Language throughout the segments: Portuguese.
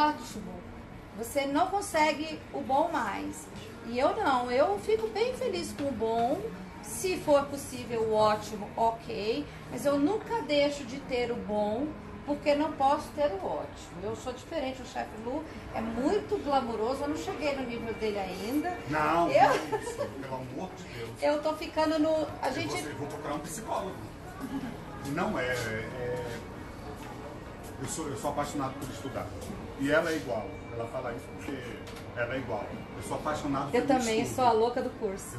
ótimo. Você não consegue o bom mais. E eu não, eu fico bem feliz com o bom. Se for possível o ótimo, ok. Mas eu nunca deixo de ter o bom, porque não posso ter o ótimo. Eu sou diferente, o chefe Lu é muito glamuroso, eu não cheguei no nível dele ainda. Não, isso, pelo amor de Deus. Eu tô ficando no... Eu vou procurar um psicólogo. Não eu sou apaixonado por estudar. E ela é igual. Ela fala isso porque ela é igual. Eu sou apaixonado por Eu também estudo. sou a louca do curso.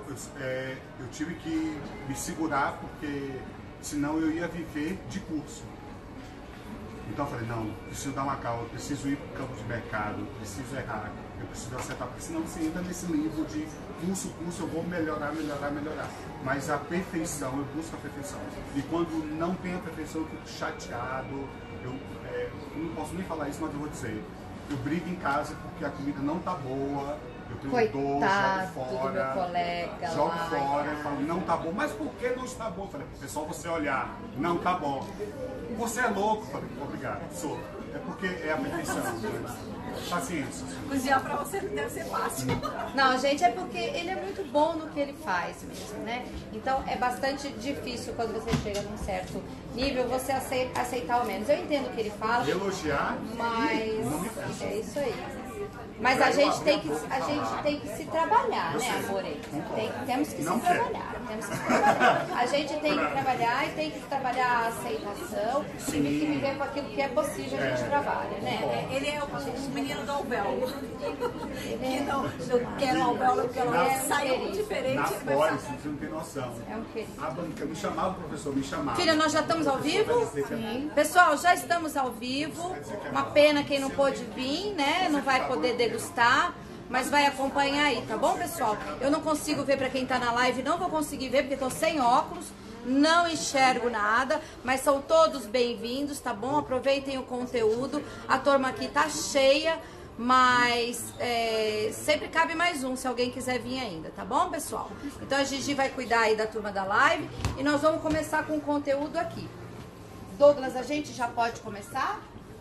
Eu tive que me segurar porque senão eu ia viver de curso. Então eu falei, não, preciso dar uma calma, preciso ir para o campo de mercado, preciso errar, eu preciso acertar, porque senão você entra nesse livro de curso, eu vou melhorar. Mas a perfeição, eu busco a perfeição. E quando não tem a perfeição, eu fico chateado, eu não posso nem falar isso, mas eu vou dizer. Eu brigo em casa porque a comida não tá boa, eu tenho dor, jogo fora, do meu colega jogo lá, fora, eu falo, não tá bom, mas por que não está bom? Eu falei, é só você olhar, não tá bom. Você é louco? Eu falei, obrigado, sou. É porque é a perfeição, né? Paciência. Cozinhar pra você deve ser fácil. Não, gente, é porque ele é muito bom no que ele faz mesmo, né? Então é bastante difícil quando você chega num certo nível você aceitar ao menos. Eu entendo o que ele fala. Elogiar, mas não me peça. é isso aí. Mas a gente tem que se trabalhar, né, amor? Temos que se trabalhar. A gente tem que trabalhar e tem que trabalhar a aceitação e tem que viver com aquilo que é possível, a gente trabalha, né? Ele é o menino do alvéolo. Que não quer o alvéolo porque ela saiu diferente. Na Fora, você não tem noção. É o quê? A banca me chamava, o professor me chamava. Filha, nós já estamos ao vivo? Sim. Pessoal, já estamos ao vivo. Uma pena quem não pôde vir, né? Não vai poder degustar, mas vai acompanhar aí, tá bom, pessoal? Eu não consigo ver para quem tá na live, não vou conseguir ver porque tô sem óculos, não enxergo nada, mas são todos bem-vindos, tá bom? Aproveitem o conteúdo, a turma aqui tá cheia, mas sempre cabe mais um, se alguém quiser vir ainda, tá bom, pessoal? Então a Gigi vai cuidar aí da turma da live e nós vamos começar com o conteúdo aqui. Douglas, a gente já pode começar?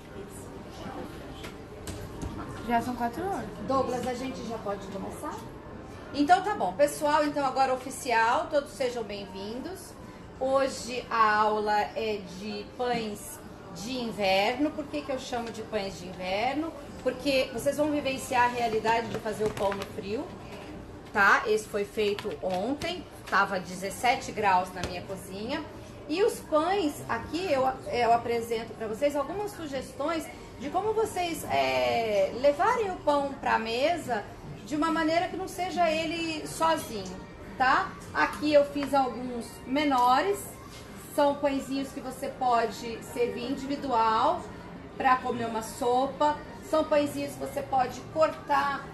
Já são 4 horas. Douglas, a gente já pode começar? Então tá bom, pessoal, então agora oficial, todos sejam bem-vindos. Hoje a aula é de pães de inverno. Por que eu chamo de pães de inverno? Porque vocês vão vivenciar a realidade de fazer o pão no frio, tá? Esse foi feito ontem, tava 17 graus na minha cozinha. E os pães, aqui eu apresento para vocês algumas sugestões de como vocês levarem o pão para a mesa de uma maneira que não seja ele sozinho, tá? Aqui eu fiz alguns menores, são pãezinhos que você pode servir individual para comer uma sopa, são pãezinhos que você pode cortar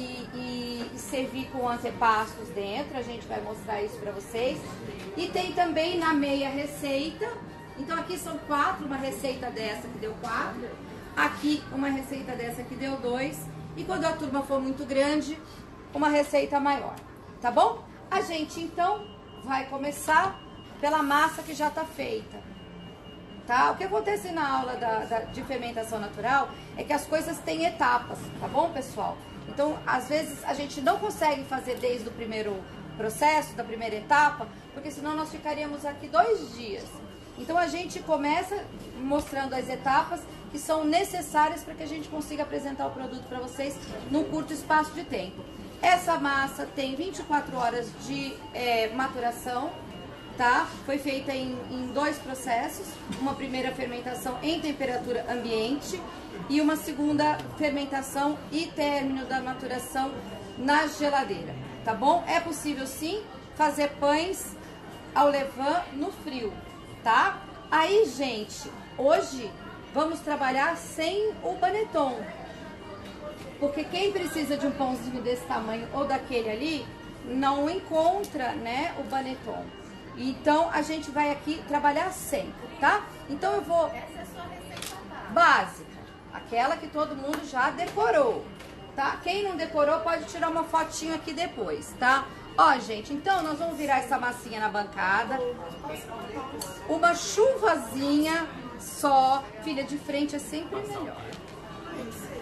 e servir com antepastos dentro, a gente vai mostrar isso para vocês. E tem também na meia receita, então aqui são 4, uma receita dessa que deu 4, aqui uma receita dessa que deu 2, e quando a turma for muito grande, uma receita maior, tá bom? A gente então vai começar pela massa que já está feita, tá? O que acontece na aula de fermentação natural é que as coisas têm etapas, tá bom, pessoal? Então, às vezes, a gente não consegue fazer desde o primeiro processo, da primeira etapa, porque senão nós ficaríamos aqui 2 dias. Então, a gente começa mostrando as etapas que são necessárias para que a gente consiga apresentar o produto para vocês num curto espaço de tempo. Essa massa tem 24 horas de maturação, tá? Foi feita em 2 processos, uma primeira fermentação em temperatura ambiente e uma segunda fermentação e término da maturação na geladeira, tá bom? É possível sim fazer pães ao levain no frio, tá? Aí, gente, hoje vamos trabalhar sem o paneton, porque quem precisa de um pãozinho desse tamanho ou daquele ali, não encontra, né, o paneton. Então, a gente vai aqui trabalhar sem, tá? Então, eu vou... Essa é a sua receita básica, aquela que todo mundo já decorou, tá? Quem não decorou pode tirar uma fotinho aqui depois, tá? Ó, gente, então nós vamos virar essa massinha na bancada. Uma chuvazinha só. Filha, de frente é sempre melhor.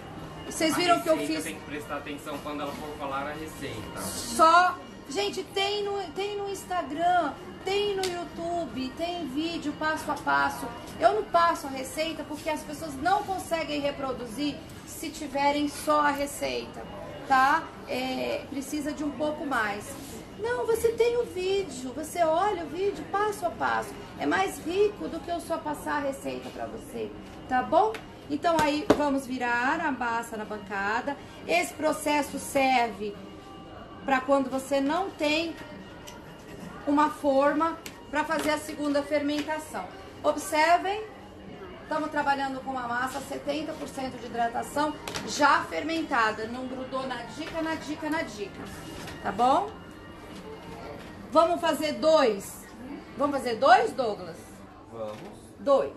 Vocês viram que eu fiz... Tem que prestar atenção quando ela for falar a receita. Só... Gente, tem no Instagram, tem no YouTube, tem vídeo passo a passo. Eu não passo a receita porque as pessoas não conseguem reproduzir se tiverem só a receita, tá? Precisa de um pouco mais. Não, você tem o vídeo, você olha o vídeo passo a passo. É mais rico do que eu só passar a receita pra você, tá bom? Então aí vamos virar a massa na bancada. Esse processo serve para quando você não tem uma forma para fazer a segunda fermentação. Observem, estamos trabalhando com uma massa 70% de hidratação já fermentada, não grudou na dica, na dica, na dica, tá bom? Vamos fazer 2. Vamos fazer 2, Douglas? Vamos. 2.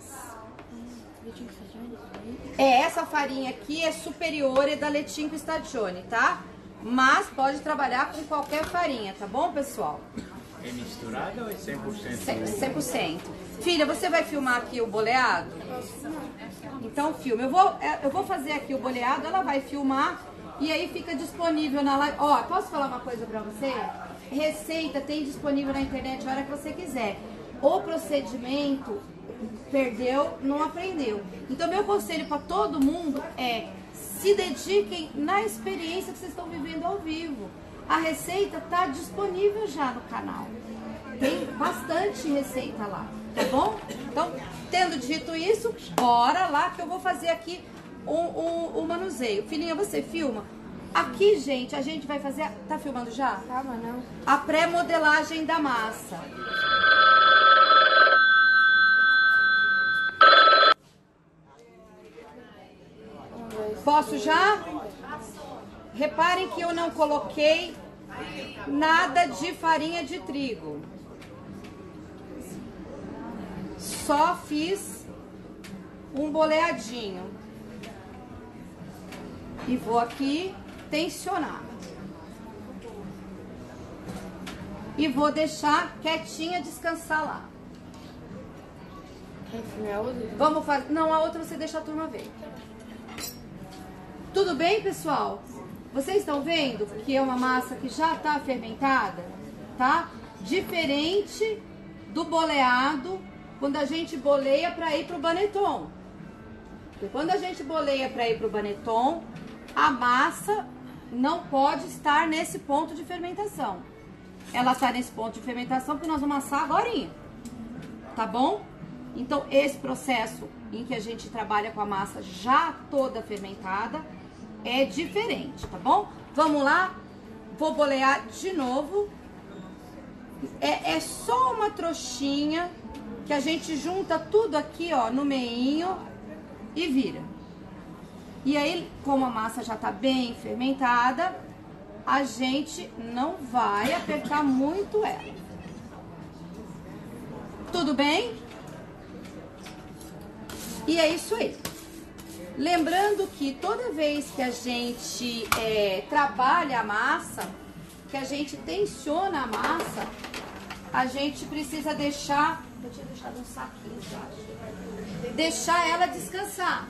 Essa farinha aqui é superior, é da Letinho Stagione, tá? Mas pode trabalhar com qualquer farinha, tá bom, pessoal? É misturada ou é 100%? 100%. Filha, você vai filmar aqui o boleado? Então filma. Eu vou fazer aqui o boleado, ela vai filmar e aí fica disponível na live. Ó, posso falar uma coisa pra você? Receita tem disponível na internet a hora que você quiser. O procedimento perdeu, não aprendeu. Então meu conselho pra todo mundo é: se dediquem na experiência que vocês estão vivendo ao vivo. A receita está disponível já no canal. Tem bastante receita lá, tá bom? Então, tendo dito isso, bora lá que eu vou fazer aqui o manuseio. Filhinha, você filma? Aqui, gente, a gente vai fazer... Tá filmando já? Calma, não. A pré-modelagem da massa. Posso já? Reparem que eu não coloquei nada de farinha de trigo. Só fiz um boleadinho. E vou aqui tensionar. E vou deixar quietinha descansar lá. Vamos fazer... Não, a outra você deixa a turma ver. Tudo bem, pessoal? Vocês estão vendo que é uma massa que já está fermentada, tá? Diferente do boleado, quando a gente boleia para ir para o Baneton. Porque quando a gente boleia para ir para o Baneton, a massa não pode estar nesse ponto de fermentação. Ela está nesse ponto de fermentação porque nós vamos amassar agorinha, tá bom? Então, esse processo em que a gente trabalha com a massa já toda fermentada é diferente, tá bom? Vamos lá, vou bolear de novo. É só uma trouxinha que a gente junta tudo aqui, ó, no meinho e vira. E aí, como a massa já tá bem fermentada, a gente não vai apertar muito ela. Tudo bem? E é isso aí. Lembrando que toda vez que a gente trabalha a massa, que a gente tensiona a massa, a gente precisa deixar... Eu tinha deixado um saquinho, eu acho. Deixar ela descansar.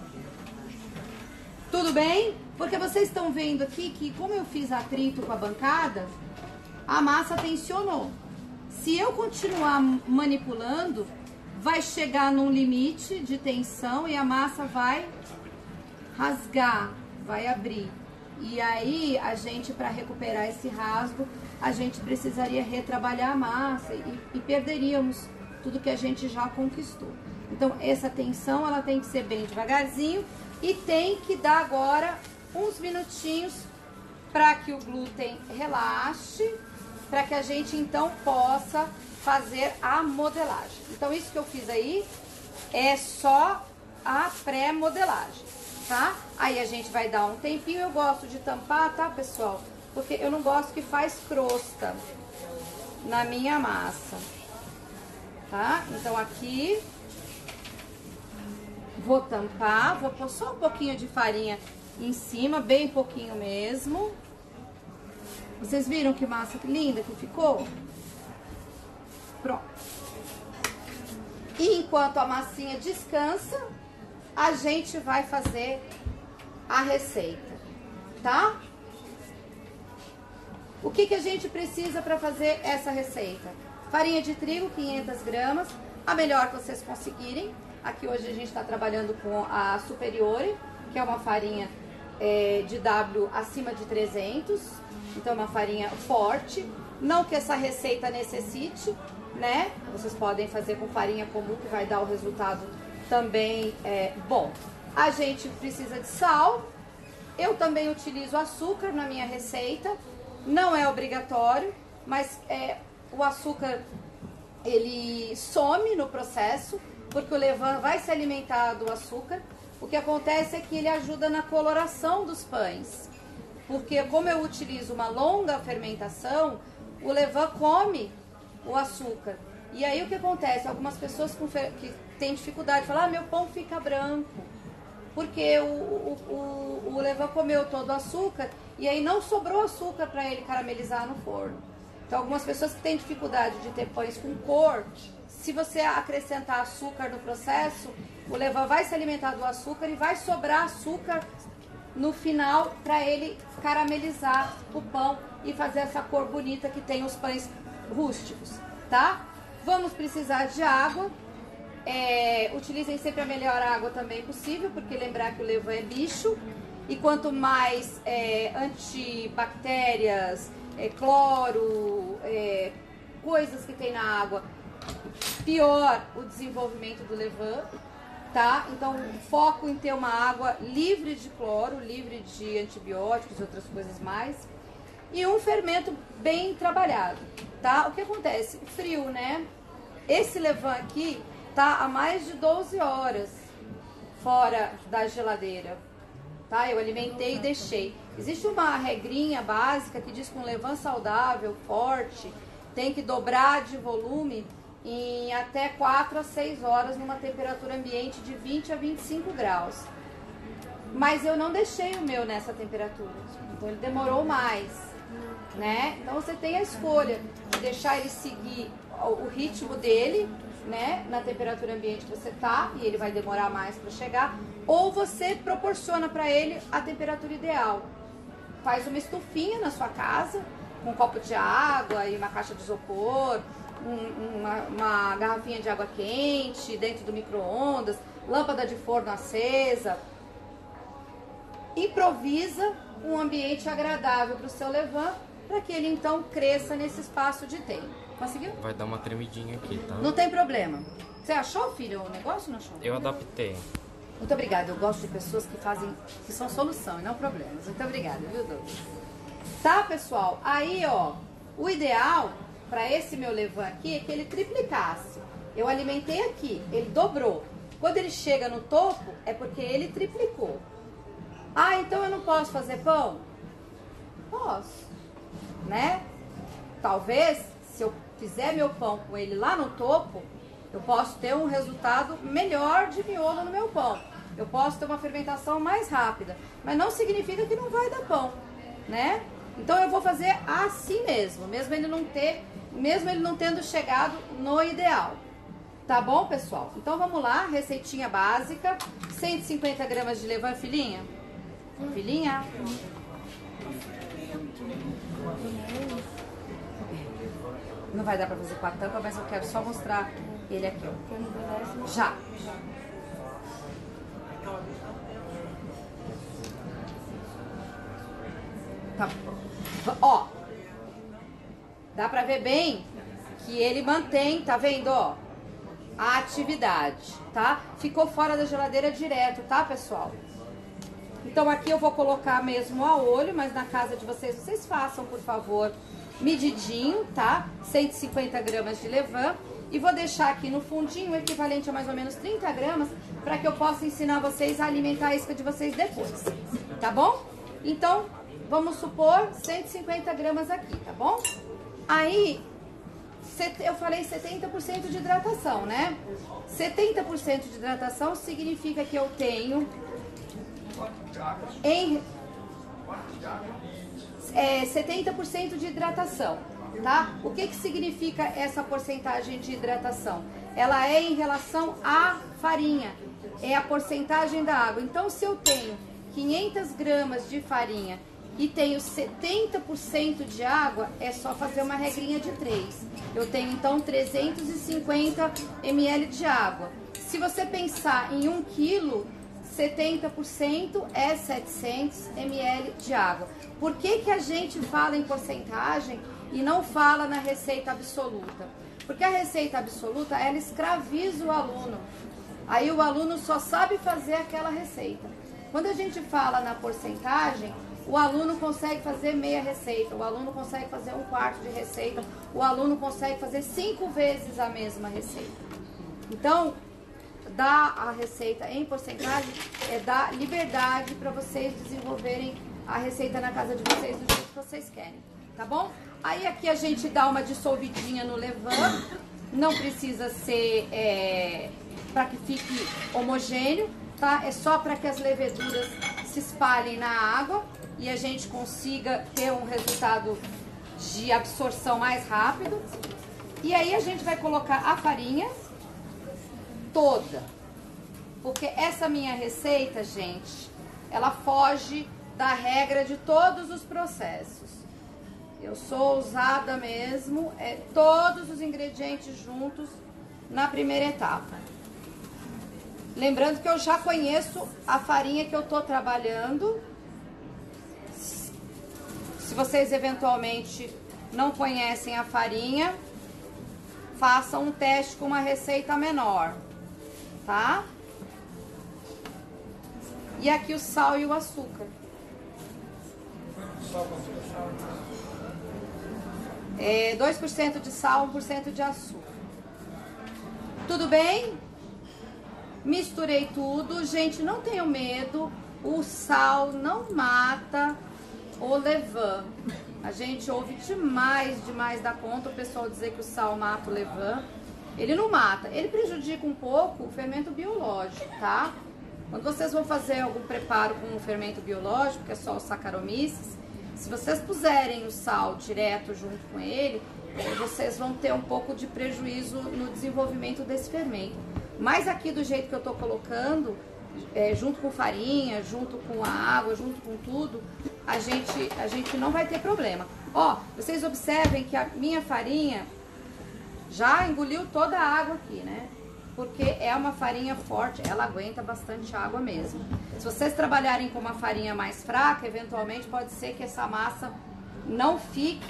Tudo bem? Porque vocês estão vendo aqui que como eu fiz atrito com a bancada, a massa tensionou. Se eu continuar manipulando, vai chegar num limite de tensão e a massa vai rasgar, vai abrir. E aí, a gente, para recuperar esse rasgo, a gente precisaria retrabalhar a massa e perderíamos tudo que a gente já conquistou. Então, essa tensão, ela tem que ser bem devagarzinho e tem que dar agora uns minutinhos para que o glúten relaxe, para que a gente, então, possa fazer a modelagem. Então, isso que eu fiz aí é só a pré-modelagem, tá? Aí a gente vai dar um tempinho. Eu gosto de tampar, tá, pessoal? Porque eu não gosto que faz crosta na minha massa, tá? Então, aqui vou tampar, vou pôr só um pouquinho de farinha em cima, bem pouquinho mesmo. Vocês viram que massa linda que ficou? Pronto. E enquanto a massinha descansa, a gente vai fazer a receita, tá? O que a gente precisa para fazer essa receita? Farinha de trigo, 500 gramas, a melhor que vocês conseguirem. Aqui hoje a gente está trabalhando com a Superiore, que é uma farinha de W acima de 300, então é uma farinha forte. Não que essa receita necessite, né? Vocês podem fazer com farinha comum, que vai dar o resultado também bom. A gente precisa de sal. Eu também utilizo açúcar na minha receita. Não é obrigatório, mas o açúcar ele some no processo, porque o levain vai se alimentar do açúcar. O que acontece é que ele ajuda na coloração dos pães, porque como eu utilizo uma longa fermentação, o levain come o açúcar. E aí o que acontece? Algumas pessoas que têm dificuldade falam, meu pão fica branco, porque o levain comeu todo o açúcar e aí não sobrou açúcar para ele caramelizar no forno. Então algumas pessoas que têm dificuldade de ter pães com cor, se você acrescentar açúcar no processo, o levain vai se alimentar do açúcar e vai sobrar açúcar no final para ele caramelizar o pão e fazer essa cor bonita que tem os pães rústicos, tá? Vamos precisar de água. Utilizem sempre a melhor água também possível, porque lembrar que o levain é bicho, e quanto mais antibactérias, cloro, coisas que tem na água, pior o desenvolvimento do levain, tá? Então foco em ter uma água livre de cloro, livre de antibióticos e outras coisas mais, e um fermento bem trabalhado, tá? O que acontece? Frio, né? Esse levain aqui tá há mais de 12 horas fora da geladeira, tá? Eu alimentei e deixei. Existe uma regrinha básica que diz que um levain saudável, forte, tem que dobrar de volume em até 4 a 6 horas numa temperatura ambiente de 20 a 25 graus. Mas eu não deixei o meu nessa temperatura, então ele demorou mais, né? Então você tem a escolha de deixar ele seguir o ritmo dele, né, na temperatura ambiente que você tá, e ele vai demorar mais para chegar, ou você proporciona para ele a temperatura ideal. Faz uma estufinha na sua casa, com um copo de água e uma caixa de isopor, uma garrafinha de água quente dentro do micro-ondas, lâmpada de forno acesa. Improvisa um ambiente agradável para o seu levain, para que ele então cresça nesse espaço de tempo. Conseguiu? Vai dar uma tremidinha aqui, tá? Não tem problema. Você achou, filho, o negócio ou não achou? Eu adaptei. Muito obrigada. Eu gosto de pessoas que são solução e não problemas. Muito obrigada, viu, Douglas? Tá, pessoal? Aí, ó, o ideal para esse meu levain aqui é que ele triplicasse. Eu alimentei aqui, ele dobrou. Quando ele chega no topo, é porque ele triplicou. Ah, então eu não posso fazer pão? Posso, né? Talvez, se eu fizer meu pão com ele lá no topo, eu posso ter um resultado melhor de miolo no meu pão. Eu posso ter uma fermentação mais rápida, mas não significa que não vai dar pão, né? Então eu vou fazer assim mesmo, mesmo ele não tendo chegado no ideal. Tá bom, pessoal? Então vamos lá, receitinha básica, 150 gramas de levain, filhinha? Filhinha? Não vai dar pra fazer com a tampa, mas eu quero só mostrar ele aqui, ó. Já. Tá. Ó. Dá pra ver bem que ele mantém, tá vendo, ó, a atividade, tá? Ficou fora da geladeira direto, tá, pessoal? Então aqui eu vou colocar mesmo a olho, mas na casa de vocês façam, por favor, medidinho, tá? 150 gramas de levain. E vou deixar aqui no fundinho o equivalente a mais ou menos 30 gramas, para que eu possa ensinar vocês a alimentar a isca de vocês depois, tá bom? Então, vamos supor 150 gramas aqui, tá bom? Aí, eu falei 70% de hidratação, né? 70% de hidratação significa que eu tenho 70% de hidratação, tá? O que significa essa porcentagem de hidratação? Ela é em relação à farinha, é a porcentagem da água. Então, se eu tenho 500 gramas de farinha e tenho 70% de água, é só fazer uma regrinha de 3. Eu tenho então 350 ml de água. Se você pensar em 1 quilo, 70% é 700 ml de água. Por que que a gente fala em porcentagem e não fala na receita absoluta? Porque a receita absoluta, ela escraviza o aluno. Aí o aluno só sabe fazer aquela receita. Quando a gente fala na porcentagem, o aluno consegue fazer meia receita, o aluno consegue fazer 1/4 de receita, o aluno consegue fazer 5 vezes a mesma receita. Então, dar a receita em porcentagem é dar liberdade para vocês desenvolverem a receita na casa de vocês do jeito que vocês querem, tá bom? Aí aqui a gente dá uma dissolvidinha no levain, não precisa ser para que fique homogêneo, tá? É só para que as leveduras se espalhem na água e a gente consiga ter um resultado de absorção mais rápido. E aí a gente vai colocar a farinha toda, porque essa minha receita, gente, ela foge da regra de todos os processos. Eu sou ousada mesmo, todos os ingredientes juntos na primeira etapa. Lembrando que eu já conheço a farinha que eu tô trabalhando. Se vocês eventualmente não conhecem a farinha, façam um teste com uma receita menor, tá? E aqui o sal e o açúcar. 2% de sal, 1% de açúcar. Tudo bem? Misturei tudo. Gente, não tenham medo. O sal não mata o levain. A gente ouve demais da conta o pessoal dizer que o sal mata o levain. Ele não mata. Ele prejudica um pouco o fermento biológico, tá? Quando vocês vão fazer algum preparo com um fermento biológico, que é só o Saccharomyces, se vocês puserem o sal direto junto com ele, vocês vão ter um pouco de prejuízo no desenvolvimento desse fermento. Mas aqui do jeito que eu tô colocando, junto com farinha, junto com a água, junto com tudo, a gente não vai ter problema. Ó, vocês observem que a minha farinha já engoliu toda a água aqui, né? Porque é uma farinha forte, ela aguenta bastante água mesmo. Se vocês trabalharem com uma farinha mais fraca, eventualmente pode ser que essa massa não fique,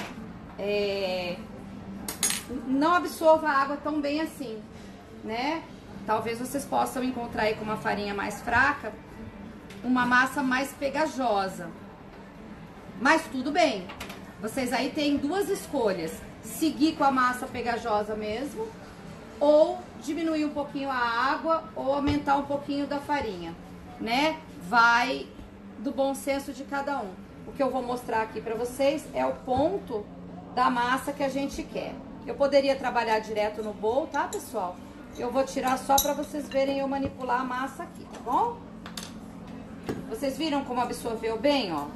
não absorva a água tão bem assim, né? Talvez vocês possam encontrar aí com uma farinha mais fraca, uma massa mais pegajosa. Mas tudo bem, vocês aí têm duas escolhas: seguir com a massa pegajosa mesmo, ou diminuir um pouquinho a água, ou aumentar um pouquinho da farinha, né? Vai do bom senso de cada um. O que eu vou mostrar aqui pra vocês é o ponto da massa que a gente quer. Eu poderia trabalhar direto no bowl, tá, pessoal? Eu vou tirar só pra vocês verem eu manipular a massa aqui, tá bom? Vocês viram como absorveu bem, ó?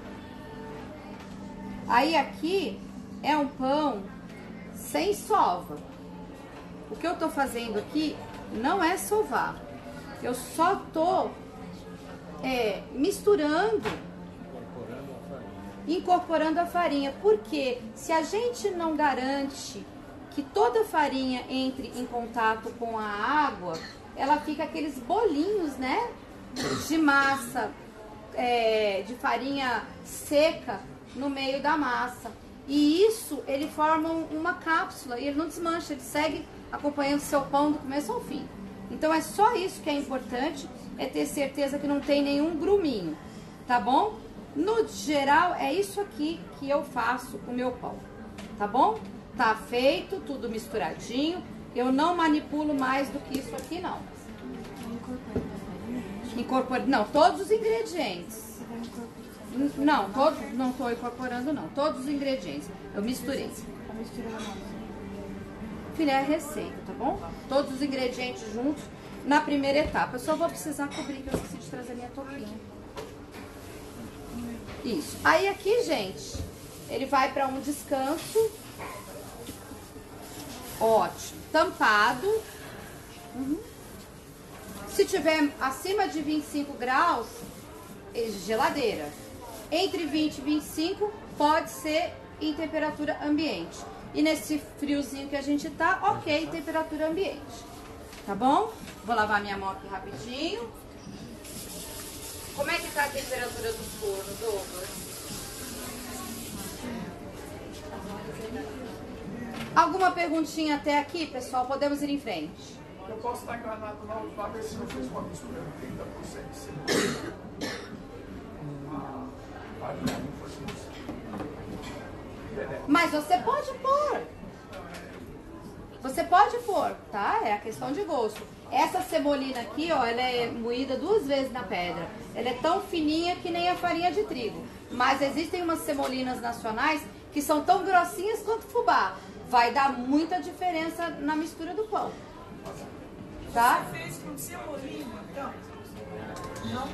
Aí aqui é um pão sem sova. O que eu tô fazendo aqui não é sovar. Eu só tô misturando, incorporando a farinha. Porque se a gente não garante que toda a farinha entre em contato com a água, ela fica aqueles bolinhos, né? De massa, de farinha seca no meio da massa. E isso, ele forma uma cápsula e ele não desmancha, ele segue acompanhando seu pão do começo ao fim. Então é só isso que é importante, é ter certeza que não tem nenhum gruminho, tá bom? No geral, é isso aqui que eu faço com o meu pão, tá bom? Tá feito, tudo misturadinho. Eu não manipulo mais do que isso aqui, não. Não, todos os ingredientes. Não, não tô incorporando, não. Todos os ingredientes. Eu misturei. Filha, é a receita, tá bom? Todos os ingredientes juntos na primeira etapa. Eu só vou precisar cobrir, que eu esqueci de trazer minha touquinha. Isso. Aí aqui, gente, ele vai para um descanso. Ótimo. Tampado. Se tiver acima de 25 graus, geladeira. Entre 20 e 25 pode ser em temperatura ambiente. E nesse friozinho que a gente tá, ok, temperatura ambiente. Tá bom? Vou lavar minha mão aqui rapidinho. Como é que tá a temperatura do forno, Douglas? Alguma perguntinha até aqui, pessoal? Podemos ir em frente. Eu posso estar enganado na última vez se eu fiz uma mistura de 30% de cebola. Mas você pode pôr. Você pode pôr, tá? É a questão de gosto. Essa cebolinha aqui, ó, ela é moída 2 vezes na pedra. Ela é tão fininha que nem a farinha de trigo. Mas existem umas semolinas nacionais que são tão grossinhas quanto fubá. Vai dar muita diferença na mistura do pão. Tá? Você fez com cebolinha, então? Não?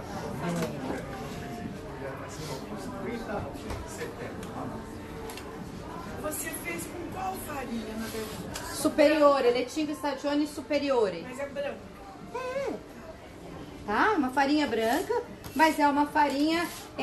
Você fez com qual farinha, na verdade? Superiore, Letinho Stagione Superiore. Mas é branca. É. Tá? Uma farinha branca, mas é uma farinha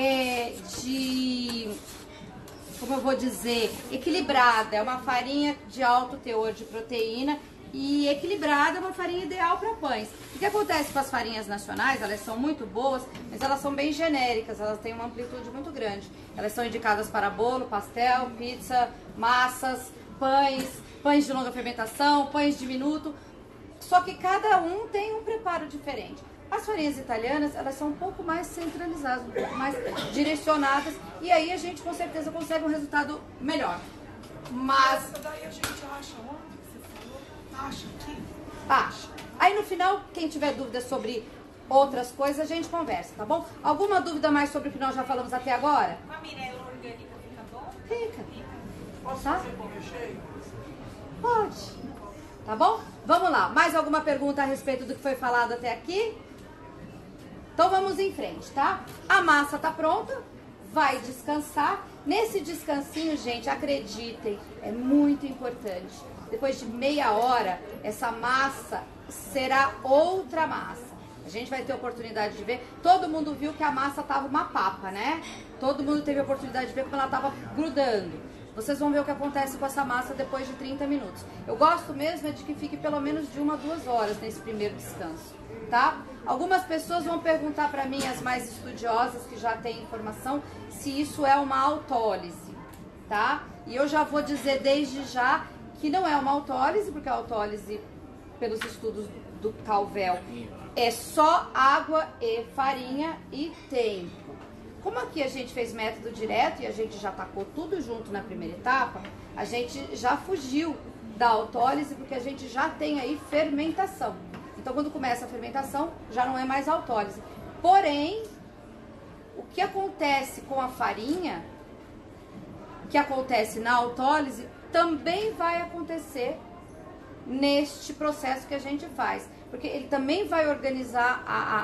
como eu vou dizer, equilibrada. É uma farinha de alto teor de proteína e equilibrada, é uma farinha ideal para pães. O que acontece com as farinhas nacionais? Elas são muito boas, mas elas são bem genéricas, elas têm uma amplitude muito grande. Elas são indicadas para bolo, pastel, pizza, massas, pães de longa fermentação, pães de minuto. Só que cada um tem um preparo diferente. As farinhas italianas, elas são um pouco mais centralizadas, um pouco mais direcionadas, e aí a gente com certeza consegue um resultado melhor. Mas... Essa daí a gente acha onde você falou? Acha aqui? Acha. Aí no final, quem tiver dúvidas sobre outras coisas, a gente conversa, tá bom? Alguma dúvida mais sobre o que nós já falamos até agora? Com a mirela orgânica fica bom? Fica. Posso Tá? fazer com recheio? Pode. Tá bom? Vamos lá. Mais alguma pergunta a respeito do que foi falado até aqui? Então vamos em frente, tá? A massa tá pronta, vai descansar. Nesse descansinho, gente, acreditem, é muito importante. Depois de meia hora, essa massa será outra massa. A gente vai ter oportunidade de ver. Todo mundo viu que a massa tava uma papa, né? Todo mundo teve a oportunidade de ver como ela tava grudando. Vocês vão ver o que acontece com essa massa depois de 30 minutos. Eu gosto mesmo é de que fique pelo menos de 1 a 2 horas nesse primeiro descanso, tá? Algumas pessoas vão perguntar para mim, as mais estudiosas que já têm informação, se isso é uma autólise, tá? E eu já vou dizer desde já que não é uma autólise, porque a autólise, pelos estudos do Calvel, é só água e farinha e tempo. Como aqui a gente fez método direto e a gente já tacou tudo junto na primeira etapa, a gente já fugiu da autólise porque a gente já tem aí fermentação. Então quando começa a fermentação já não é mais autólise. Porém, o que acontece com a farinha, que acontece na autólise, também vai acontecer neste processo que a gente faz. Porque ele também vai organizar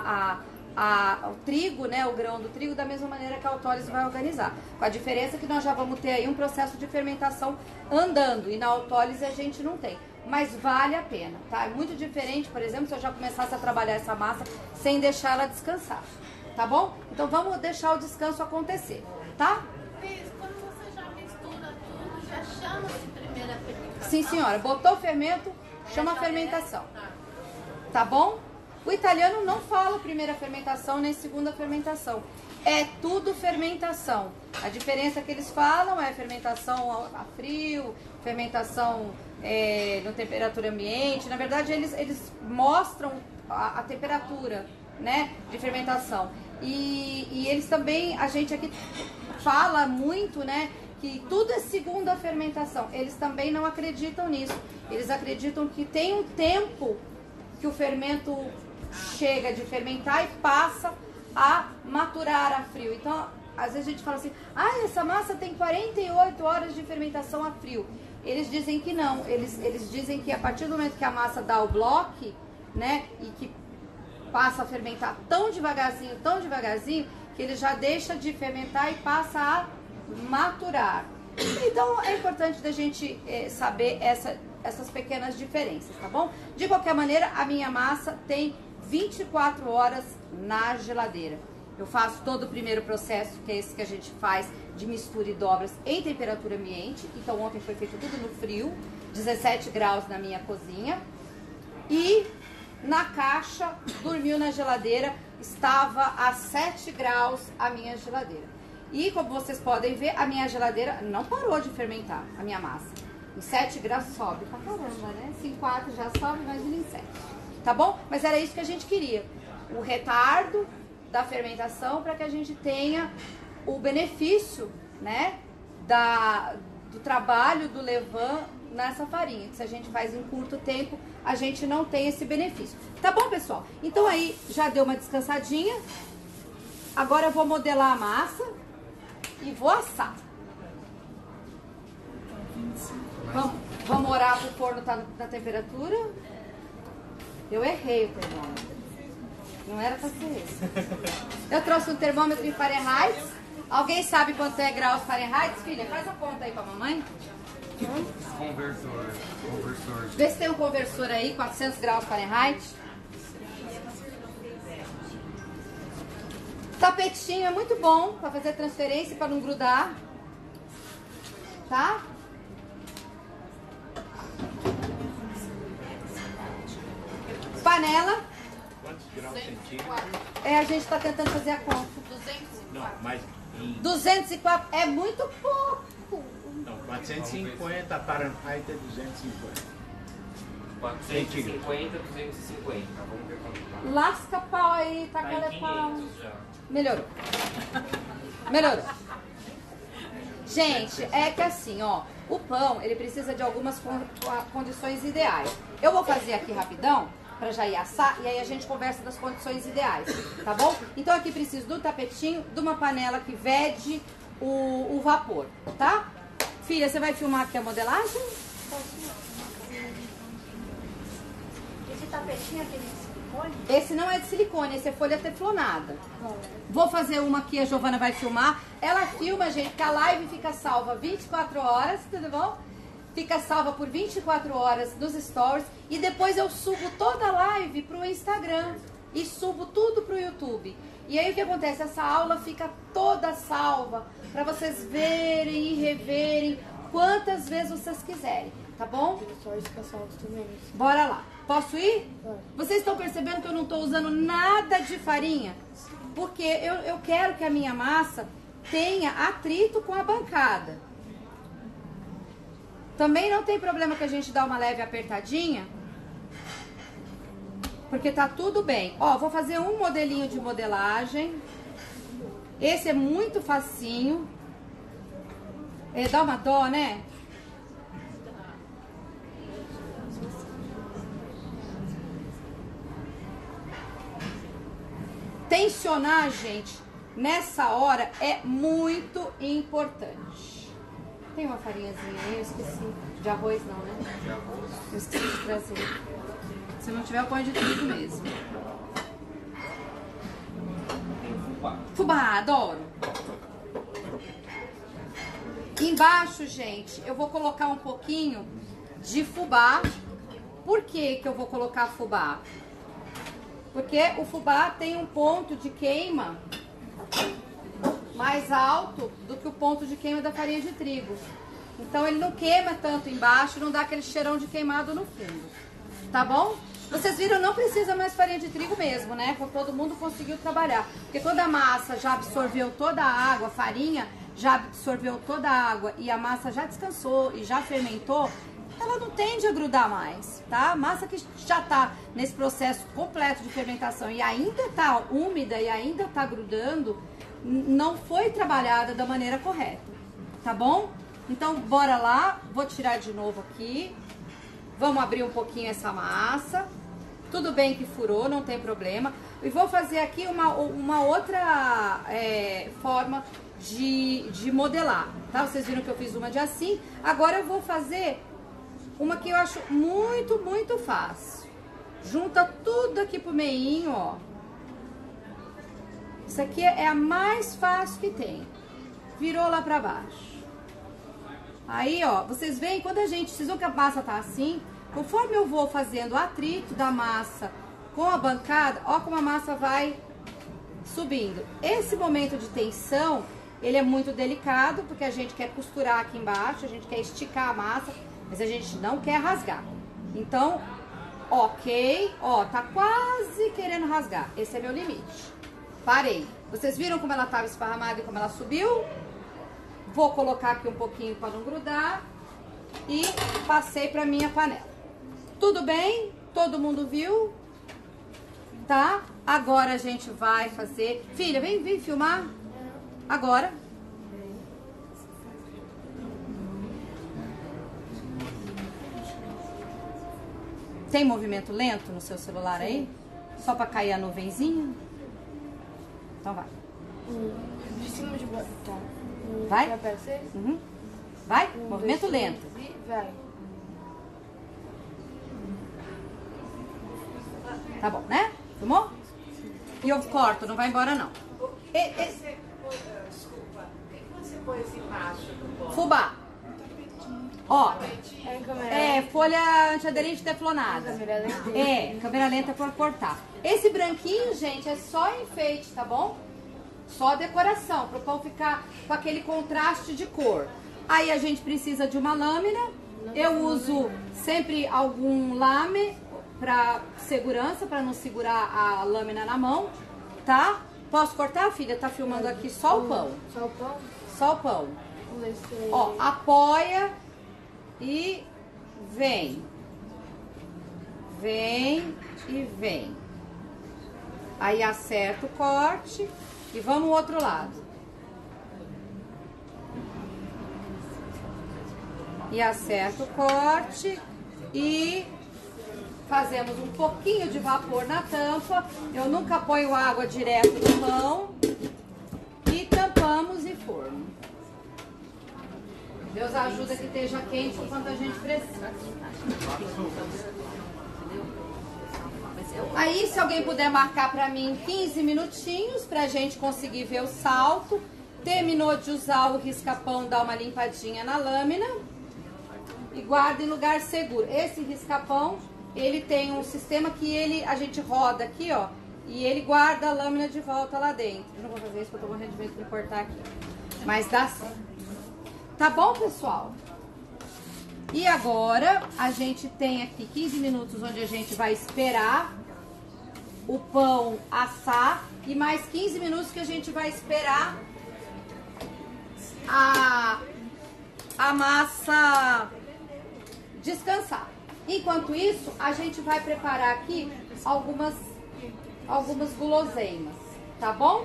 o trigo, né, o grão do trigo, da mesma maneira que a autólise vai organizar. Com a diferença que nós já vamos ter aí um processo de fermentação andando, e na autólise a gente não tem. Mas vale a pena, tá? É muito diferente, por exemplo, se eu já começasse a trabalhar essa massa sem deixar ela descansar, tá bom? Então vamos deixar o descanso acontecer, tá? Quando você já mistura tudo, já chama-se primeira fermentação? Sim, senhora. Botou fermento, chama fermentação. Tá bom? O italiano não fala primeira fermentação nem segunda fermentação. É tudo fermentação. A diferença que eles falam é fermentação a frio, fermentação na temperatura ambiente. Na verdade, eles mostram a temperatura, né, de fermentação. E eles também, a gente aqui fala muito, né, que tudo é segunda fermentação. Eles também não acreditam nisso. Eles acreditam que tem um tempo que o fermento chega de fermentar e passa a maturar a frio. Então, às vezes a gente fala assim, essa massa tem 48 horas de fermentação a frio. Eles dizem que não, eles dizem que a partir do momento que a massa dá o bloco, né, e que passa a fermentar tão devagarzinho, que ele já deixa de fermentar e passa a maturar. Então, é importante da gente saber essas pequenas diferenças, tá bom? De qualquer maneira, a minha massa tem 24 horas na geladeira. Eu faço todo o primeiro processo, que é esse que a gente faz de mistura e dobras em temperatura ambiente. Então ontem foi feito tudo no frio, 17 graus na minha cozinha. E na caixa, dormiu na geladeira, estava a 7 graus a minha geladeira. E como vocês podem ver, a minha geladeira não parou de fermentar, a minha massa. Em 7 graus sobe pra caramba, né? Se em 4 já sobe, imagina em 7. Tá bom? Mas era isso que a gente queria. O retardo da fermentação para que a gente tenha o benefício, né? Do trabalho do levain nessa farinha. Que se a gente faz em curto tempo, a gente não tem esse benefício. Tá bom, pessoal? Então aí já deu uma descansadinha. Agora eu vou modelar a massa e vou assar. Vamos orar pro forno tá na temperatura. Eu errei o termômetro. Não era pra ser esse. Eu trouxe um termômetro em Fahrenheit. Alguém sabe quanto é graus Fahrenheit? Filha, faz a conta aí pra mamãe. Conversor. Vê se tem um conversor aí, 400 graus Fahrenheit. Tapetinho é muito bom pra fazer transferência, pra não grudar. Tá? Panela. Quantos graus centímetros? A gente tá tentando fazer a conta. 204. Não, mas 204 é muito pouco. não, 450 Fahrenheit é 250. 450, 250. Vamos ver quanto tá. Lasca pau aí, tá Tá cada em pau. 500 já. Melhorou. Melhorou. Gente, é que assim, ó, o pão, ele precisa de algumas condições ideais. Eu vou fazer aqui rapidão, pra já ir assar, e aí a gente conversa das condições ideais, tá bom? Então aqui preciso do tapetinho, de uma panela que vede o vapor, tá? Filha, você vai filmar aqui a modelagem? Esse tapetinho aquele de silicone? Esse não é de silicone, esse é folha teflonada. Vou fazer uma aqui, a Giovana vai filmar. Ela filma, gente, que a live fica salva 24 horas, tudo bom? Fica salva por 24 horas nos stories. E depois eu subo toda a live pro Instagram. E subo tudo pro YouTube. E aí o que acontece? Essa aula fica toda salva para vocês verem e reverem quantas vezes vocês quiserem, tá bom? Bora lá. Posso ir? Vocês estão percebendo que eu não estou usando nada de farinha? Porque eu quero que a minha massa tenha atrito com a bancada. Também não tem problema que a gente dá uma leve apertadinha, porque tá tudo bem. Ó, vou fazer um modelinho de modelagem. Esse é muito facinho. Dá uma dó, né? Tensionar, gente, nessa hora é muito importante. Tem uma farinhazinha aí, eu esqueci. De arroz não, né? De arroz. Eu esqueci de trazer. Se não tiver, eu ponho de trigo mesmo. Tem fubá. Fubá, adoro. Embaixo, gente, eu vou colocar um pouquinho de fubá. Por que que eu vou colocar fubá? Porque o fubá tem um ponto de queima mais alto do que o ponto de queima da farinha de trigo. Então ele não queima tanto embaixo, não dá aquele cheirão de queimado no fundo. Tá bom? Vocês viram, não precisa mais farinha de trigo mesmo, né? Todo mundo conseguiu trabalhar. Porque quando a massa já absorveu toda a água, a farinha já absorveu toda a água e a massa já descansou e já fermentou, ela não tende a grudar mais, tá? Massa que já tá nesse processo completo de fermentação e ainda tá úmida e ainda tá grudando, não foi trabalhada da maneira correta, tá bom? Então, bora lá, vou tirar de novo aqui, vamos abrir um pouquinho essa massa, tudo bem que furou, não tem problema, e vou fazer aqui uma outra forma de modelar, tá? Vocês viram que eu fiz uma de assim, agora eu vou fazer uma que eu acho muito, muito fácil. Junta tudo aqui pro meinho, ó. Isso aqui é a mais fácil que tem. Virou lá pra baixo. Aí, ó, vocês veem, quando vocês viram que a massa tá assim, conforme eu vou fazendo o atrito da massa com a bancada, ó como a massa vai subindo. Esse momento de tensão, ele é muito delicado, porque a gente quer costurar aqui embaixo, a gente quer esticar a massa, mas a gente não quer rasgar. Então, ok, ó, tá quase querendo rasgar. Esse é meu limite. Parei. Vocês viram como ela estava esparramada e como ela subiu? Vou colocar aqui um pouquinho para não grudar. E passei para minha panela. Tudo bem? Todo mundo viu? Tá? Agora a gente vai fazer... Filha, vem filmar. Agora. Tem movimento lento no seu celular aí? Só para cair a nuvenzinha? Então vai. De cima de baixo. Tá. Vai? Vai aparecer? Uhum. Vai? Movimento lento. Vai. Tá bom, né? Filmou? E eu corto, não vai embora não. Desculpa, o que você pôs embaixo do bolo? Fubá. Ó, É em câmera folha antiaderente teflonada. câmera lenta. É, câmera lenta para cortar. Esse branquinho, gente, é só enfeite, tá bom? Só decoração, para o pão ficar com aquele contraste de cor. Aí a gente precisa de uma lâmina. Eu uso sempre algum lame para segurança, para não segurar a lâmina na mão, tá? Posso cortar, filha? Tá filmando aqui só o pão. Só o pão? Só o pão. Vamos ver se... Ó, apoia e vem. Vem e vem. Aí acerta o corte e vamos ao outro lado. E acerta o corte e fazemos um pouquinho de vapor na tampa. Eu nunca ponho água direto no pão. E tampamos e forno. Deus ajuda que esteja quente o quanto a gente precisa. Aí, se alguém puder marcar pra mim 15 minutinhos pra gente conseguir ver o salto. Terminou de usar o risca-pão, dá uma limpadinha na lâmina. E guarda em lugar seguro. Esse risca-pão, ele tem um sistema que a gente roda aqui, ó. E ele guarda a lâmina de volta lá dentro. Eu não vou fazer isso porque eu tô morrendo de medo de cortar aqui. Mas dá certo. Tá bom, pessoal? E agora, a gente tem aqui 15 minutos onde a gente vai esperar o pão assar. E mais 15 minutos que a gente vai esperar a massa descansar. Enquanto isso, a gente vai preparar aqui algumas guloseimas, tá bom?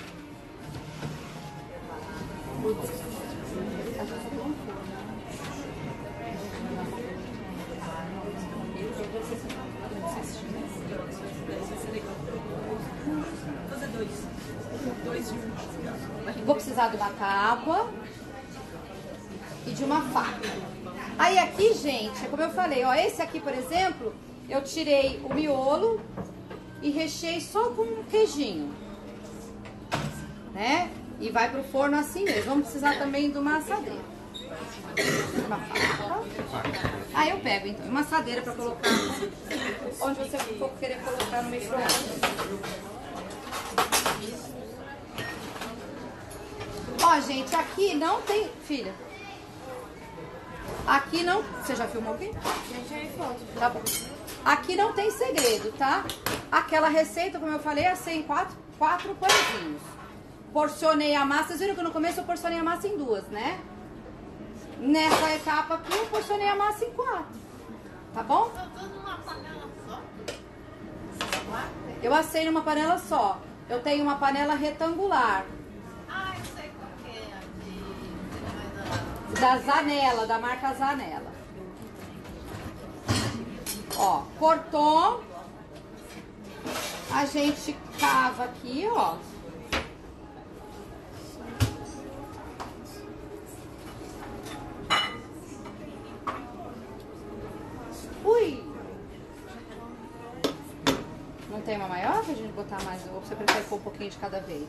Vou precisar de uma tábua e de uma faca. Aí aqui, gente, como eu falei, ó, esse aqui, por exemplo, eu tirei o miolo e recheei só com um queijinho, né? E vai pro forno assim mesmo. Vamos precisar também de uma assadeira. Uma faca. Aí eu pego, então, uma assadeira pra colocar onde você for querer colocar no micro-ondas. Ó, gente, aqui não tem... Filha. Aqui não... Você já filmou aqui? Já tirei foto. Tá bom. Aqui não tem segredo, tá? Aquela receita, como eu falei, é em quatro pãezinhos. Porcionei a massa. Vocês viram que no começo eu porcionei a massa em 2, né? Nessa etapa aqui eu porcionei a massa em 4. Tá bom? Tudo numa panela só? Eu assei numa panela só. Eu tenho uma panela retangular. Ah, eu sei qual que é. Da Zanella, da marca Zanella. Ó, cortou. A gente cava aqui, ó. Ui! Não tem uma maior pra gente botar mais? Ou você prefere pôr um pouquinho de cada vez?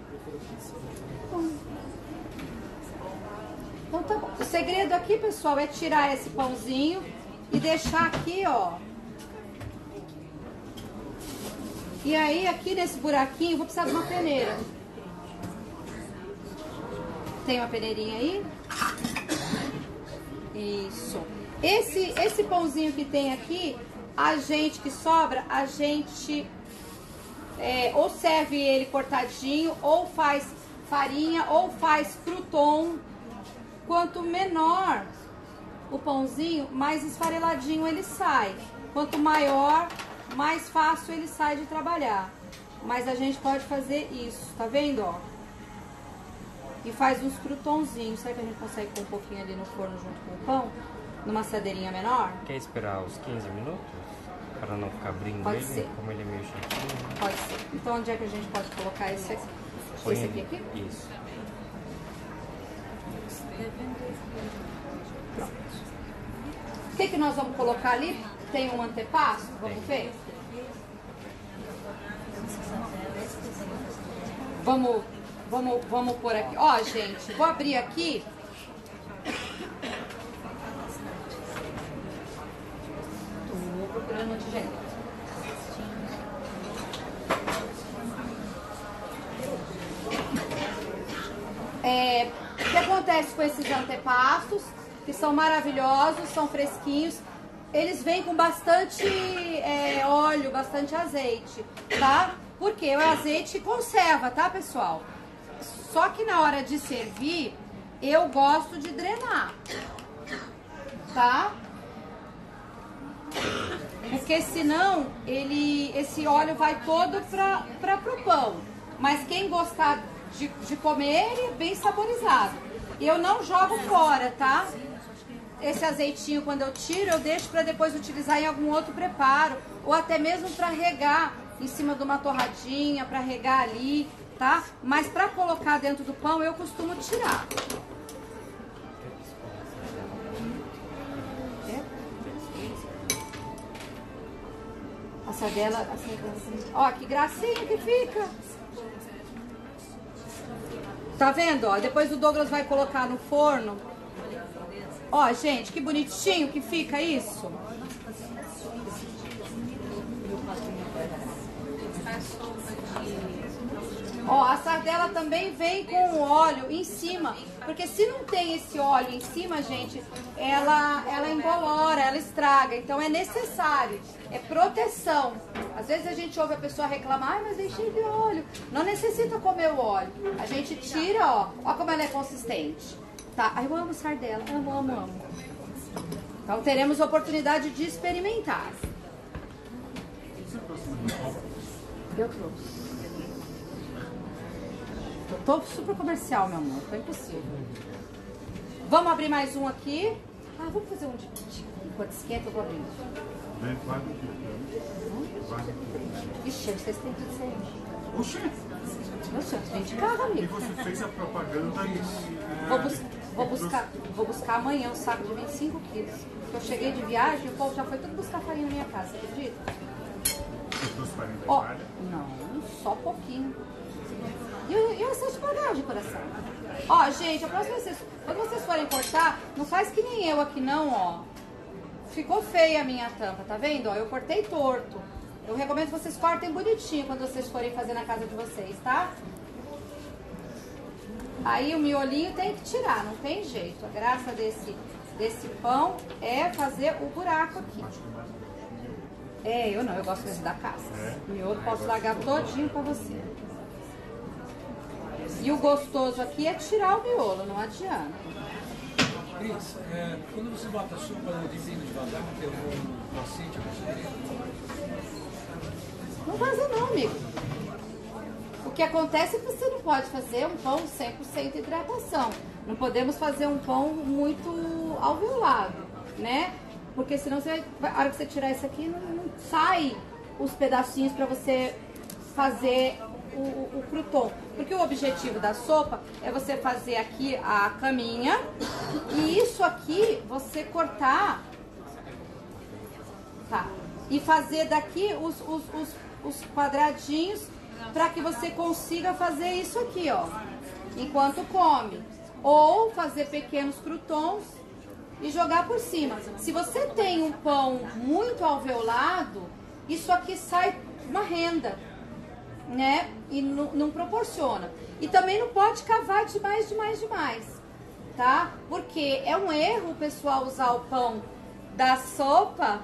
Então tá bom. O segredo aqui, pessoal, é tirar esse pãozinho e deixar aqui, ó. E aí, aqui nesse buraquinho, eu vou precisar de uma peneira. Tem uma peneirinha aí? Isso. Esse pãozinho que tem aqui, a gente que sobra, a gente ou serve ele cortadinho, ou faz farinha, ou faz crouton. Quanto menor o pãozinho, mais esfareladinho ele sai. Quanto maior, mais fácil ele sai de trabalhar. Mas a gente pode fazer isso, tá vendo, ó? E faz uns croutonzinhos. Será que a gente consegue pôr um pouquinho ali no forno junto com o pão? Numa assadeirinha menor? Quer esperar os 15 minutos? Para não ficar abrindo Pode ele, ser. como ele é meio chatinho. Pode ser. Então onde é que a gente pode colocar esse aqui? Põe Esse aqui? Isso. Pronto. O que nós vamos colocar ali? Tem um antepasto? Vamos ver? Vamos pôr aqui. Ó, gente, vou abrir aqui. Tô procurando uma tigela. O que acontece com esses antepastos, que são maravilhosos, são fresquinhos, eles vêm com bastante óleo, bastante azeite, tá? Porque o azeite conserva, tá, pessoal? Só que na hora de servir, eu gosto de drenar, tá? Porque senão esse óleo vai todo pro pão. Mas quem gostar de comer, ele é bem saborizado. E eu não jogo fora, tá? Esse azeitinho, quando eu tiro, eu deixo para depois utilizar em algum outro preparo. Ou até mesmo para regar em cima de uma torradinha, para regar ali, tá? Mas para colocar dentro do pão, eu costumo tirar. A sardela, assim, ó, que gracinha que fica. Tá vendo, ó? Depois o Douglas vai colocar no forno. Ó, gente, que bonitinho que fica isso. Ó, a sardela também vem com o óleo em cima, porque se não tem esse óleo em cima, gente, ela embolora, ela estraga. Então é necessário, é proteção. Às vezes a gente ouve a pessoa reclamar, mas deixei de óleo. Não necessita comer o óleo. A gente tira, ó como ela é consistente. Tá? Ai, eu amo sardela, amo. Então teremos oportunidade de experimentar. Eu trouxe. Eu tô super comercial, meu amor. Tá impossível. Vamos abrir mais um aqui. Ah, vamos fazer um de enquanto esquenta, eu vou abrir. Ixi, vocês têm que ser. Oxê! Nossa, vem de carro, amigo. E você fez a propaganda Vou buscar amanhã um saco de 25 quilos. Eu cheguei de viagem e o povo já foi tudo buscar farinha na minha casa, você acredita? Você trouxe farinha da Ó, Itália? não, só pouquinho. E eu excesso de bagagem, coração. Ó, gente, a próxima vez, quando vocês forem cortar, não faz que nem eu aqui não, ó. Ficou feia a minha tampa, tá vendo? Ó, eu cortei torto. Eu recomendo que vocês cortem bonitinho quando vocês forem fazer na casa de vocês, tá? Aí o miolinho tem que tirar, não tem jeito. A graça desse pão é fazer o buraco aqui. Eu não, eu gosto mesmo da casca. O miolo posso largar todinho pra você. E o gostoso aqui é tirar o miolo, não adianta. Cris, quando você bota a sopa de vinho devagar, tem um macete, Não vaza não, amigo. O que acontece é que você não pode fazer um pão 100% hidratação. Não podemos fazer um pão muito alveolado, né? Porque senão você vai, a hora que você tirar isso aqui, não sai os pedacinhos para você fazer o crouton. Porque o objetivo da sopa é você fazer aqui a caminha e isso aqui você cortar, tá? E fazer daqui os quadradinhos para que você consiga fazer isso aqui, ó, enquanto come. Ou fazer pequenos croutons e jogar por cima. Se você tem um pão muito alveolado, isso aqui sai uma renda. né? E não proporciona. E também não pode cavar demais, tá? Porque é um erro o pessoal usar o pão da sopa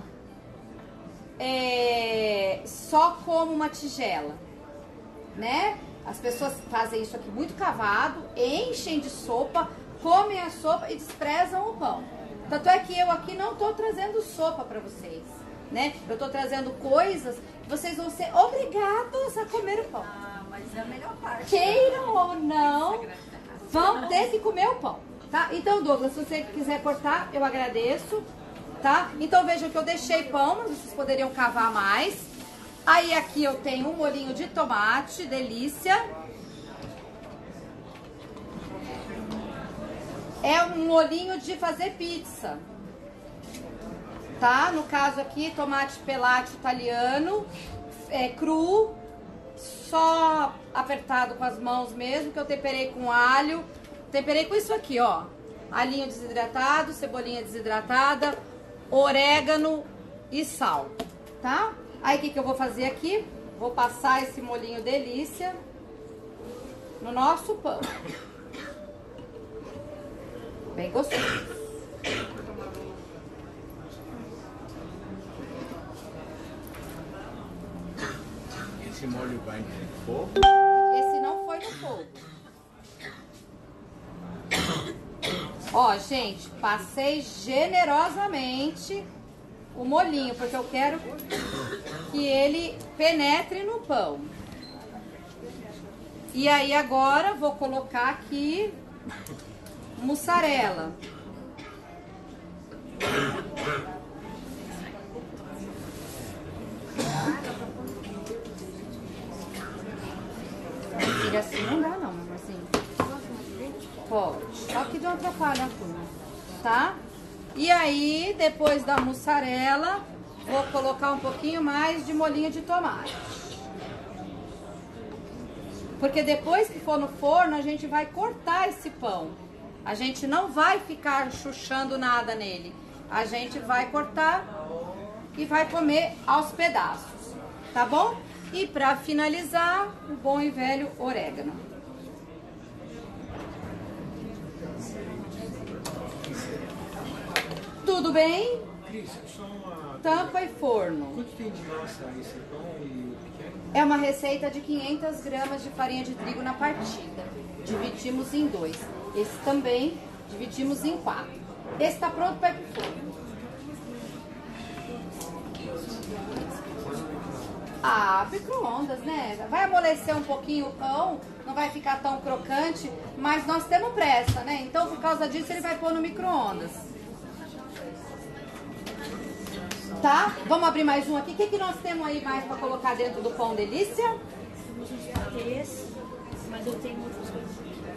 só como uma tigela, né? As pessoas fazem isso aqui muito cavado, enchem de sopa, comem a sopa e desprezam o pão. Tanto é que eu aqui não tô trazendo sopa para vocês, né? Eu tô trazendo coisas que vocês vão ser obrigados a comer o pão. Ah, mas é a melhor parte. Queiram ou não, vão ter que comer o pão, tá? Então, Douglas, se você quiser cortar, eu agradeço, tá? Então, vejam que eu deixei pão, mas vocês poderiam cavar mais. Aí, aqui eu tenho um molhinho de tomate, delícia. É um molhinho de fazer pizza, tá? No caso aqui, tomate pelate italiano, cru, só apertado com as mãos mesmo, que eu temperei com alho. Temperei com isso aqui, ó. Alhinho desidratado, cebolinha desidratada, orégano e sal, tá? Aí, o que eu vou fazer aqui? Vou passar esse molhinho delícia no nosso pão. Bem gostoso. Esse molho vai no fogo? Esse não foi no fogo. Ó, gente, passei generosamente o molhinho, porque eu quero que ele penetre no pão. E aí agora vou colocar aqui mussarela. E assim não dá não, meu amorzinho. Pode. Só que não atrapalha a turma, tá? E aí, depois da mussarela, vou colocar um pouquinho mais de molhinho de tomate. Porque depois que for no forno, a gente vai cortar esse pão. A gente não vai ficar chuchando nada nele. A gente vai cortar e vai comer aos pedaços, tá bom? E para finalizar, o bom e velho orégano. Tudo bem? Cris, só uma... Tampa e forno. Quanto tem de massa esse pão e o pequeno? É uma receita de 500 gramas de farinha de trigo na partida. Dividimos em 2. Esse também dividimos em 4. Esse tá pronto para ir pro forno. Ah, micro-ondas, né? Vai amolecer um pouquinho o pão, não vai ficar tão crocante, mas nós temos pressa, né? Então, por causa disso, ele vai pôr no micro-ondas. Tá? Vamos abrir mais um aqui. O que nós temos aí mais para colocar dentro do pão delícia? Temos uns patês, mas eu tenho outras coisas.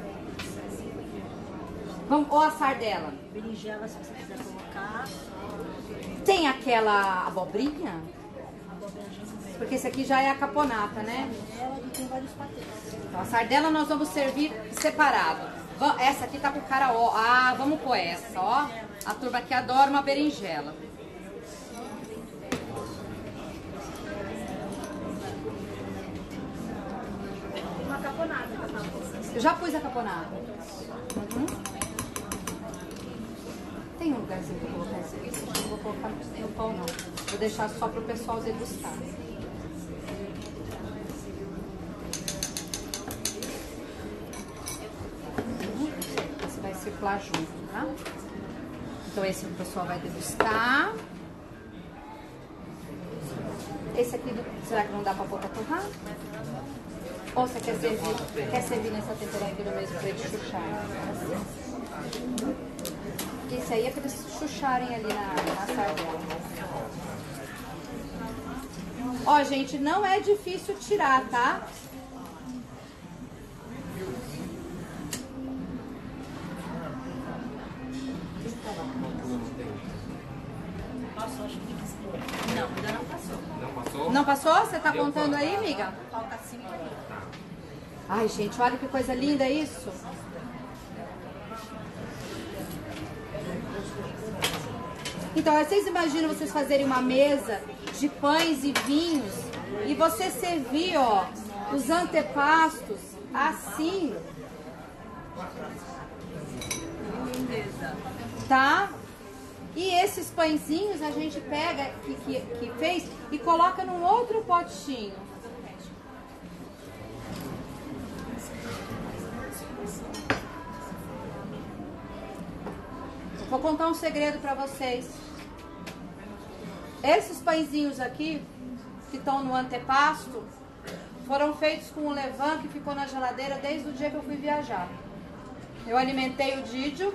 Vamos, ou a sardela. Berinjela, se você quiser colocar. Tem aquela abobrinha? Abobrinha. Porque esse aqui já é a caponata, né? Ela tem vários patês. Então, a sardela nós vamos servir separado. Essa aqui tá com cara ó. Ah, vamos pôr essa, ó. A turma aqui adora uma berinjela. Uma caponata. Eu já pus a caponata. Uhum. Tem um lugarzinho pra colocar esse aqui? Não vou colocar no pão, não. Vou deixar só pro pessoal degustar. Esse vai circular junto, tá? Então esse o pessoal vai degustar. Esse aqui, será que não dá pra pôr pra torrar? Ou você quer servir nessa temperatura mesmo pra eles chucharem? Esse aí é pra eles chucharem ali na sardela. Ó, gente, não é difícil tirar, tá? Nossa, acho que não, ainda não passou. Não passou? Não passou? Você tá contando aí, amiga? Falta 5 minutos. Ai, gente, olha que coisa linda isso. Então, vocês imaginam vocês fazerem uma mesa de pães e vinhos e você servir, ó, os antepastos assim, tá? E esses pãezinhos a gente pega que fez e coloca num outro potinho. Vou contar um segredo pra vocês. Esses pãezinhos aqui, que estão no antepasto, foram feitos com o levain que ficou na geladeira desde o dia que eu fui viajar. Eu alimentei o Didio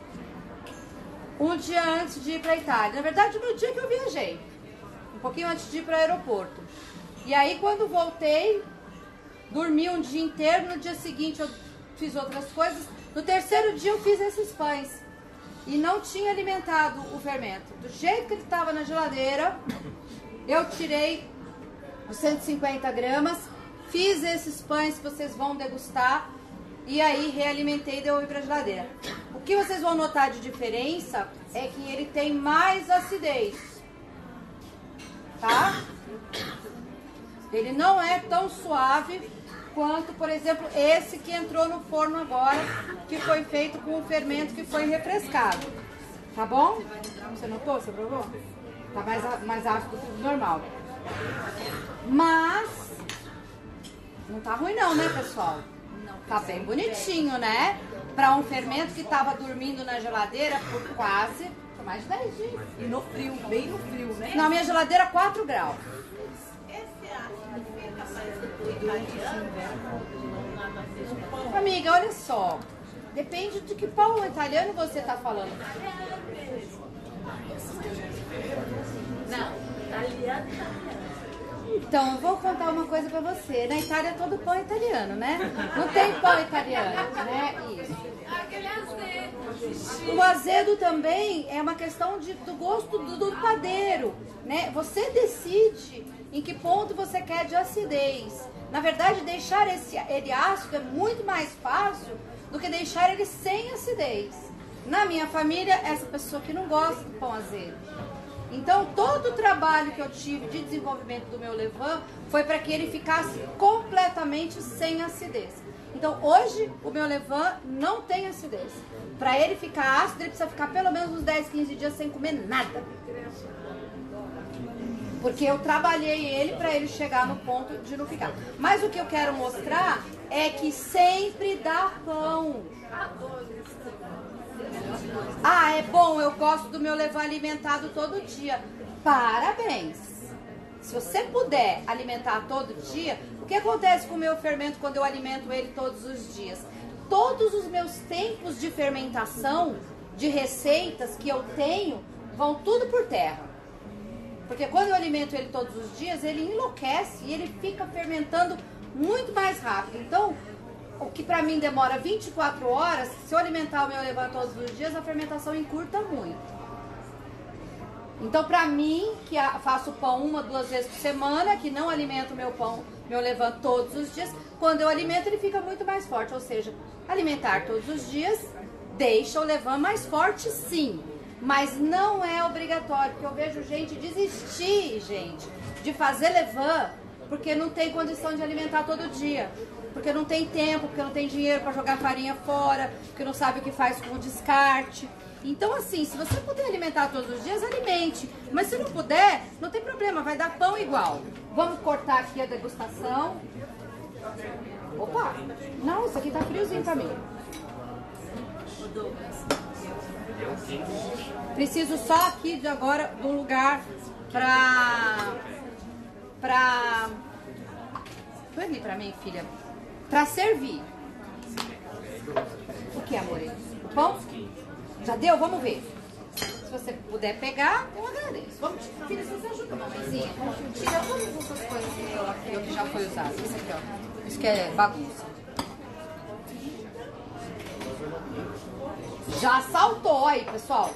um dia antes de ir para a Itália. Na verdade, no dia que eu viajei. Um pouquinho antes de ir para o aeroporto. E aí, quando voltei, dormi um dia inteiro. No dia seguinte, eu fiz outras coisas. No terceiro dia, eu fiz esses pães. E não tinha alimentado o fermento. Do jeito que ele estava na geladeira, eu tirei os 150 gramas, fiz esses pães que vocês vão degustar e aí realimentei e devolvi para a geladeira. O que vocês vão notar de diferença é que ele tem mais acidez, tá? Ele não é tão suave quanto, por exemplo, esse que entrou no forno agora, que foi feito com o fermento que foi refrescado. Tá bom? Você notou? Você provou? Tá mais ácido do que normal. Mas não tá ruim não, né, pessoal? Tá bem bonitinho, né? Pra um fermento que tava dormindo na geladeira por quase mais de 10 dias. E no frio, bem no frio, né? Na minha geladeira, 4 graus. Esse ácido fica mais italiano? Amiga, olha só. Depende de que pão italiano você tá falando. Não, italiano. Então, eu vou contar uma coisa pra você. Na Itália, todo pão é italiano, né? Não tem pão italiano, né? Isso. Aquele azedo. O azedo também é uma questão do gosto do padeiro, né? Você decide em que ponto você quer de acidez. Na verdade, deixar ele ácido é muito mais fácil do que deixar ele sem acidez. Na minha família, essa pessoa que não gosta do pão azedo. Então, todo o trabalho que eu tive de desenvolvimento do meu levain foi para que ele ficasse completamente sem acidez. Então, hoje, o meu levain não tem acidez. Para ele ficar ácido, ele precisa ficar pelo menos uns 10, 15 dias sem comer nada. Porque eu trabalhei ele para ele chegar no ponto de não ficar. Mas o que eu quero mostrar é que sempre dá pão. Ah, é bom, eu gosto do meu levain alimentado todo dia. Parabéns! Se você puder alimentar todo dia, o que acontece com o meu fermento quando eu alimento ele todos os dias? Todos os meus tempos de fermentação, de receitas que eu tenho, vão tudo por terra. Porque quando eu alimento ele todos os dias, ele enlouquece e ele fica fermentando muito mais rápido. Então, o que pra mim demora 24 horas, se eu alimentar o meu levain todos os dias, a fermentação encurta muito. Então, pra mim, que faço pão 1, 2 vezes por semana, que não alimento meu levain todos os dias, quando eu alimento ele fica muito mais forte. Ou seja, alimentar todos os dias deixa o levain mais forte, sim. Mas não é obrigatório, porque eu vejo gente desistir, de fazer levain, porque não tem condição de alimentar todo dia. Porque não tem tempo, porque não tem dinheiro para jogar farinha fora, porque não sabe o que faz com o descarte. Então, assim, se você puder alimentar todos os dias, alimente. Mas se não puder, não tem problema, vai dar pão igual. Vamos cortar aqui a degustação. Opa! Não, isso aqui tá friozinho pra mim. Preciso só aqui de agora de um lugar Põe ali pra mim, filha. Pra servir. O que, amor? O pão? Já deu? Vamos ver. Se você puder pegar, eu agradeço. Vamos, filha, se você ajuda a mamãezinha, tira todas essas coisas que já foi usado. Isso aqui, ó. Isso que é bagunça. Já saltou aí, pessoal.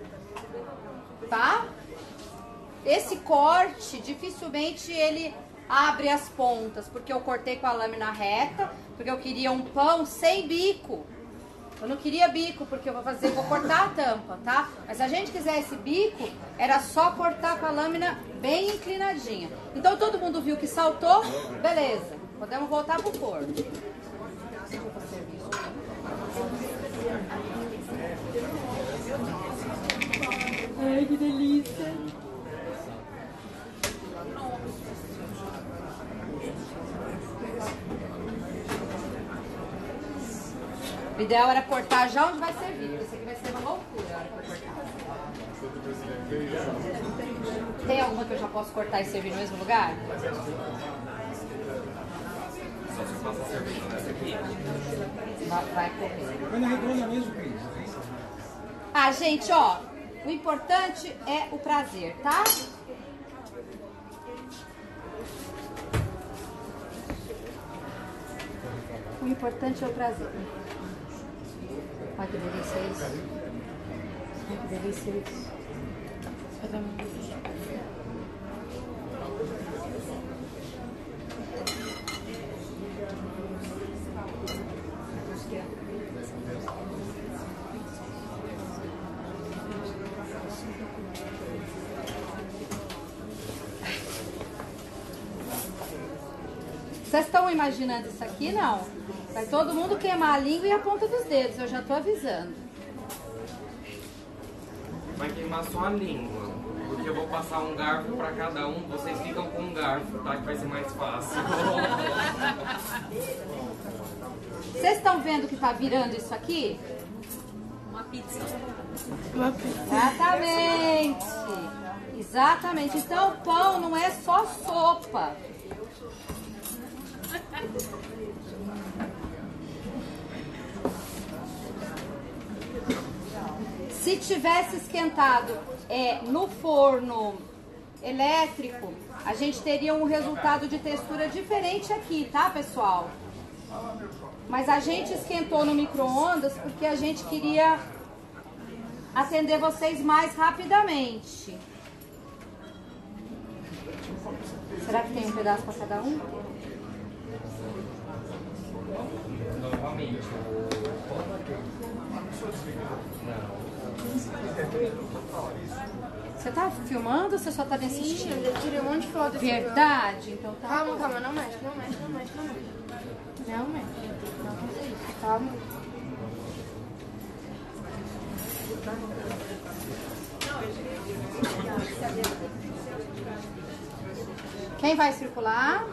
Tá? Esse corte, dificilmente ele abre as pontas, porque eu cortei com a lâmina reta, porque eu queria um pão sem bico. Eu não queria bico, porque eu vou cortar a tampa, tá? Mas se a gente quiser esse bico, era só cortar com a lâmina bem inclinadinha. Então todo mundo viu que saltou? Beleza. Podemos voltar pro forno. Ai, que delícia. O ideal era cortar já onde vai servir. Isso aqui vai ser uma loucura a hora que eu cortar. Tem alguma que eu já posso cortar e servir no mesmo lugar? Só se passa cerveja nessa aqui. Vai correr. Vai na redonda mesmo, Cris. Ah, gente, ó. O importante é o prazer, tá? O importante é o prazer. Olha que delícia isso. Olha que delícia isso. Vocês estão imaginando isso aqui? Não. Vai todo mundo queimar a língua e a ponta dos dedos, eu já tô avisando. Vai queimar só a língua. Porque eu vou passar um garfo pra cada um, vocês ficam com um garfo, tá? Que vai ser mais fácil. Vocês estão vendo que tá virando isso aqui? Uma pizza. Exatamente. Exatamente. Então o pão não é só sopa. Se tivesse esquentado no forno elétrico, a gente teria um resultado de textura diferente aqui, tá, pessoal? Mas a gente esquentou no micro-ondas porque a gente queria atender vocês mais rapidamente. Será que tem um pedaço para cada um? Novamente. Você tá filmando ou você só tá me Sim, assistindo? eu tirei um monte de foto. Verdade? Então tá. Calma, calma, não mexe, não mexe, não mexe, não mexe. Não mexe. Não faça isso. Calma. Quem vai circular?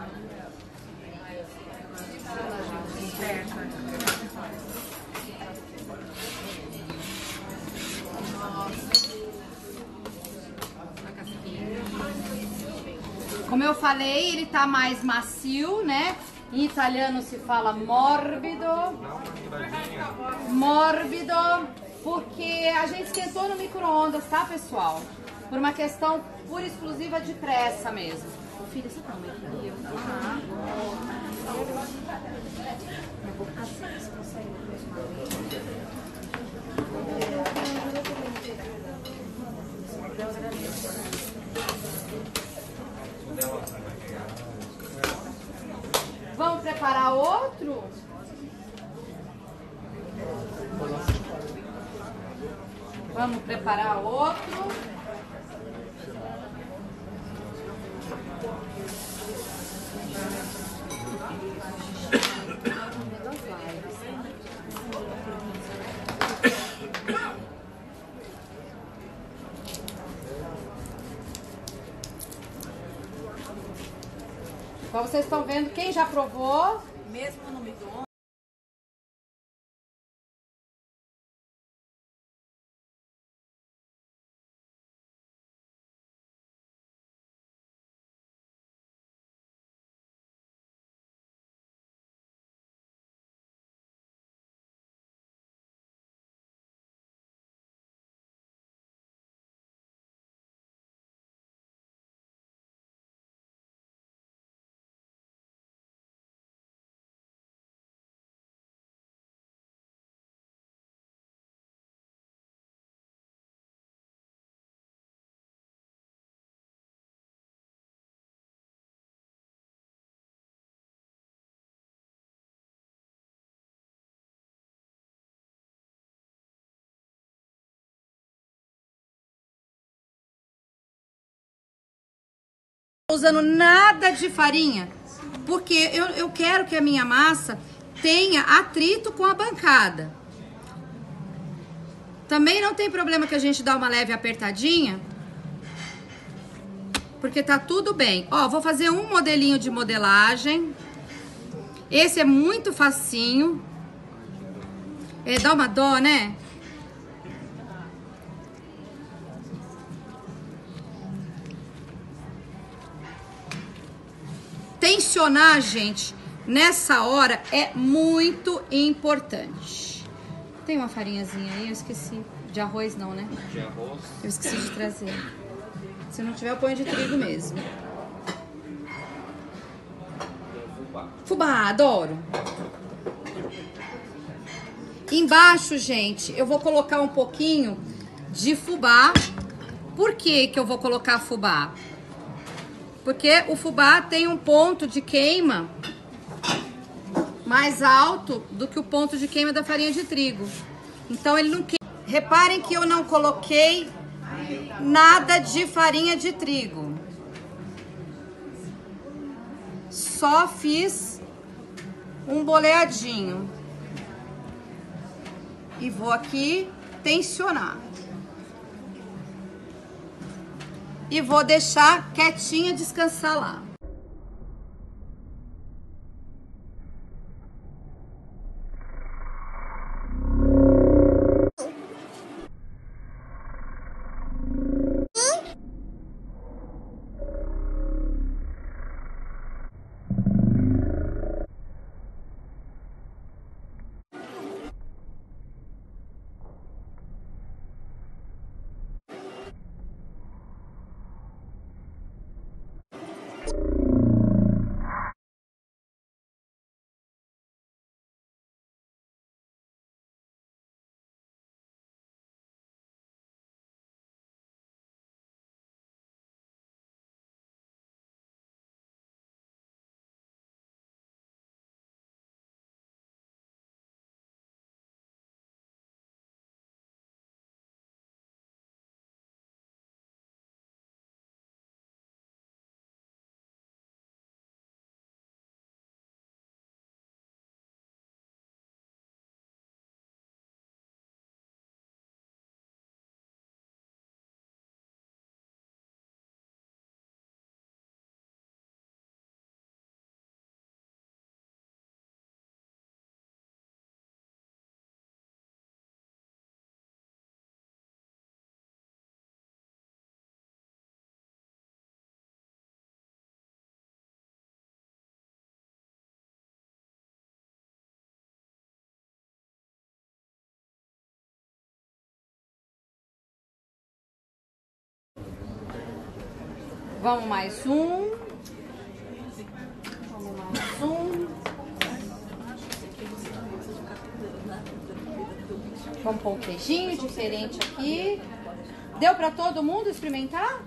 Como eu falei, ele tá mais macio, né? Em italiano se fala morbido. Morbido, porque a gente esquentou no micro-ondas, tá, pessoal? Por uma questão pura e exclusiva de pressa mesmo. Filha, você tá uma aqui? Eu vou fazer, você consegue Vamos preparar outro? Vamos preparar outro. Como vocês estão vendo, quem já provou? Mesmo no micro-ondas. Usando nada de farinha. porque eu quero que a minha massa tenha atrito com a bancada. Também não tem problema que a gente dá uma leve apertadinha, porque tá tudo bem. Ó, vou fazer um modelinho de modelagem. Esse é muito facinho. Dá uma dó, né? Tensionar, gente, nessa hora é muito importante. Tem uma farinhazinha aí, eu esqueci. De arroz não, né? De arroz. Eu esqueci de trazer. Se não tiver, eu ponho de trigo mesmo. Fubá, adoro. Embaixo, gente, eu vou colocar um pouquinho de fubá. Por que que eu vou colocar fubá? Porque o fubá tem um ponto de queima mais alto do que o ponto de queima da farinha de trigo. Então ele não queima. Reparem que eu não coloquei nada de farinha de trigo. Só fiz um boleadinho. E vou aqui tensionar. E vou deixar quietinha descansar lá. Vamos mais um. Vamos mais um. Vamos pôr um queijinho diferente aqui. Deu pra todo mundo experimentar?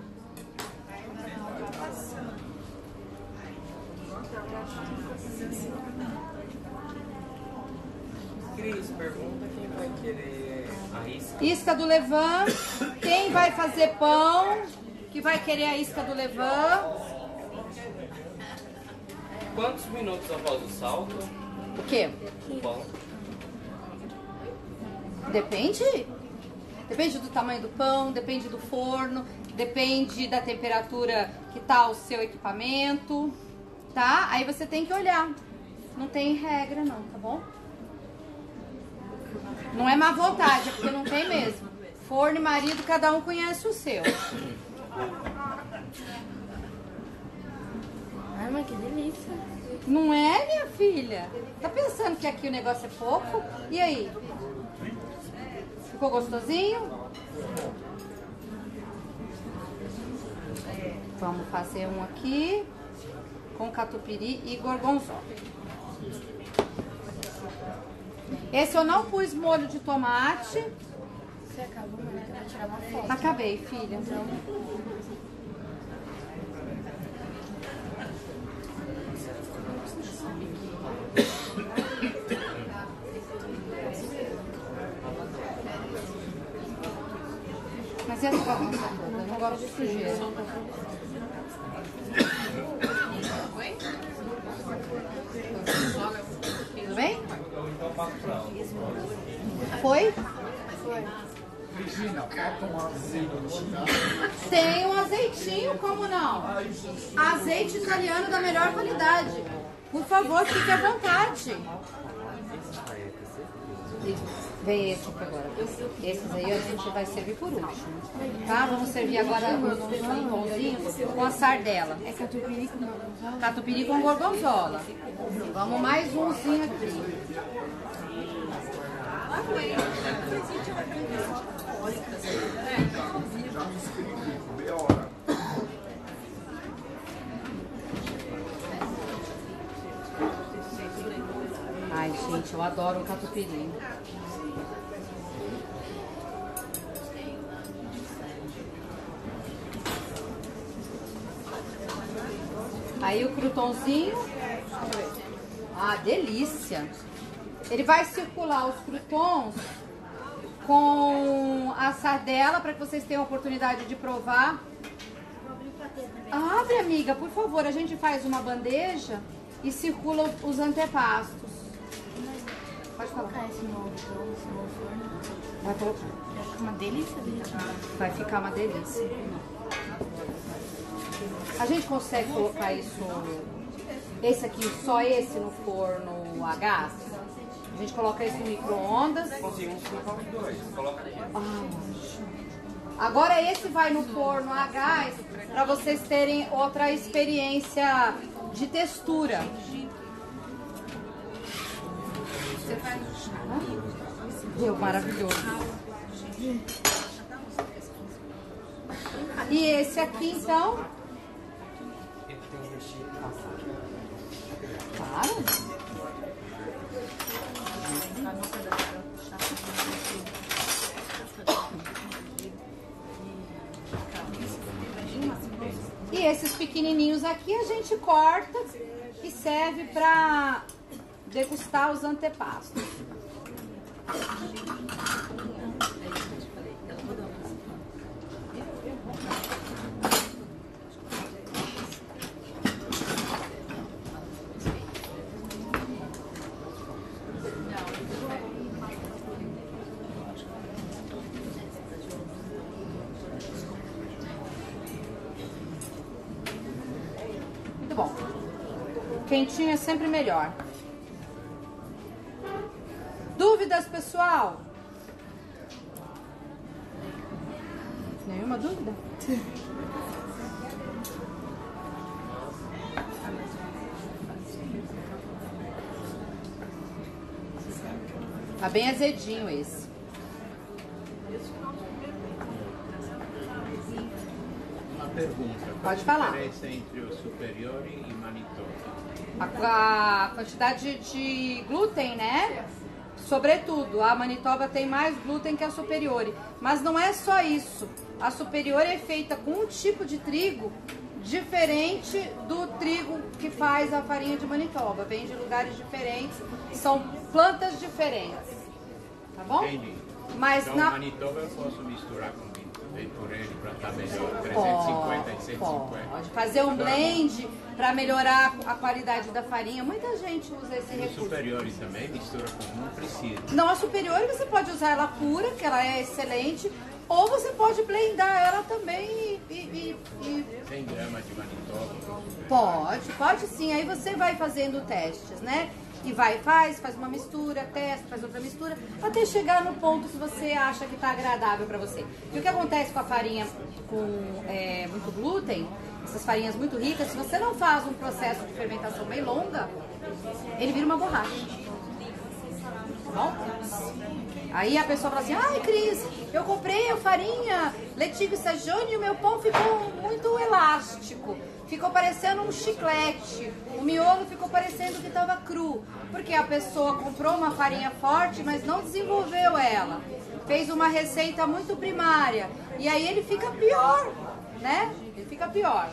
Cris, pergunta quem vai querer a isca. Isca do levain. Quem vai fazer pão? Que vai querer a isca do levain? Quantos minutos após o salto? O quê? O pão. Depende. Depende do tamanho do pão, depende do forno, depende da temperatura que tá o seu equipamento, tá? Aí você tem que olhar. Não tem regra não, tá bom? Não é má vontade, é porque não tem mesmo. Forno e marido, cada um conhece o seu. Ai, mas que delícia. Não é, minha filha? Tá pensando que aqui o negócio é pouco? E aí? Ficou gostosinho? Vamos fazer um aqui com catupiry e gorgonzola. Esse eu não pus molho de tomate. Você acabou, mas eu vou tirar uma foto. Acabei, filha. Mas essa bagunça toda, eu não gosto de sujeira. passo pra ela. Foi? Regina, falta um azeitinho. Tem um azeitinho, como não? Azeite italiano da melhor qualidade. Por favor, fique à vontade. Vem esse aqui agora. Esses aí a gente vai servir por último. Tá? Vamos servir agora os pãozinhos com a sardela. É catupiry com gorgonzola? Catupiry com gorgonzola. Vamos mais umzinho aqui. Já me inscrevi, meia hora. Ai, gente, eu adoro o catupiry. Aí o croutonzinho. Ah, delícia! Ele vai circular os croutons com a sardela para que vocês tenham a oportunidade de provar. Abre, amiga, por favor. A gente faz uma bandeja e circula os antepastos. Pode colocar esse no forno. Vai colocar. Vai ficar uma delícia. Vai ficar uma delícia. A gente consegue colocar isso, esse aqui, só esse no forno a gás? A gente coloca isso no micro-ondas. Conseguimos colocar os dois. Coloca aqui. Agora esse vai no forno a gás para vocês terem outra experiência de textura. Deu maravilhoso. E esse aqui então? Claro. E esses pequenininhos aqui a gente corta e serve para degustar os antepastos. Muito bom. Quentinho é sempre melhor. Dúvidas, pessoal? Nenhuma dúvida? Tá bem azedinho esse. Uma pergunta. Pode Qual falar. a diferença entre o Superiore e Manitoba? A quantidade de glúten, né? Sobretudo, a Manitoba tem mais glúten que a Superiore. Mas não é só isso. A Superiore é feita com um tipo de trigo diferente do trigo que faz a farinha de Manitoba. Vem de lugares diferentes, são plantas diferentes. Tá bom? Entendi. Mas então, na Manitoba eu posso misturar com Venturelli para estar melhor. 350 e 150. Pode fazer um blend para melhorar a qualidade da farinha. Muita gente usa esse E o recurso. Superiore também mistura com não precisa. Não, a Superiore você pode usar ela pura, que ela é excelente, ou você pode blendar ela também e 100 gramas de Manitoba. Pode sim. Aí você vai fazendo testes, né? E faz uma mistura, testa, faz outra mistura, até chegar no ponto que você acha que tá agradável para você. E o que acontece com a farinha com muito glúten, essas farinhas muito ricas, se você não faz um processo de fermentação bem longa, ele vira uma borracha. Tá bom? Aí a pessoa fala assim, ai Cris, eu comprei a farinha Letigo Stagione e o meu pão ficou muito elástico. Ficou parecendo um chiclete. O miolo ficou parecendo que estava cru. Porque a pessoa comprou uma farinha forte, mas não desenvolveu ela. Fez uma receita muito primária. E aí ele fica pior, né? Ele fica pior.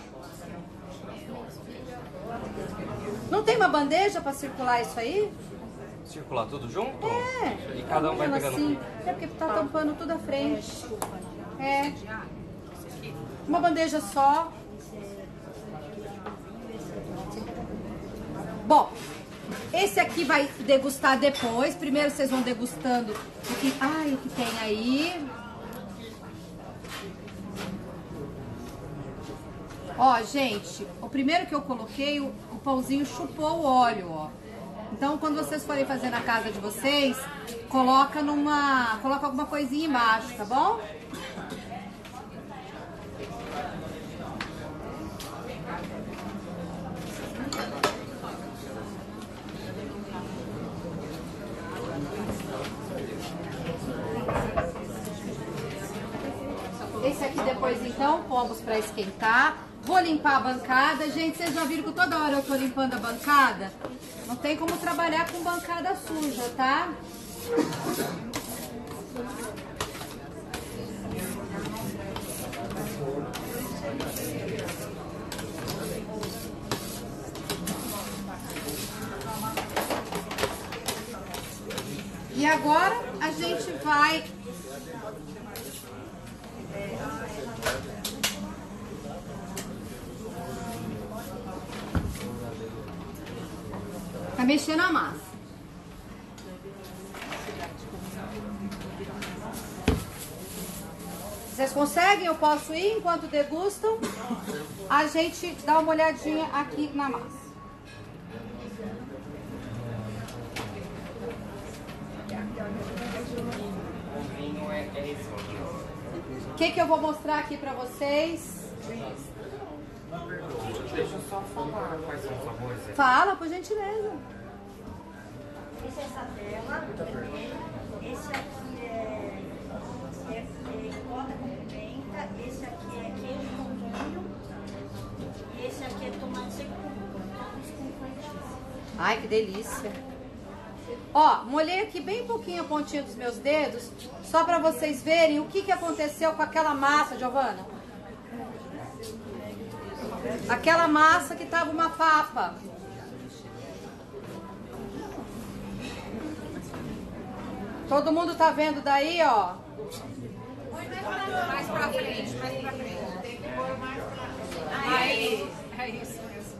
Não tem uma bandeja para circular isso aí? Circular tudo junto? É. E cada um vai pegando assim. aqui? É porque tá tampando tudo à frente. É. Uma bandeja só. Bom, Esse aqui vai degustar depois. Primeiro vocês vão degustando o que tem aí. Ó, gente, o primeiro que eu coloquei, o pãozinho chupou o óleo, ó. Então, quando vocês forem fazer na casa de vocês, coloca alguma coisinha embaixo, tá bom? Esse aqui depois, então, pomos para esquentar. Vou limpar a bancada. Gente, vocês já viram que toda hora eu tô limpando a bancada? Não tem como trabalhar com bancada suja, tá? E agora a gente vai... Vai mexer na massa. Vocês conseguem? Eu posso ir enquanto degustam? A gente dá uma olhadinha aqui na massa. O que eu vou mostrar aqui pra vocês? Deixa eu só falar quais são os sabores. Fala, por gentileza. Esse é satela, esse aqui é ricota com pimenta, esse aqui é queijo com molho e esse aqui é tomate seco com rúcula. Ai, que delícia. Ó, molhei aqui bem pouquinho a pontinha dos meus dedos, só pra vocês verem o que aconteceu com aquela massa, Giovana. Aquela massa que tava uma papa. Todo mundo tá vendo daí, ó? Mais pra frente, mais pra frente. Tem que pôr mais pra frente. Aí, é isso mesmo.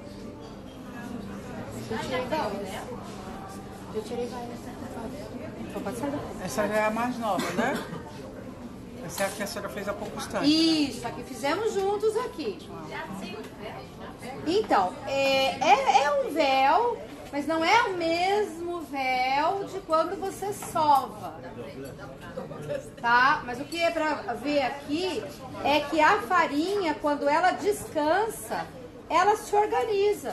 Eu tirei várias. Essa já é a mais nova, né? Essa é a que a senhora fez há pouco instante. Isso, aqui fizemos juntos aqui. Então, é um véu, mas não é o mesmo véu de quando você sova, tá? Mas o que é pra ver aqui é que a farinha, quando ela descansa, ela se organiza,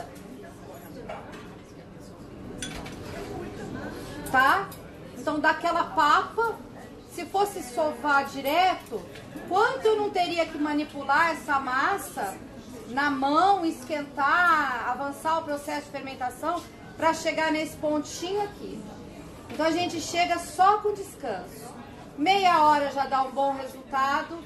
tá? Então dá aquela papa. Se fosse sovar direto, quanto eu não teria que manipular essa massa na mão, esquentar, avançar o processo de fermentação para chegar nesse pontinho aqui. Então a gente chega só com descanso. Meia hora já dá um bom resultado.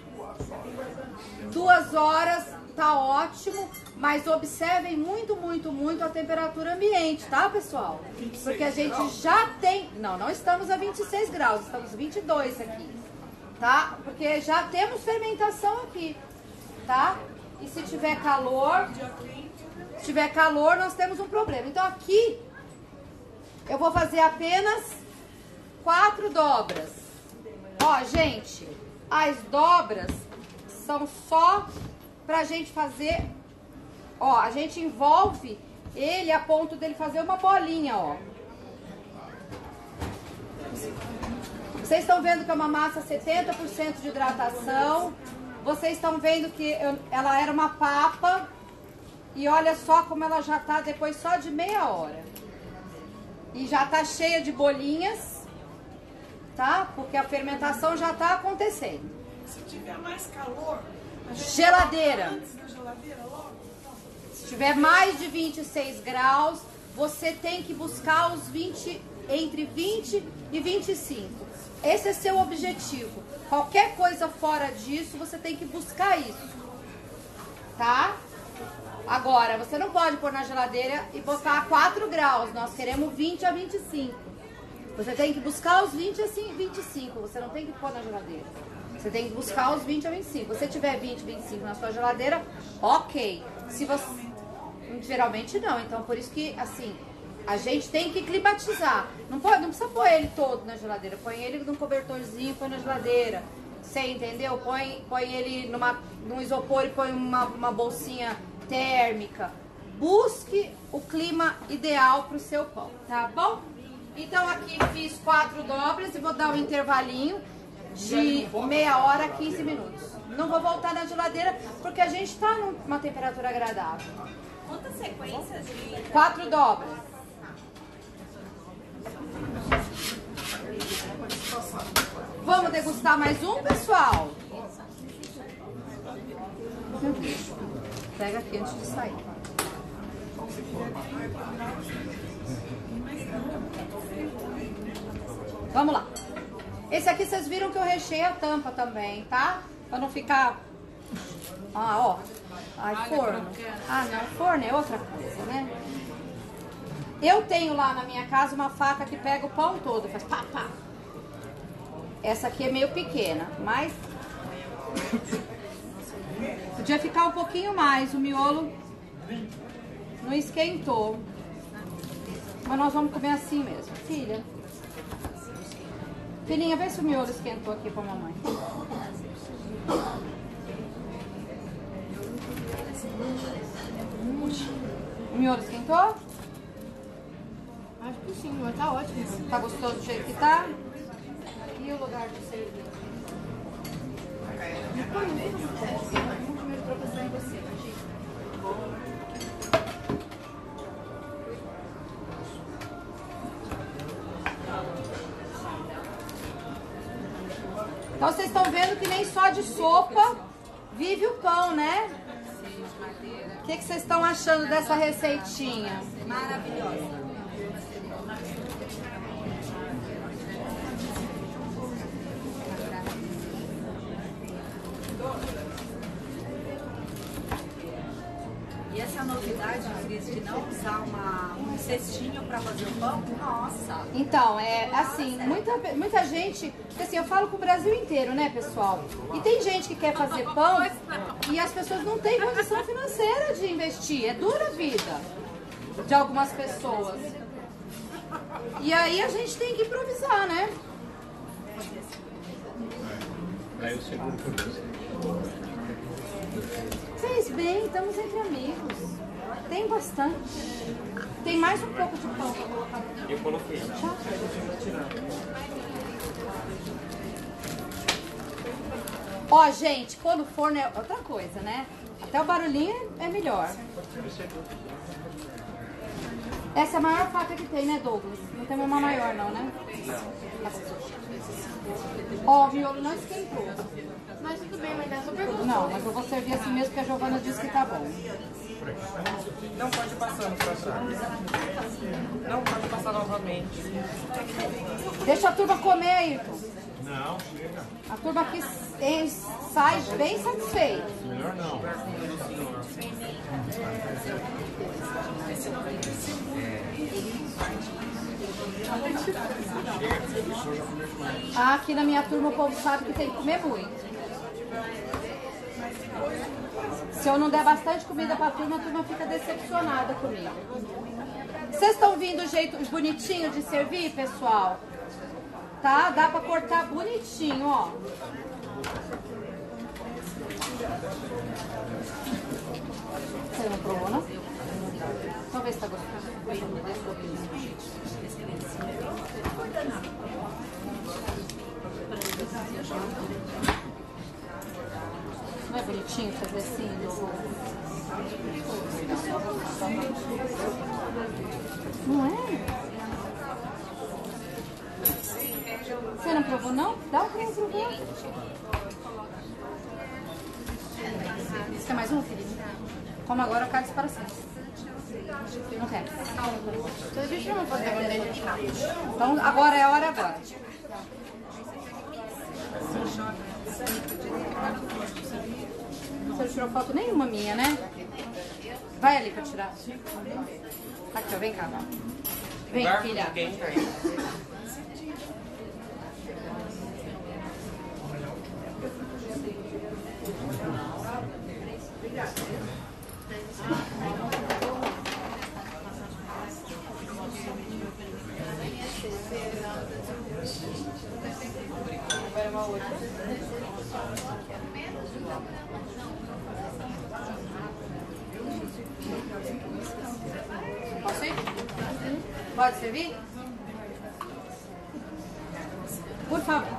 2 horas tá ótimo, mas observem muito, muito, muito a temperatura ambiente, tá, pessoal? Porque a gente já tem... Não estamos a 26 graus, estamos 22 aqui, tá? Porque já temos fermentação aqui, tá? E se tiver calor, nós temos um problema. Então aqui, eu vou fazer apenas 4 dobras. Ó, gente, as dobras são só pra gente fazer, ó, a gente envolve ele a ponto dele fazer uma bolinha, ó. Vocês estão vendo que é uma massa 70% de hidratação. Vocês estão vendo que ela era uma papa. E olha só como ela já tá depois só de meia hora. E já tá cheia de bolinhas, tá? Porque a fermentação já tá acontecendo. Se tiver mais calor... Geladeira. Antes da geladeira, logo. Se tiver mais de 26 graus, você tem que buscar os entre 20 e 25. Esse é seu objetivo. Qualquer coisa fora disso, você tem que buscar isso. Tá? Agora, você não pode pôr na geladeira e botar a 4 graus. Nós queremos 20 a 25. Você tem que buscar os 20 a 25. Você não tem que pôr na geladeira. Você tem que buscar os 20 a 25. Se você tiver 20, 25 na sua geladeira, ok. Se você... Geralmente não. Então, por isso que, assim, A gente tem que climatizar. Não precisa pôr ele todo na geladeira. Põe ele num cobertorzinho, põe na geladeira. Você entendeu? Põe ele num isopor e põe uma bolsinha térmica. Busque o clima ideal para o seu pão, tá bom? Então aqui fiz 4 dobras e vou dar um intervalinho de meia hora a 15 minutos. Não vou voltar na geladeira porque a gente está numa temperatura agradável. Quantas sequências de... 4 dobras. Vamos degustar mais um, pessoal? Meu Deus. Pega aqui antes de sair. Vamos lá. Esse aqui vocês viram que eu recheei a tampa também, tá? Pra não ficar... Ah, ó. Ai, forno. Ah, não, forno é outra coisa, né? Eu tenho lá na minha casa uma faca que pega o pão todo, faz pá, pá. Essa aqui é meio pequena, mas... Podia ficar um pouquinho mais, o miolo não esquentou. Mas nós vamos comer assim mesmo. Filha. Filhinha, vê se o miolo esquentou aqui pra mamãe. O miolo esquentou? Acho que sim, mas tá ótimo. Tá gostoso do jeito que tá? E o lugar de servir? Vamos primeiro tropeçar em você, Gigi. Então vocês estão vendo que nem só de sopa vive o pão, né? O que vocês estão achando dessa receitinha? Maravilhosa. E essa novidade, Cris, de não usar um cestinho para fazer o pão, nossa! Então, é assim, muita gente, assim, eu falo com o Brasil inteiro, né, pessoal? E tem gente que quer fazer pão e as pessoas não têm condição financeira de investir. É dura a vida de algumas pessoas. E aí a gente tem que improvisar, né? Aí o segundo por você. Fez bem, estamos entre amigos. Tem bastante. Tem mais um pouco de pão pra colocar aqui. Eu coloquei. Tchau. Ó, gente, pôr no forno é outra coisa, né? Até o barulhinho é melhor. Essa é a maior faca que tem, né, Douglas? Não tem uma maior, não, né? Ó, o miolo não esquentou. Mas tudo bem, mas é super gostoso. Não, mas eu vou servir assim mesmo, porque a Giovana disse que tá bom. Não pode passar no processo. Não pode passar novamente. Deixa a turma comer, Ayrton. Não, chega. A turma aqui sai bem satisfeita. Melhor não. Ah, aqui na minha turma o povo sabe que tem que comer muito. Se eu não der bastante comida pra turma, a turma fica decepcionada comigo. Vocês estão vendo o jeito bonitinho de servir, pessoal? Tá? Dá pra cortar bonitinho, ó. Você não provou, não? Vamos ver se tá gostando. Não é bonitinho fazer assim? Não é? Você não provou, não? Dá pra eu provar. Você quer mais um, filhinho? Como agora, carne para sempre. Não quer? Então deixa eu fazer a bandeja de carne. Então, agora é a hora agora. Você não tirou foto nenhuma minha, né? Vai ali pra tirar. Aqui, ó, vem cá. Vem, filha. Posso ir? Pode servir? Por favor.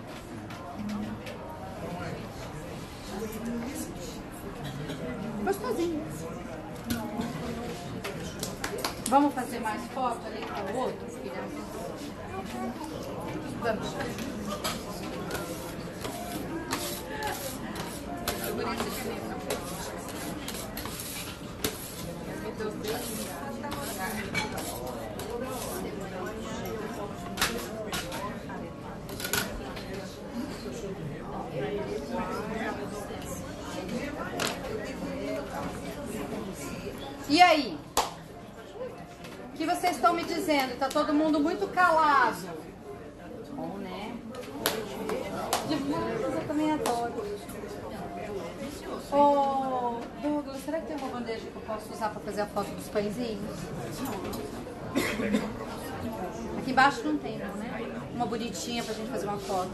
Gostosinho. Vamos fazer mais foto ali com o outro, filha? Vamos. E aí? O que vocês estão me dizendo? Tá todo mundo muito calado. Bom, né? Demais, eu também adoro. Ô, Douglas, será que tem uma bandeja que eu posso usar para fazer a foto dos pãezinhos? Aqui embaixo não tem, não, né? Uma bonitinha pra gente fazer uma foto.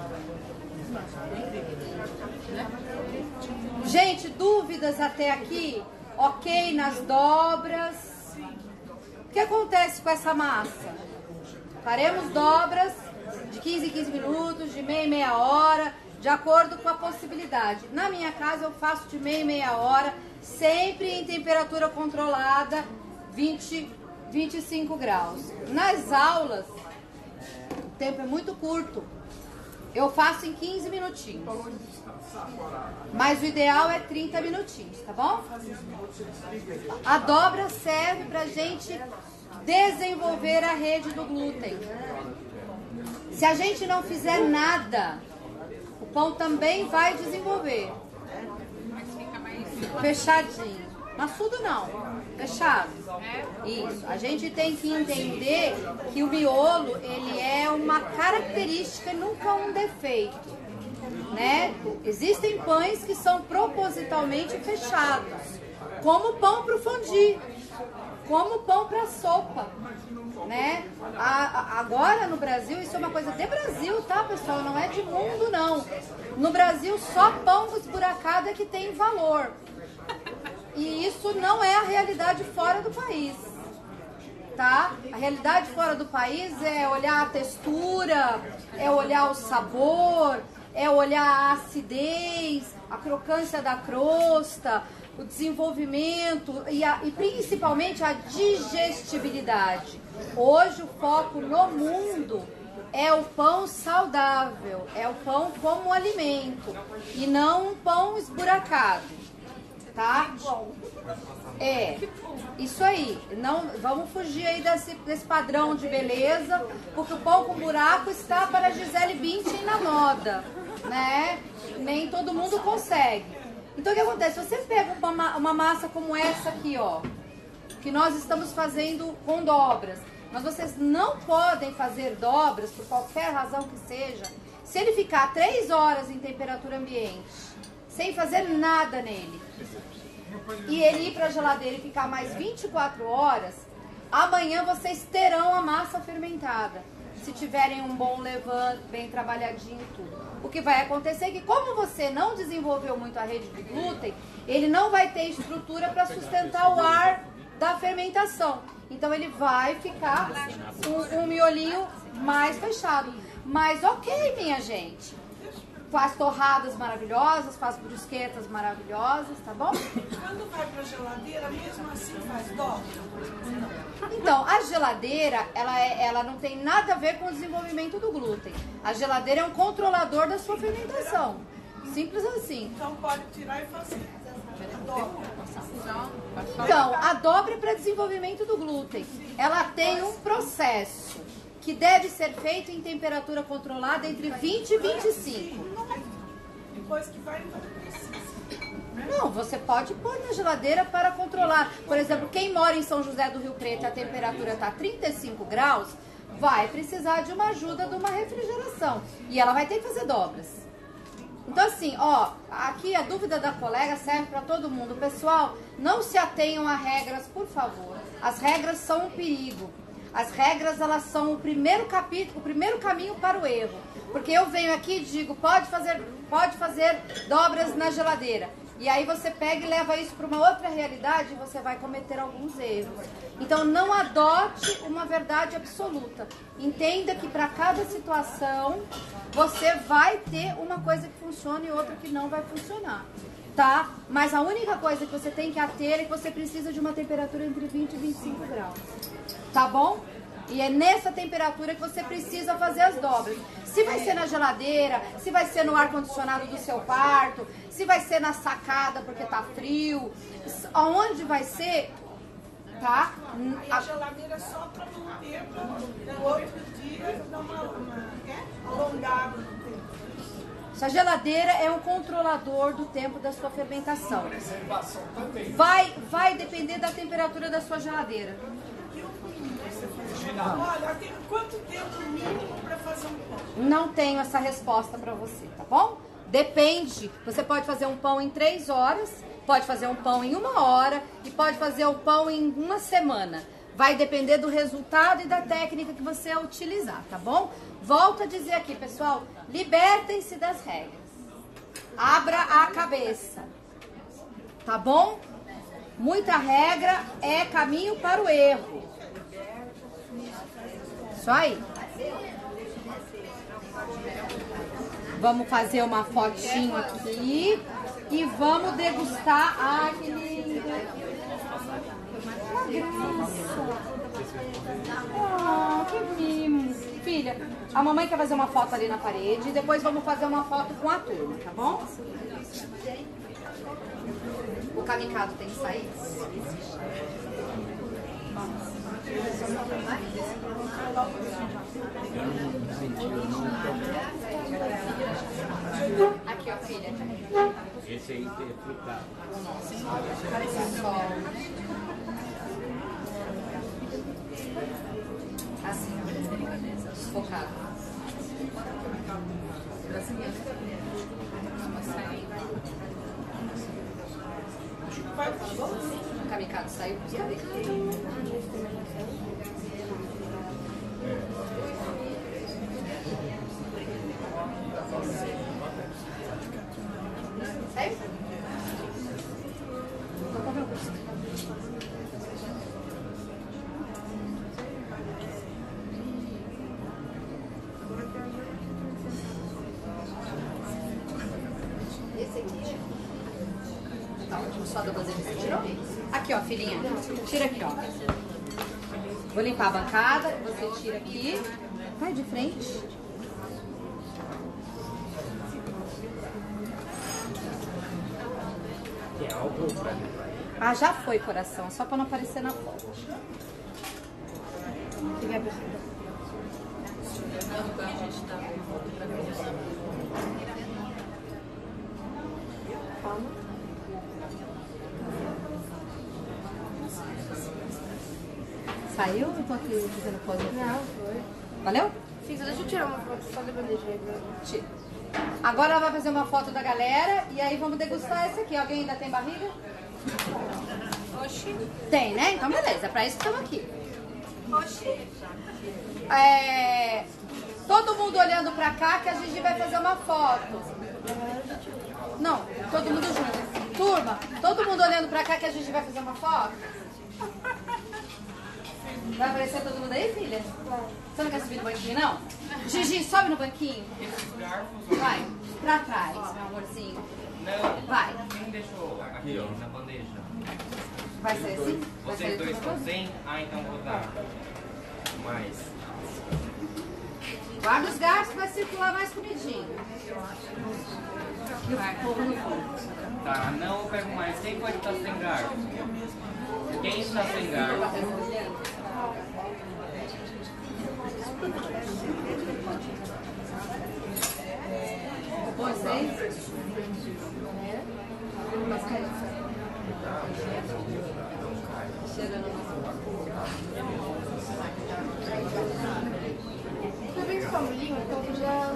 Gente, dúvidas até aqui? Ok nas dobras. O que acontece com essa massa? Faremos dobras de 15 em 15 minutos, de meia em meia hora, de acordo com a possibilidade. Na minha casa eu faço de meia em meia hora, sempre em temperatura controlada, 25 graus. Nas aulas, o tempo é muito curto. Eu faço em 15 minutinhos. Mas o ideal é 30 minutinhos, tá bom? A dobra serve pra gente desenvolver a rede do glúten. Se a gente não fizer nada, o pão também vai desenvolver. Fechadinho. Maçudo não, fechado. Isso. A gente tem que entender que o miolo, ele é uma característica e nunca um defeito, né? Existem pães que são propositalmente fechados, como pão para o fondue, como pão para sopa, né? Agora no Brasil, isso é uma coisa de Brasil, tá, pessoal? Não é de mundo, não. No Brasil, só pão esburacado é que tem valor. E isso não é a realidade fora do país, tá? A realidade fora do país é olhar a textura, é olhar o sabor, é olhar a acidez, a crocância da crosta, o desenvolvimento e principalmente a digestibilidade. Hoje o foco no mundo é o pão saudável, é o pão como alimento e não um pão esburacado. Tá? É, isso aí. Não, vamos fugir aí desse padrão de beleza, porque o pão com buraco está para Gisele Bündchen na moda, né? Nem todo mundo consegue. Então o que acontece? Você pega uma massa como essa aqui, ó, que nós estamos fazendo com dobras, mas vocês não podem fazer dobras, por qualquer razão que seja, se ele ficar 3 horas em temperatura ambiente, sem fazer nada nele, e ele ir para a geladeira e ficar mais 24 horas, amanhã vocês terão a massa fermentada, se tiverem um bom levain, bem trabalhadinho e tudo. O que vai acontecer é que, como você não desenvolveu muito a rede de glúten, ele não vai ter estrutura para sustentar o ar da fermentação. Então ele vai ficar um miolinho mais fechado. Mas ok, minha gente. Faz torradas maravilhosas, faz brusquetas maravilhosas, tá bom? Quando vai pra geladeira, mesmo assim faz dobra? Então, a geladeira, ela não tem nada a ver com o desenvolvimento do glúten. A geladeira é um controlador da sua fermentação. Simples assim. Então pode tirar e fazer. Então, a dobra é para desenvolvimento do glúten. Ela tem um processo que deve ser feito em temperatura controlada entre 20 e 25. Depois que vai, então precisa. Não, você pode pôr na geladeira para controlar. Por exemplo, quem mora em São José do Rio Preto e a temperatura está 35 graus, vai precisar de uma ajuda de uma refrigeração. E ela vai ter que fazer dobras. Então assim, ó, aqui a dúvida da colega serve para todo mundo. Pessoal, não se atenham a regras, por favor. As regras são um perigo. As regras, elas são o primeiro capítulo, o primeiro caminho para o erro. Porque eu venho aqui e digo, pode fazer dobras na geladeira. E aí você pega e leva isso para uma outra realidade e você vai cometer alguns erros. Então não adote uma verdade absoluta. Entenda que para cada situação você vai ter uma coisa que funciona e outra que não vai funcionar. Tá? Mas a única coisa que você tem que ater é que você precisa de uma temperatura entre 20 e 25 graus. Tá bom? E é nessa temperatura que você precisa fazer as dobras. Se vai ser na geladeira, se vai ser no ar-condicionado do seu quarto, se vai ser na sacada porque tá frio, aonde vai ser, tá? A geladeira só para manter no outro dia dar uma alongada no tempo. Essa geladeira é um controlador do tempo da sua fermentação. Preservação também. Vai depender da temperatura da sua geladeira. Olha, tem quanto tempo mínimo para fazer um pão? Não tenho essa resposta para você, tá bom? Depende. Você pode fazer um pão em 3 horas, pode fazer um pão em 1 hora e pode fazer o pão em 1 semana. Vai depender do resultado e da técnica que você utilizar, tá bom? Volto a dizer aqui, pessoal, libertem-se das regras. Abra a cabeça, tá bom? Muita regra é caminho para o erro. Isso aí. Vamos fazer uma fotinho aqui e vamos degustar. Ai, que lindo! Que graça! Ah, que mimo! Filha, a mamãe quer fazer uma foto ali na parede e depois vamos fazer uma foto com a turma, tá bom? O kamikado tem que sair? Aqui, ó, filha. Esse aí tem frutado. Assim, focado. O kamikado saiu. Saiu? Esse aqui. Tá ótimo, só da fazer você tirou? Aqui, ó, filhinha. Tira aqui, ó. Vou limpar a bancada, você tira aqui. Vai de frente. Tem algo pra mim? Ah, já foi, coração. Só pra não aparecer na foto. Que vai Saiu ou tô aqui fazendo pose? Não, foi. Valeu? Sim, deixa eu tirar uma foto só da bandeja aí. Tira. Agora ela vai fazer uma foto da galera e aí vamos degustar esse aqui. Alguém ainda tem barriga? Oxi. Tem, né? Então beleza, é pra isso que estamos aqui. Oxi. Todo mundo olhando pra cá que a Gigi vai fazer uma foto. Não, todo mundo junto. Turma, todo mundo olhando pra cá que a Gigi vai fazer uma foto? Vai aparecer todo mundo aí, filha? Você não quer subir no banquinho, não? Gigi, sobe no banquinho. Vai, pra trás, meu amorzinho. Não. Vai. Quem deixou aqui, ó, na bandeja? Vai ser assim? Vai Vocês ser dois tudo? estão sem? Ah, então vou dar mais. Guarda os garfos, vai circular mais comidinho. E o povo no fundo. Tá, não eu pego mais. Quem pode estar sem garfo? Quem está sem garfo? Vocês? Tudo bem que tá molhinho, então já...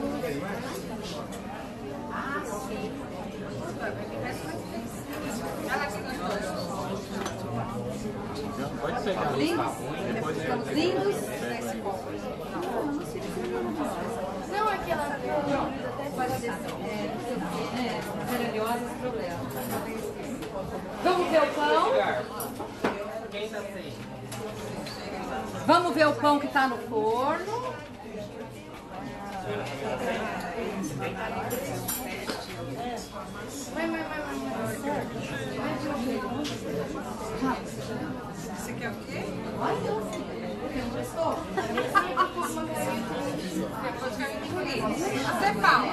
Ah, sim. Pode pegar ali, tá ruim. Estamos lindos? Não, aquela. Maravilhosa esse problema. Vamos ver o pão? Quem tá sem? Vamos ver o pão que tá no forno. Você quer o quê? Você fala.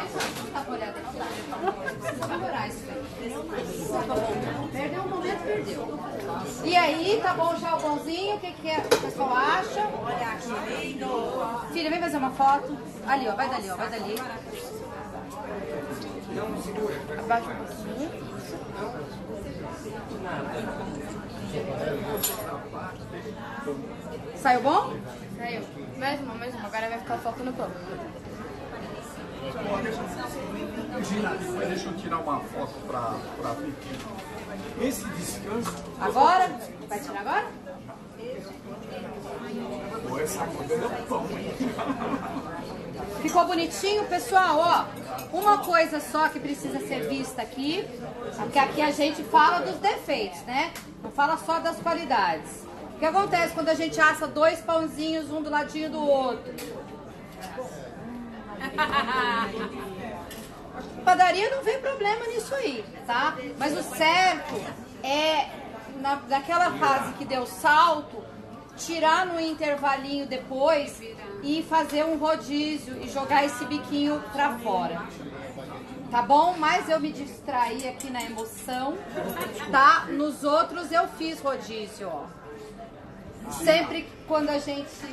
Perdeu um momento, perdeu. E aí, tá bom já o pãozinho? O que o pessoal acha? Olha que lindo. Filha, vem fazer uma foto. Ali, ó, vai dali, ó, vai dali. Abaixa um pouquinho. Saiu bom? Saiu. Mais uma. Agora vai ficar o foco no pão. Regina, depois deixa eu tirar uma foto pra Vicky. Esse descanso. Agora? Vai tirar agora? Pô, essa coisa é pão, hein? Ficou bonitinho, pessoal, ó. Uma coisa só que precisa ser vista aqui, porque aqui a gente fala dos defeitos, né? Não fala só das qualidades. O que acontece quando a gente assa dois pãozinhos, um do ladinho do outro? Padaria não vê problema nisso aí, tá? Mas o certo é, naquela fase que deu salto, tirar no intervalinho depois e fazer um rodízio e jogar esse biquinho pra fora. Tá bom? Mas eu me distraí aqui na emoção, tá? Nos outros eu fiz rodízio, ó. Sempre quando a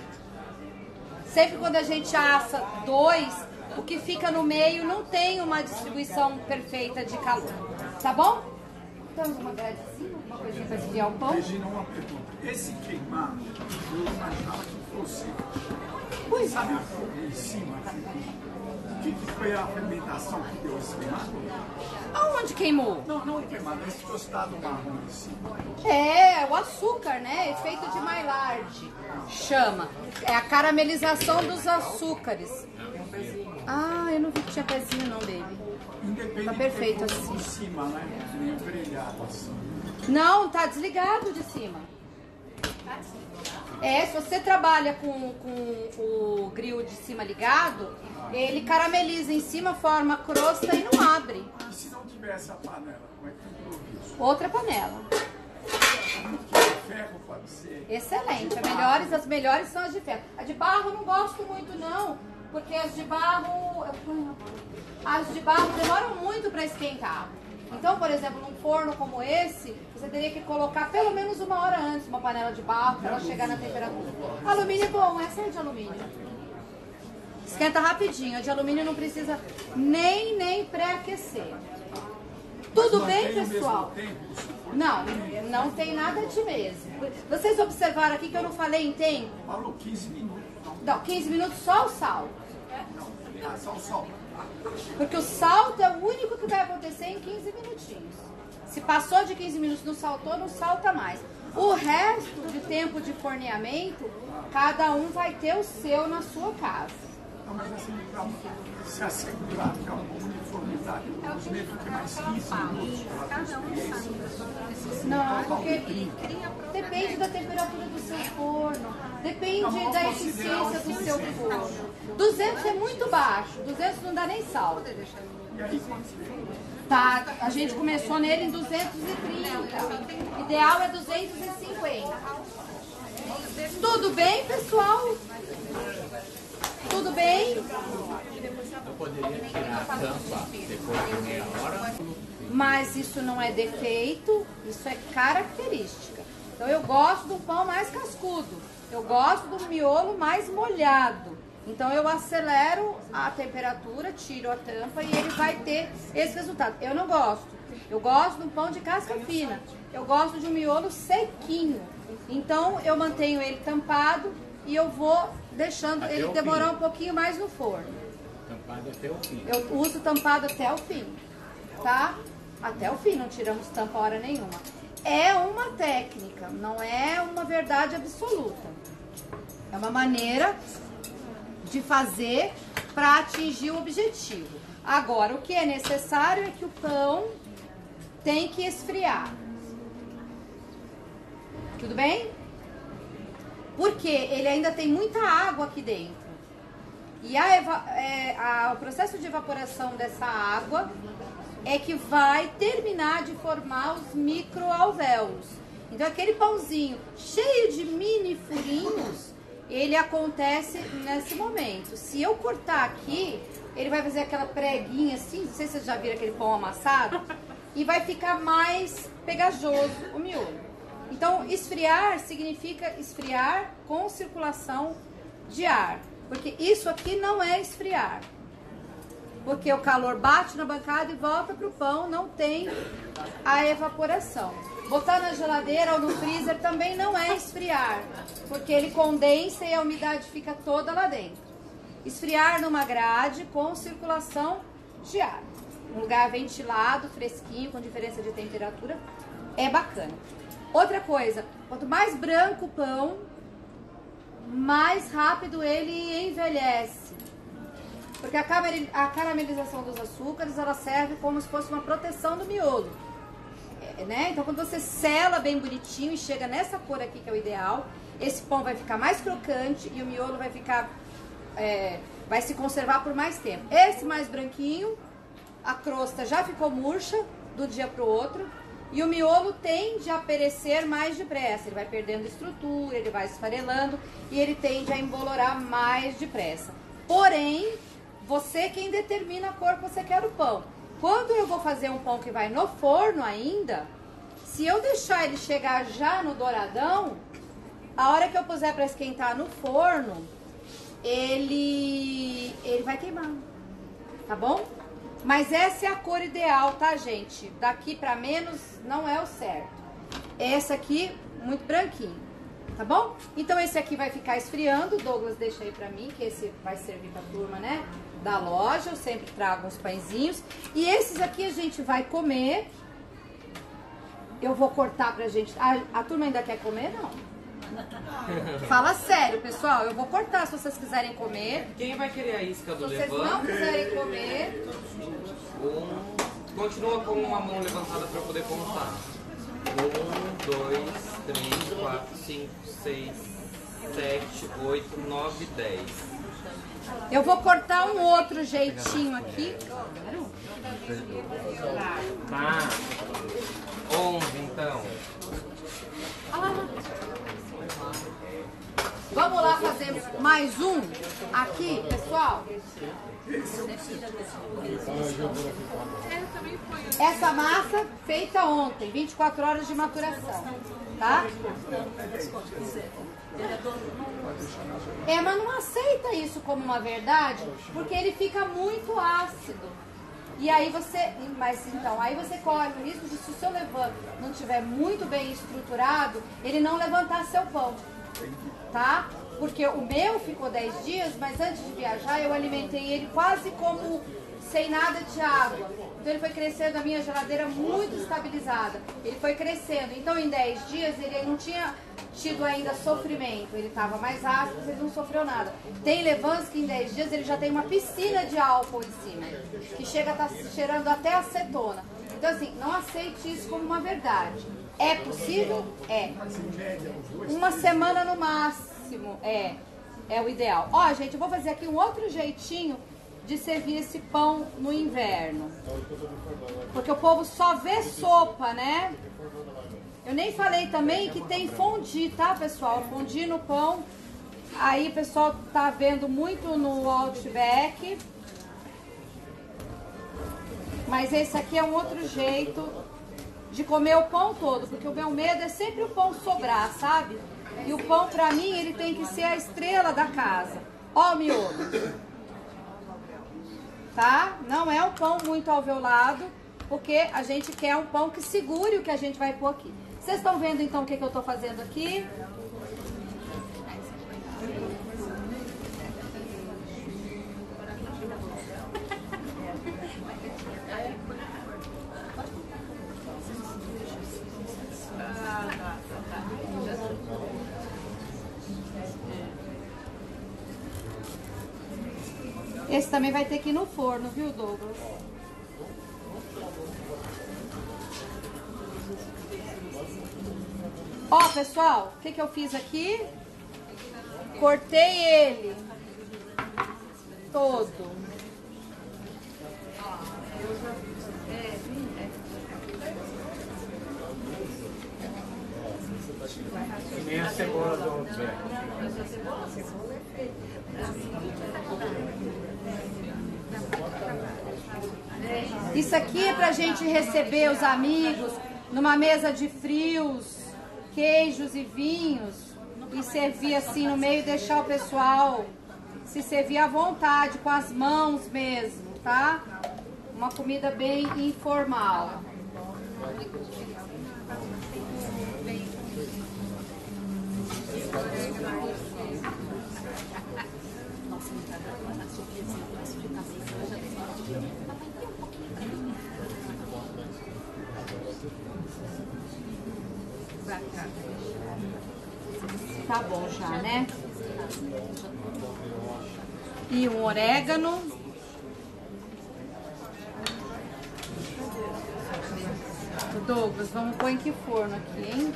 gente assa dois, o que fica no meio não tem uma distribuição perfeita de calor. Tá bom? Temos uma gradezinha, uma coisinha pra desviar o pão. Regina, uma pergunta. Esse queimar, eu imaginava que fosse. Sabe o fogo em cima? O que foi a fermentação que deu esse queimado? Aonde queimou? Não o queimado, esse tostado marrom em cima. É, o açúcar, né? Efeito de Maillard. Chama. É a caramelização dos açúcares. Ah, eu não vi que tinha pezinho não, baby. Independente tá perfeito de assim. Em cima, né? Meio brilhado assim. Não, tá desligado de cima. É, se você trabalha com o grill de cima ligado, ele carameliza em cima, forma crosta e não abre. E se não tiver essa panela, como é que tu improvisa? Outra panela. Ferro pode ser. Excelente. As melhores são as de ferro. A de barro eu não gosto muito não, porque as de barro demoram muito para esquentar. Então, por exemplo, num forno como esse, você teria que colocar pelo menos 1 hora antes uma panela de barro para ela chegar na temperatura. Alumínio é bom, essa é de alumínio. Esquenta rapidinho. A de alumínio não precisa nem pré-aquecer. Tudo bem, pessoal? Não tem nada de mesmo. Vocês observaram aqui que eu não falei em tempo? Falou 15 minutos. Não, 15 minutos só o sal. Não, só o sal. Porque o salto é o único que vai acontecer em 15 minutinhos. Se passou de 15 minutos, não saltou, não salta mais. O resto de tempo de forneamento, cada um vai ter o seu na sua casa. Não, mas assim, para se assegurar que é uma uniformidade, os meses que mais 15 minutos. Não, porque depende da temperatura do seu forno, depende da eficiência do seu forno. 200 é muito baixo, 200 não dá nem sal. Tá, a gente começou nele em 230, ideal é 250. Tudo bem, pessoal? Tudo bem? Eu poderia tirar a tampa depois de meia hora. Mas isso não é defeito, isso é característica. Então eu gosto do pão mais cascudo, eu gosto do miolo mais molhado. Então eu acelero a temperatura, tiro a tampa e ele vai ter esse resultado. Eu não gosto. Eu gosto de um pão de casca fina. Eu gosto de um miolo sequinho. Então eu mantenho ele tampado e eu vou deixando ele demorar um pouquinho mais no forno. Tampado até o fim. Eu uso tampado até o fim, tá? Até o fim, não tiramos tampa hora nenhuma. É uma técnica, não é uma verdade absoluta. É uma maneira de fazer para atingir o objetivo. Agora, o que é necessário é que o pão tem que esfriar. Tudo bem? Porque ele ainda tem muita água aqui dentro. E o processo de evaporação dessa água é que vai terminar de formar os microalvéolos. Então, aquele pãozinho cheio de mini furinhos, ele acontece nesse momento. Se eu cortar aqui, ele vai fazer aquela preguinha assim, não sei se vocês já viram aquele pão amassado, e vai ficar mais pegajoso o miolo. Então, esfriar significa esfriar com circulação de ar, porque isso aqui não é esfriar. Porque o calor bate na bancada e volta para o pão, não tem a evaporação. Botar na geladeira ou no freezer também não é esfriar, porque ele condensa e a umidade fica toda lá dentro. Esfriar numa grade com circulação de ar. Um lugar ventilado, fresquinho, com diferença de temperatura, é bacana. Outra coisa, quanto mais branco o pão, mais rápido ele envelhece. Porque a caramelização dos açúcares, ela serve como se fosse uma proteção do miolo. Né? Então, quando você sela bem bonitinho e chega nessa cor aqui, que é o ideal, esse pão vai ficar mais crocante e o miolo vai ficar, vai se conservar por mais tempo. Esse mais branquinho, a crosta já ficou murcha do dia para o outro e o miolo tende a perecer mais depressa. Ele vai perdendo estrutura, ele vai esfarelando e ele tende a embolorar mais depressa. Porém, você quem determina a cor que você quer no pão. Quando eu vou fazer um pão que vai no forno ainda, se eu deixar ele chegar já no douradão, a hora que eu puser para esquentar no forno, ele vai queimar, tá bom? Mas essa é a cor ideal, tá, gente? Daqui para menos não é o certo. Essa aqui, muito branquinho, tá bom? Então esse aqui vai ficar esfriando, o Douglas deixa aí para mim, que esse vai servir pra turma, né? Da loja, eu sempre trago uns pãezinhos. E esses aqui a gente vai comer. Eu vou cortar pra gente. A turma ainda quer comer? Não. Fala sério, pessoal. Eu vou cortar se vocês quiserem comer. Quem vai querer a isca do levante? Se vocês não quiserem comer... Continua com uma mão levantada pra eu poder contar. 1, 2, 3, 4, 5, 6, 7, 8, 9, 10. Eu vou cortar um outro jeitinho aqui. Tá. 11, então. Vamos lá fazer mais um aqui, pessoal. Essa massa feita ontem, 24 horas de maturação, tá? Mas não aceita isso como uma verdade, porque ele fica muito ácido. E aí aí você corre o risco de, se o seu levante não estiver muito bem estruturado, ele não levantar seu pão, tá? Porque o meu ficou 10 dias, mas antes de viajar eu alimentei ele quase como sem nada de água. Então ele foi crescendo, a minha geladeira muito estabilizada. Ele foi crescendo. Então em 10 dias ele não tinha tido ainda sofrimento. Ele estava mais ácido, mas ele não sofreu nada. Tem levantes que em 10 dias ele já tem uma piscina de álcool em cima, que chega a estar cheirando até acetona. Então assim, não aceite isso como uma verdade. É possível? É. Uma semana no máximo é o ideal. Ó, gente, eu vou fazer aqui um outro jeitinho de servir esse pão no inverno. Porque o povo só vê sopa, né? Eu nem falei também que tem fondue, tá, pessoal? Fondue no pão. Aí o pessoal tá vendo muito no Outback. Mas esse aqui é um outro jeito de comer o pão todo. Porque o meu medo é sempre o pão sobrar, sabe? E o pão, pra mim, ele tem que ser a estrela da casa. Ó o miolo. Tá? Não é um pão muito alveolado, porque a gente quer um pão que segure o que a gente vai pôr aqui. Vocês estão vendo então o que eu estou fazendo aqui? Esse também vai ter que ir no forno, viu, Douglas? Ó, pessoal, o que que eu fiz aqui? Cortei ele todo. Que nem a cebola do Zé. Isso aqui é pra gente receber os amigos numa mesa de frios, queijos e vinhos e servir assim no meio e deixar o pessoal se servir à vontade, com as mãos mesmo, tá? Uma comida bem informal. Tá bom já, né? E um orégano. Douglas, vamos pôr em que forno aqui, hein?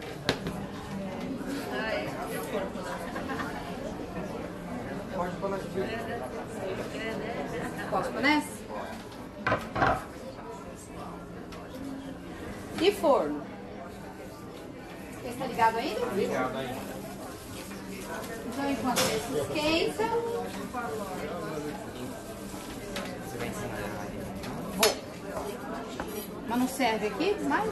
Pode pôr nessa. Posso pôr nessa? E forno? Esse tá ligado ainda? Tá ligado ainda. Então, enquanto esse esquenta... Você vai ensinar. Vou. Mas não serve aqui mais?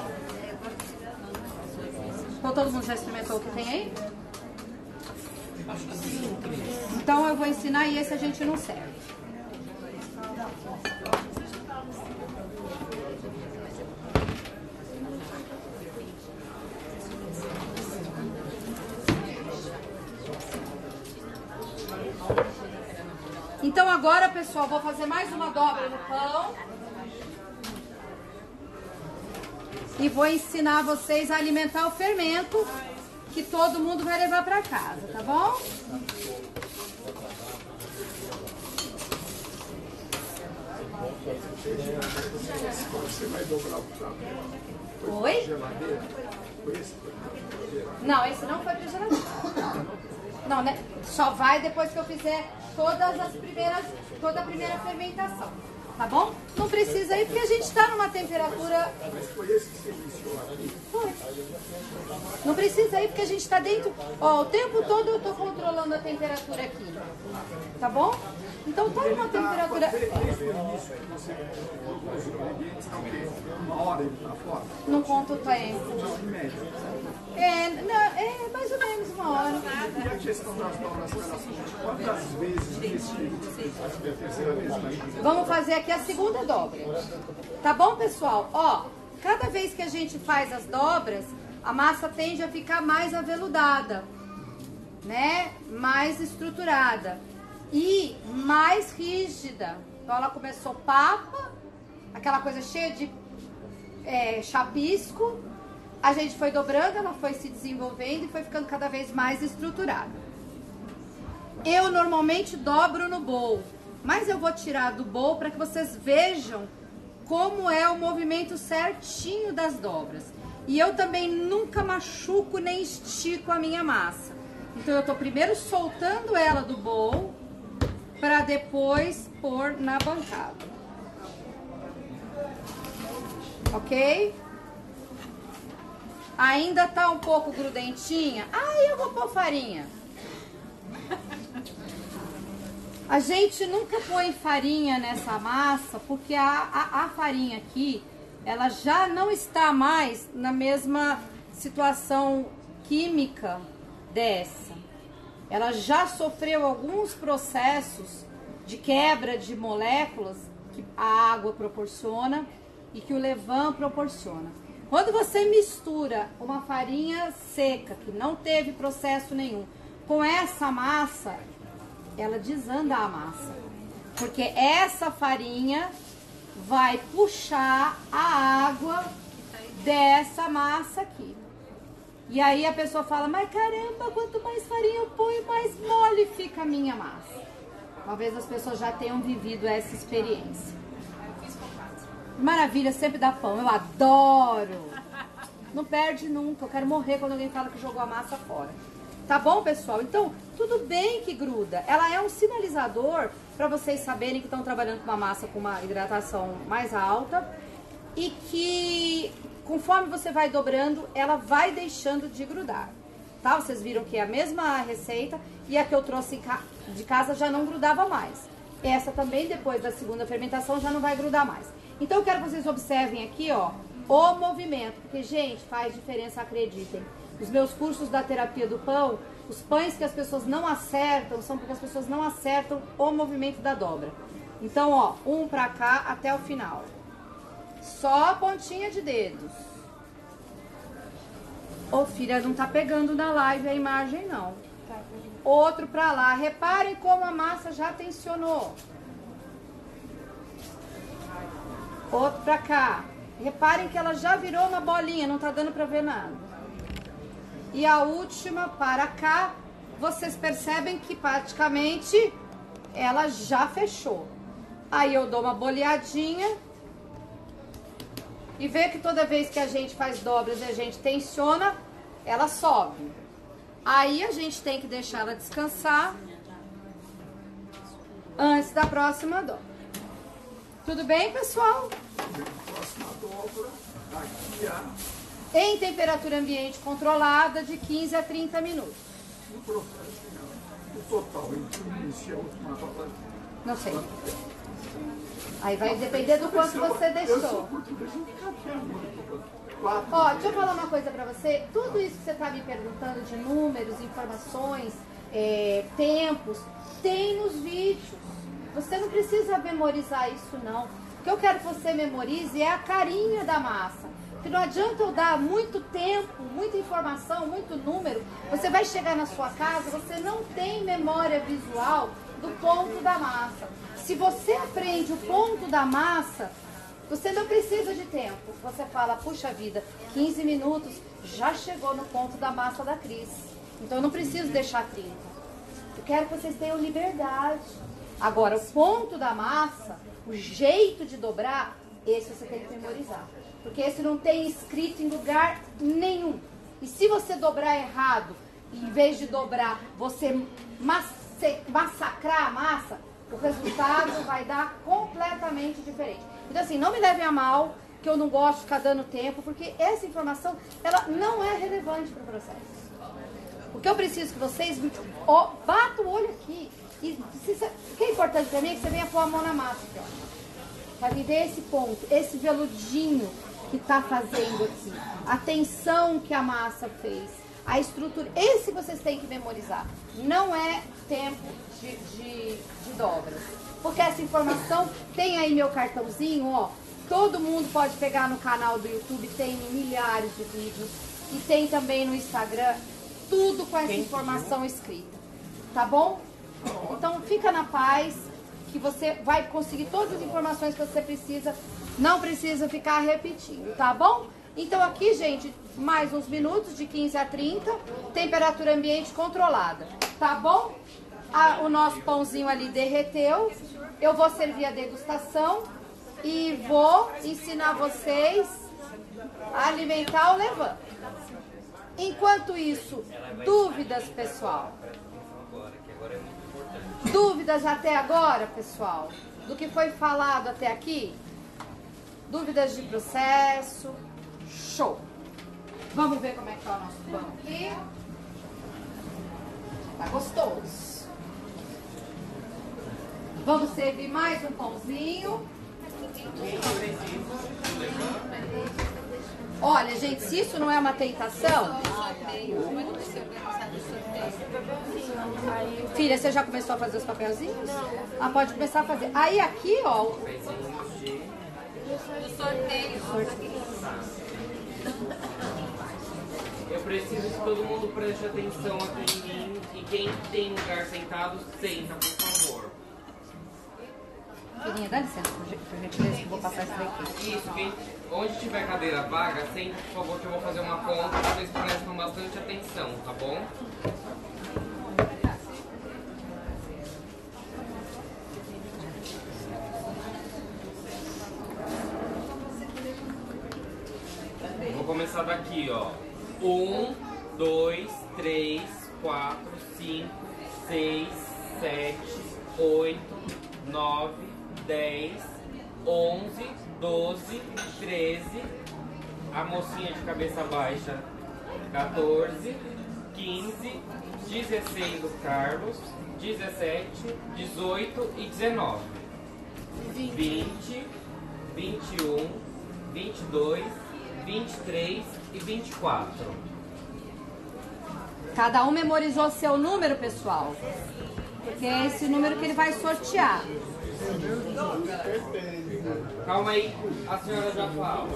Então, todo mundo já experimentou o que tem aí? Acho que sim, Cris. Então eu vou ensinar e esse a gente não serve. Então agora, pessoal, vou fazer mais uma dobra no pão. E vou ensinar vocês a alimentar o fermento que todo mundo vai levar para casa, tá bom? Você vai dobrar o prato. Oi? Geladeira? Não, esse não foi pra geladeira. Não, né? Só vai depois que eu fizer toda a primeira fermentação. Tá bom? Não precisa ir porque a gente tá numa temperatura... Mas foi esse que você iniciou aqui? Foi. Não precisa ir porque a gente tá dentro... Ó, o tempo todo eu tô controlando a temperatura aqui. Tá bom? Então tá numa temperatura... Desde o início que você colocou os ingredientes, tá o quê? Uma hora ele tá fora? Não conta o tempo. Em média. É mais ou menos uma hora. E a questão das dobras, quantas vezes nesse a terceira vez vai? Vamos fazer aqui a segunda dobra. Tá bom, pessoal? Ó, cada vez que a gente faz as dobras, a massa tende a ficar mais aveludada, né? Mais estruturada e mais rígida. Então ela começou papa, aquela coisa cheia de chapisco. A gente foi dobrando, ela foi se desenvolvendo e foi ficando cada vez mais estruturada. Eu normalmente dobro no bowl, mas eu vou tirar do bowl para que vocês vejam como é o movimento certinho das dobras. E eu também nunca machuco nem estico a minha massa. Então eu tô primeiro soltando ela do bowl para depois pôr na bancada. Ok? Ainda tá um pouco grudentinha? Aí eu vou pôr farinha. A gente nunca põe farinha nessa massa porque a farinha aqui, ela já não está mais na mesma situação química dessa. Ela já sofreu alguns processos de quebra de moléculas que a água proporciona e que o levain proporciona. Quando você mistura uma farinha seca, que não teve processo nenhum, com essa massa, ela desanda a massa. Porque essa farinha vai puxar a água dessa massa aqui. E aí a pessoa fala, mas caramba, quanto mais farinha eu ponho, mais mole fica a minha massa. Talvez as pessoas já tenham vivido essa experiência. Maravilha, sempre dá pão. Eu adoro. Não perde nunca. Eu quero morrer quando alguém fala que jogou a massa fora. Tá bom, pessoal? Então, tudo bem que gruda. Ela é um sinalizador para vocês saberem que estão trabalhando com uma massa com uma hidratação mais alta e que, conforme você vai dobrando, ela vai deixando de grudar. Tá? Vocês viram que é a mesma receita e a que eu trouxe de casa já não grudava mais. Essa também, depois da segunda fermentação, já não vai grudar mais. Então, eu quero que vocês observem aqui, ó, o movimento, porque, gente, faz diferença, acreditem. Os meus cursos da terapia do pão, os pães que as pessoas não acertam, são porque as pessoas não acertam o movimento da dobra. Então, ó, um pra cá até o final. Só a pontinha de dedos. Ô, filha, não tá pegando na live a imagem, não. Outro pra lá. Reparem como a massa já tensionou. Outro pra cá. Reparem que ela já virou uma bolinha, não tá dando pra ver nada. E a última para cá, vocês percebem que praticamente ela já fechou. Aí eu dou uma boleadinha e vê que toda vez que a gente faz dobras e a gente tensiona, ela sobe. Aí a gente tem que deixar ela descansar antes da próxima dobra. Tudo bem, pessoal? Próxima dobra, daqui a... Em temperatura ambiente controlada de 15 a 30 minutos. No processo, o total entre o início e a última dobra. Não sei. Aí vai depender do quanto você deixou. Ó, deixa eu falar uma coisa pra você. Tudo isso que você tá me perguntando de números, informações, tempos, tem nos vídeos. Você não precisa memorizar isso, não. O que eu quero que você memorize é a carinha da massa. Porque não adianta eu dar muito tempo, muita informação, muito número. Você vai chegar na sua casa, você não tem memória visual do ponto da massa. Se você aprende o ponto da massa, você não precisa de tempo. Você fala, puxa vida, 15 minutos, já chegou no ponto da massa da Cris. Então eu não preciso deixar 30. Eu quero que vocês tenham liberdade. Agora, o ponto da massa, o jeito de dobrar, esse você tem que memorizar. Porque esse não tem escrito em lugar nenhum. E se você dobrar errado, em vez de dobrar, você massacrar a massa, o resultado vai dar completamente diferente. Então assim, não me levem a mal, que eu não gosto de ficar dando tempo, porque essa informação, ela não é relevante para o processo. O que eu preciso que vocês batam o olho aqui. E o que é importante para mim é que você venha pôr a mão na massa, aqui, ó, para ver esse ponto, esse veludinho que tá fazendo aqui, a tensão que a massa fez, a estrutura, esse vocês têm que memorizar. Não é tempo de dobras, porque essa informação tem aí meu cartãozinho, ó, todo mundo pode pegar no canal do YouTube, tem milhares de vídeos, e tem também no Instagram, tudo com essa informação escrita, tá bom? Então fica na paz, que você vai conseguir todas as informações que você precisa, não precisa ficar repetindo, tá bom? Então aqui, gente, mais uns minutos, de 15 a 30, temperatura ambiente controlada, tá bom? O nosso pãozinho ali derreteu, eu vou servir a degustação e vou ensinar vocês a alimentar o levante. Enquanto isso, dúvidas, pessoal? Dúvidas até agora, pessoal? Do que foi falado até aqui? Dúvidas de processo? Show! Vamos ver como é que tá o nosso pão aqui. Tá gostoso. Vamos servir mais um pãozinho. Olha, gente, se isso não é uma tentação... Filha, você já começou a fazer os papelzinhos? Ah, pode começar a fazer. Aí aqui, ó... Sorteio. Eu preciso que todo mundo preste atenção aqui em mim. E quem tem lugar sentado, senta, por favor. Filhinha, dá licença, por gentileza, que eu vou passar isso daqui. Isso, onde tiver cadeira vaga, senta, por favor, que eu vou fazer uma conta. Vocês prestam bastante atenção, tá bom? Vou começar daqui, ó. 1, 2, 3, 4, 5, 6, 7, 8, 9, 10, 11, 12, 13. A mocinha de cabeça baixa, 14, 15, 16 do Carlos, 17, 18 e 19. 20, 21, 22, 23 e 24. Cada um memorizou seu número, pessoal? Porque é esse número que ele vai sortear. Calma aí, a senhora já fala.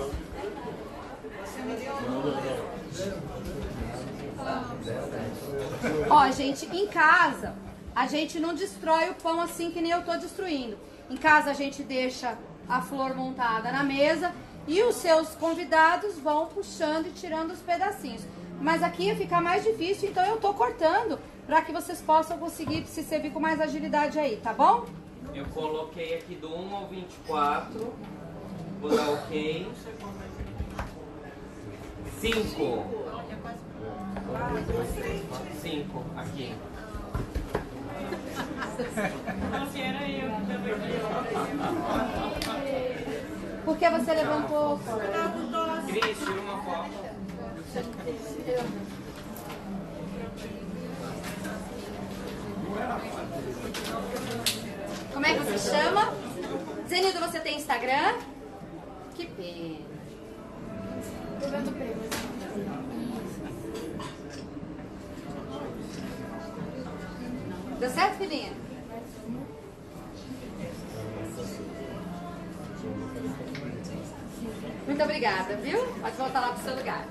Ó, gente, em casa, a gente não destrói o pão assim que nem eu tô destruindo. Em casa a gente deixa a flor montada na mesa e os seus convidados vão puxando e tirando os pedacinhos. Mas aqui ia ficar mais difícil, então eu tô cortando para que vocês possam conseguir se servir com mais agilidade aí, tá bom? Eu coloquei aqui do 1 ao 24. Vou dar ok. 5. 5 aqui. Por que você levantou? Cris, tira uma foto. Como é que você chama? Zenildo, você tem Instagram? Que pena. Levanta o prêmio. Deu certo, filhinha? Muito obrigada, viu? Pode voltar lá pro seu lugar.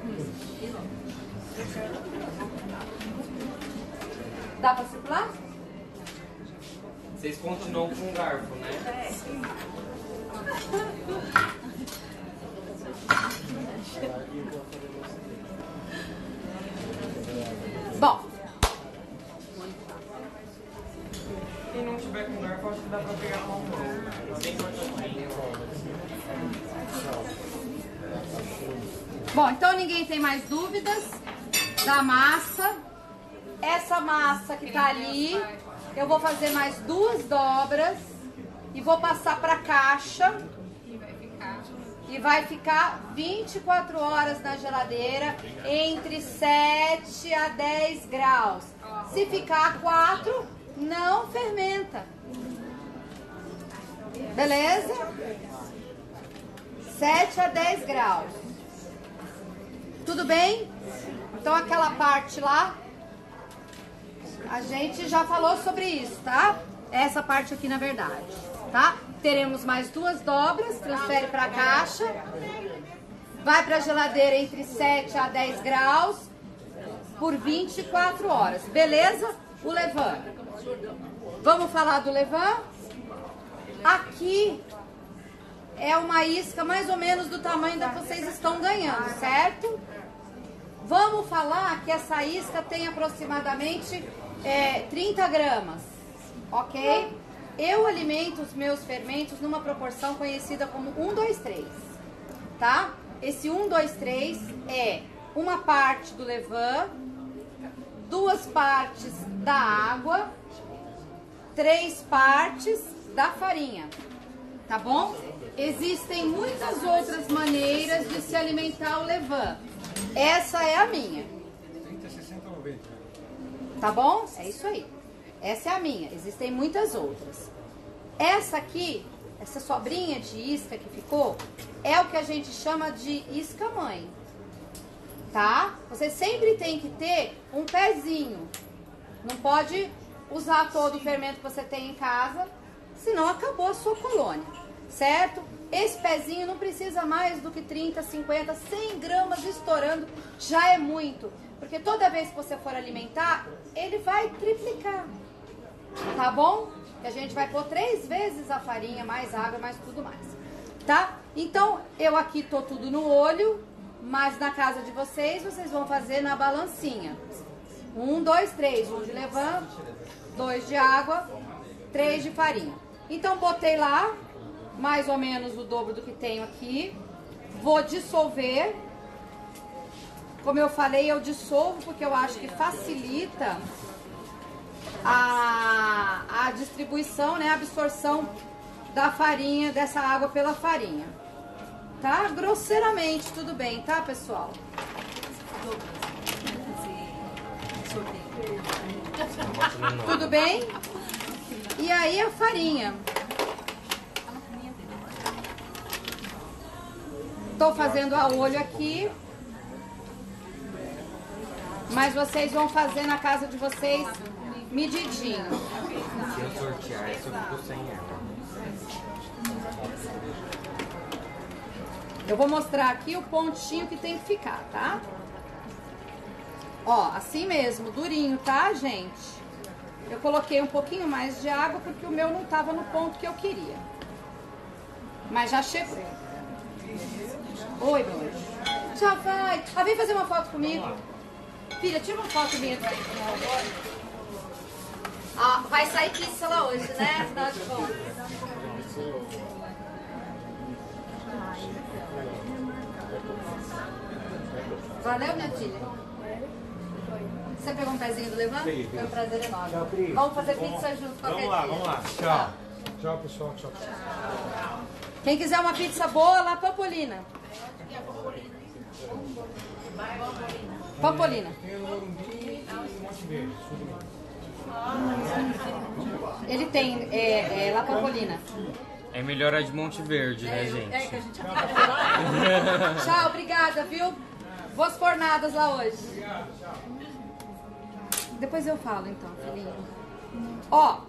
Dá pra circular? Vocês continuam com o garfo, né? Bom. Quem não tiver com garfo, acho que dá pra pegar com a mão. Bem cortadinho. Bom, então ninguém tem mais dúvidas da massa. Essa massa que tá ali, eu vou fazer mais 2 dobras e vou passar pra caixa. E vai ficar 24 horas na geladeira, entre 7 a 10 graus. Se ficar 4, não fermenta. Beleza? 7 a 10 graus. Tudo bem? Então aquela parte lá, a gente já falou sobre isso, tá? Essa parte aqui na verdade, tá? Teremos mais 2 dobras, transfere para a caixa, vai para a geladeira entre 7 a 10 graus por 24 horas, beleza? O levain. Vamos falar do levain? Aqui é uma isca mais ou menos do tamanho da que vocês estão ganhando, certo? Vamos falar que essa isca tem aproximadamente 30 gramas, ok? Eu alimento os meus fermentos numa proporção conhecida como 1, 2, 3, tá? Esse 1, 2, 3 é uma parte do levain, 2 partes da água, 3 partes da farinha, tá bom? Existem muitas outras maneiras de se alimentar o levain. Essa é a minha. 30, 60, 90. Tá bom? É isso aí. Essa é a minha. Existem muitas outras. Essa aqui, essa sobrinha de isca que ficou, é o que a gente chama de isca-mãe. Tá? Você sempre tem que ter um pezinho. Não pode usar todo o fermento que você tem em casa, senão acabou a sua colônia. Certo? Esse pezinho não precisa mais do que 30, 50, 100 gramas estourando, já é muito. Porque toda vez que você for alimentar, ele vai triplicar. Tá bom? Que a gente vai pôr 3 vezes a farinha, mais água, mais tudo mais. Tá? Então, eu aqui tô tudo no olho, mas na casa de vocês, vocês vão fazer na balancinha. 1, 2, 3. 1 de levain, 2 de água, 3 de farinha. Então, botei lá mais ou menos o dobro do que tenho aqui. Vou dissolver como eu falei, eu dissolvo porque eu acho que facilita a distribuição, né, a absorção da farinha, dessa água pela farinha. Tá? Grosseiramente, tudo bem, tá, pessoal? Tudo bem? E aí a farinha. Tô fazendo a olho aqui. Mas vocês vão fazer na casa de vocês medidinho. Se eu sortear, eu fico sem ela. Eu vou mostrar aqui o pontinho que tem que ficar, tá? Ó, assim mesmo, durinho, tá, gente? Eu coloquei um pouquinho mais de água porque o meu não tava no ponto que eu queria. Mas já chegou. Oi, meu anjo. Já vai. Ah, vem fazer uma foto comigo. Filha, tira uma foto minha. Ah, vai sair pizza lá hoje, né? Afinal de contas. Valeu, minha filha? Você pegou um pezinho do Levan? Foi um prazer enorme. Tchau, Cris. Vamos fazer pizza junto qualquer dia. Vamos lá. Tchau. Tchau, pessoal. Tchau. Quem quiser uma pizza boa, lá Pampolina. Pampolina. Ele tem lá Pampolina. É melhor a de Monte Verde, né, gente? É que a gente... Tchau, obrigada, viu? Boas fornadas lá hoje. Depois eu falo, então, filhinho. Ó,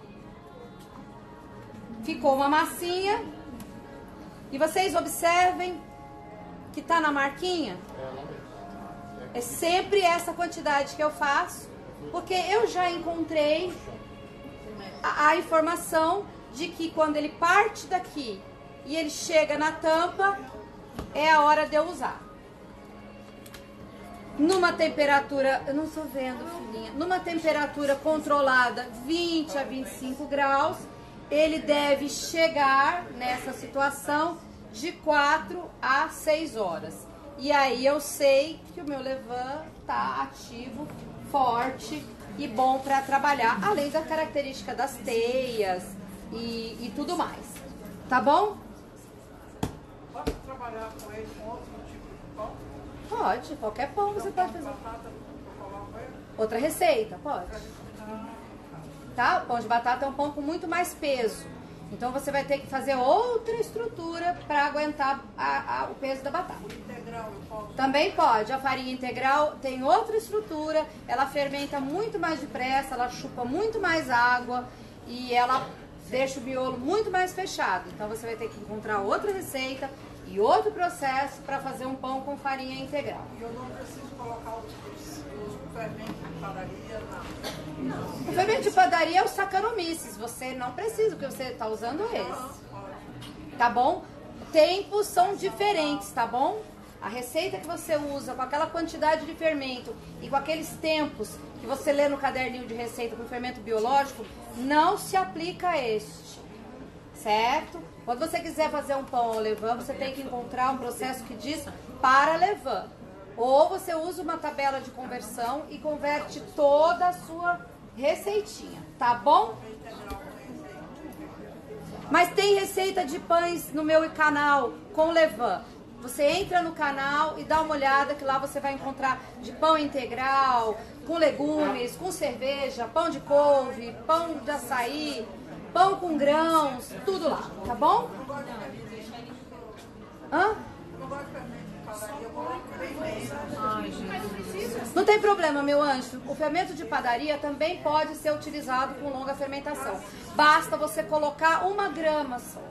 ficou uma massinha. E vocês observem que tá na marquinha. É sempre essa quantidade que eu faço, porque eu já encontrei a informação de que quando ele parte daqui e ele chega na tampa, é a hora de eu usar. Numa temperatura, eu não estou vendo, filhinha, numa temperatura controlada, 20 a 25 graus, ele deve chegar nessa situação de 4 a 6 horas. E aí eu sei que o meu levain tá ativo, forte e bom para trabalhar, além da característica das teias e tudo mais. Tá bom? Pode trabalhar com ele com outro tipo de pão? Pode, qualquer pão você pode fazer. Outra receita, pode. Tá? O pão de batata é um pão com muito mais peso. Então você vai ter que fazer outra estrutura para aguentar o peso da batata. Também pode. A farinha integral tem outra estrutura, ela fermenta muito mais depressa, ela chupa muito mais água e ela deixa o miolo muito mais fechado. Então você vai ter que encontrar outra receita e outro processo para fazer um pão com farinha integral. E eu não preciso colocar os fermentos de padaria, não. O fermento de padaria é o Saccharomyces. Você não precisa, porque você está usando esse. Tá bom? Tempos são diferentes, tá bom? A receita que você usa com aquela quantidade de fermento e com aqueles tempos que você lê no caderninho de receita com fermento biológico, não se aplica a este. Certo? Quando você quiser fazer um pão ao levain, você tem que encontrar um processo que diz para levain. Ou você usa uma tabela de conversão e converte toda a sua receitinha, tá bom? Mas tem receita de pães no meu canal com levain. Você entra no canal e dá uma olhada que lá você vai encontrar de pão integral, com legumes, com cerveja, pão de couve, pão de açaí, pão com grãos, tudo lá, tá bom? Hã? Não tem problema, meu anjo. O fermento de padaria também pode ser utilizado com longa fermentação. Basta você colocar 1 grama só.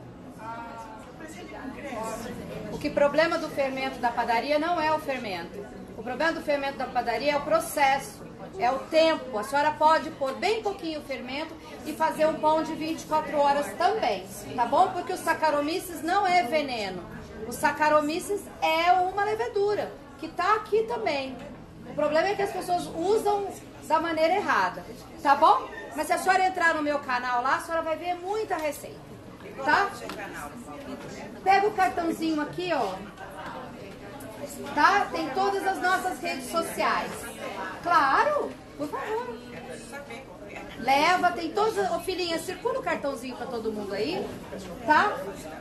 O problema do fermento da padaria não é o fermento. O problema do fermento da padaria é o processo, é o tempo. A senhora pode pôr bem pouquinho fermento e fazer um pão de 24 horas também, tá bom? Porque o Saccharomyces não é veneno. O Saccharomyces é uma levedura, que tá aqui também. O problema é que as pessoas usam da maneira errada, tá bom? Mas se a senhora entrar no meu canal lá, a senhora vai ver muita receita, tá? Pega o cartãozinho aqui, ó. Tá? Tem todas as nossas redes sociais. Claro, por favor. Leva, tem todas. Ô filhinha, circula o cartãozinho pra todo mundo aí, tá?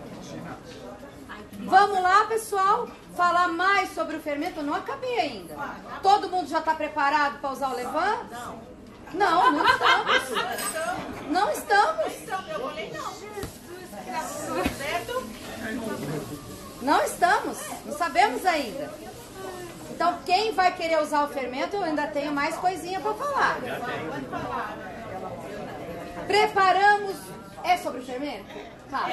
Vamos lá, pessoal, falar mais sobre o fermento. Eu não acabei ainda. Todo mundo já tá preparado para usar o levain? Não, não estamos. Não estamos. Não estamos. Não sabemos ainda. Então, quem vai querer usar o fermento, eu ainda tenho mais coisinha para falar. Preparamos. É sobre o fermento? Fala.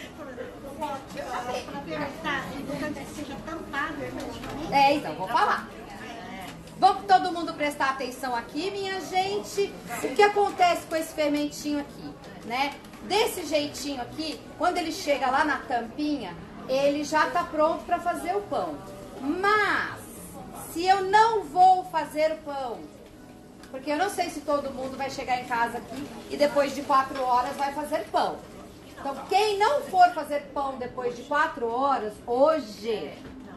Então, vou falar. Vamos todo mundo prestar atenção aqui, minha gente. O que acontece com esse fermentinho aqui, né? Desse jeitinho aqui, quando ele chega lá na tampinha, ele já tá pronto para fazer o pão. Mas, se eu não vou fazer o pão, porque eu não sei se todo mundo vai chegar em casa aqui e depois de 4 horas vai fazer pão. Então, quem não for fazer pão depois de 4 horas, hoje,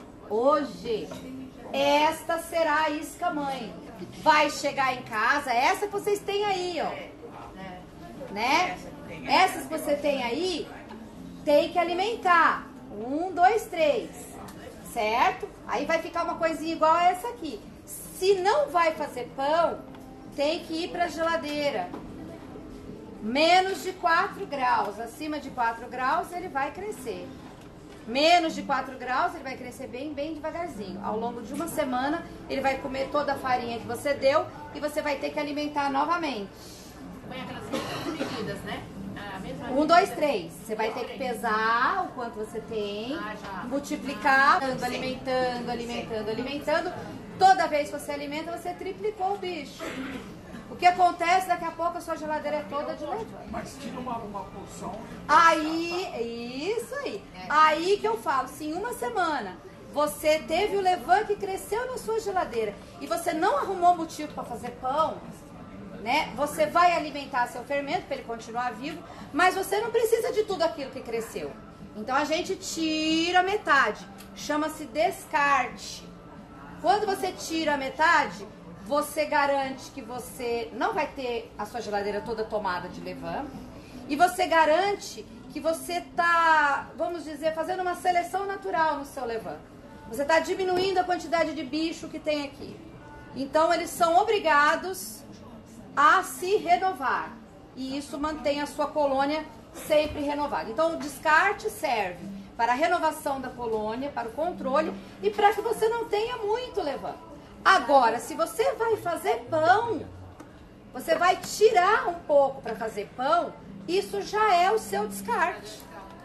esta será a isca-mãe. Vai chegar em casa, essa que vocês têm aí, ó. Né? Essas que você tem aí, tem que alimentar. 1, 2, 3. Certo? Aí vai ficar uma coisinha igual a essa aqui. Se não vai fazer pão, tem que ir para a geladeira. Menos de 4 graus. Acima de 4 graus, ele vai crescer. Menos de 4 graus, ele vai crescer bem devagarzinho. Ao longo de uma semana, ele vai comer toda a farinha que você deu e você vai ter que alimentar novamente. Põe aquelas medidas, né? 1, 2, 3. Você vai ter que pesar o quanto você tem, multiplicar, alimentando. Toda vez que você alimenta, você triplicou o bicho. O que acontece, daqui a pouco a sua geladeira é toda de leite. Mas tira uma porção. Aí, isso aí. Aí que eu falo, se em uma semana você teve o levain que cresceu na sua geladeira e você não arrumou motivo para fazer pão, né? Você vai alimentar seu fermento para ele continuar vivo, mas você não precisa de tudo aquilo que cresceu. Então a gente tira metade. Chama-se descarte. Quando você tira a metade, você garante que você não vai ter a sua geladeira toda tomada de levain. E você garante que você está, vamos dizer, fazendo uma seleção natural no seu levain. Você está diminuindo a quantidade de bicho que tem aqui. Então, eles são obrigados a se renovar. E isso mantém a sua colônia sempre renovada. Então, o descarte serve para a renovação da colônia, para o controle e para que você não tenha muito levain. Agora, se você vai fazer pão, você vai tirar um pouco para fazer pão, isso já é o seu descarte.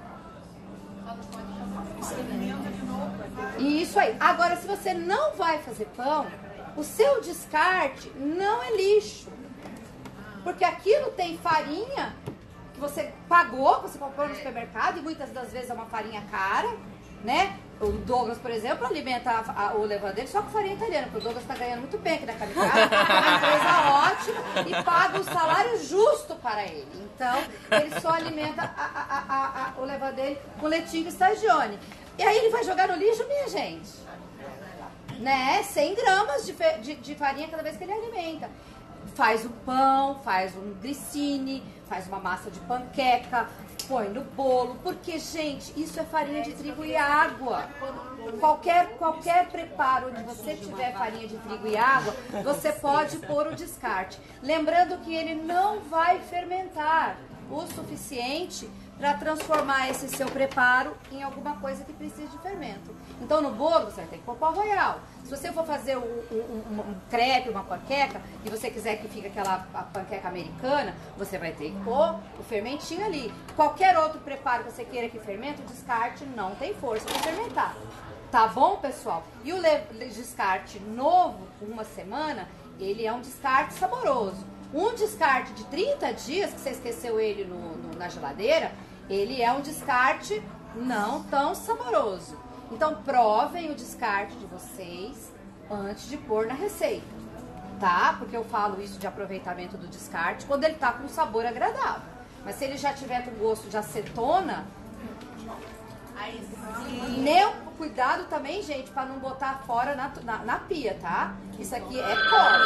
Isso aí. Agora, se você não vai fazer pão, o seu descarte não é lixo. Porque aquilo tem farinha que você pagou, que você comprou no supermercado, e muitas das vezes é uma farinha cara, né? O Douglas, por exemplo, alimenta o levain dele só com farinha italiana, porque o Douglas está ganhando muito bem aqui na Kamikaze, é uma empresa ótima e paga um salário justo para ele. Então, ele só alimenta o levain dele com leitinho Stagione. E aí ele vai jogar no lixo, minha gente. Né? 100 gramas de farinha cada vez que ele alimenta. Faz um pão, faz um grissini, faz uma massa de panqueca, põe no bolo, porque, gente, isso é farinha de trigo e água. Qualquer preparo onde você tiver farinha de trigo e água, você pode pôr o descarte. Lembrando que ele não vai fermentar o suficiente para transformar esse seu preparo em alguma coisa que precise de fermento. Então, no bolo, você vai ter que pôr pó royal. Se você for fazer um crepe, uma panqueca, e você quiser que fique aquela panqueca americana, você vai ter que pôr o fermentinho ali. Qualquer outro preparo que você queira que fermente, o descarte não tem força para fermentar. Tá bom, pessoal? E o descarte novo, com uma semana, ele é um descarte saboroso. Um descarte de 30 dias, que você esqueceu ele na geladeira, ele é um descarte não tão saboroso. Então, provem o descarte de vocês antes de pôr na receita, tá? Porque eu falo isso de aproveitamento do descarte quando ele tá com um sabor agradável. Mas se ele já tiver com gosto de acetona, cuidado também, gente, para não botar fora na pia, tá? Isso aqui é cola.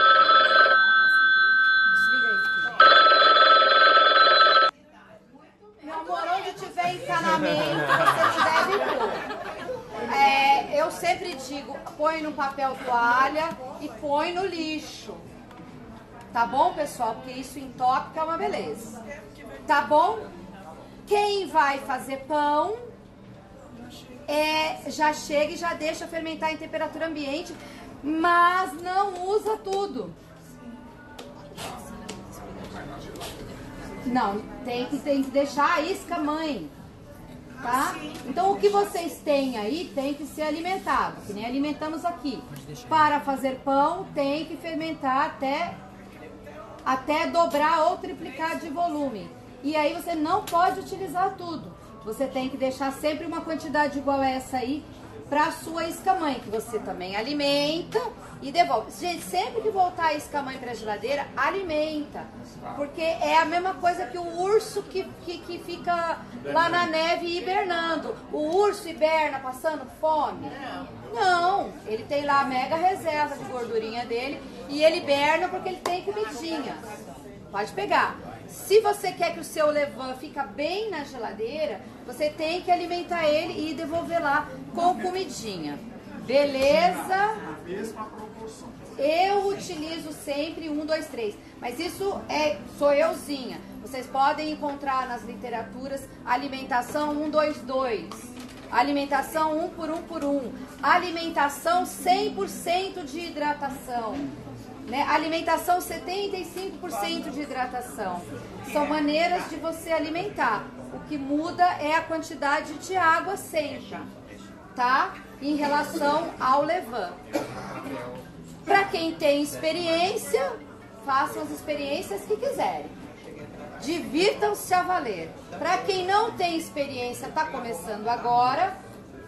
Desliga aí. Meu amor, onde tiver encanamento, você deve pôr. Eu sempre digo, põe no papel toalha e põe no lixo. Tá bom, pessoal? Porque isso entope é uma beleza. Tá bom? Quem vai fazer pão, já chega e já deixa fermentar em temperatura ambiente, mas não usa tudo. Não, tem que deixar a isca mãe. Tá? Então o que vocês têm aí tem que ser alimentado, que nem alimentamos aqui. Para fazer pão tem que fermentar até dobrar ou triplicar de volume. E aí você não pode utilizar tudo. Você tem que deixar sempre uma quantidade igual a essa aí para a sua isca-mãe, que você também alimenta e devolve. Gente, sempre que voltar a isca-mãe para a geladeira, alimenta. Porque é a mesma coisa que o urso que fica lá na neve hibernando. O urso hiberna passando fome? Não, ele tem lá a mega reserva de gordurinha dele e ele hiberna porque ele tem comidinha. Pode pegar. Se você quer que o seu levain fique bem na geladeira, você tem que alimentar ele e devolver lá com comidinha. Beleza? Eu utilizo sempre 1, 2, 3. Mas isso sou euzinha. Vocês podem encontrar nas literaturas alimentação 1, 2, 2. Alimentação 1 por 1. Alimentação 100% de hidratação. Né? Alimentação 75% de hidratação. São maneiras de você alimentar. O que muda é a quantidade de água sempre, tá? Em relação ao levain. Para quem tem experiência, façam as experiências que quiserem. Divirtam-se a valer. Para quem não tem experiência, está começando agora,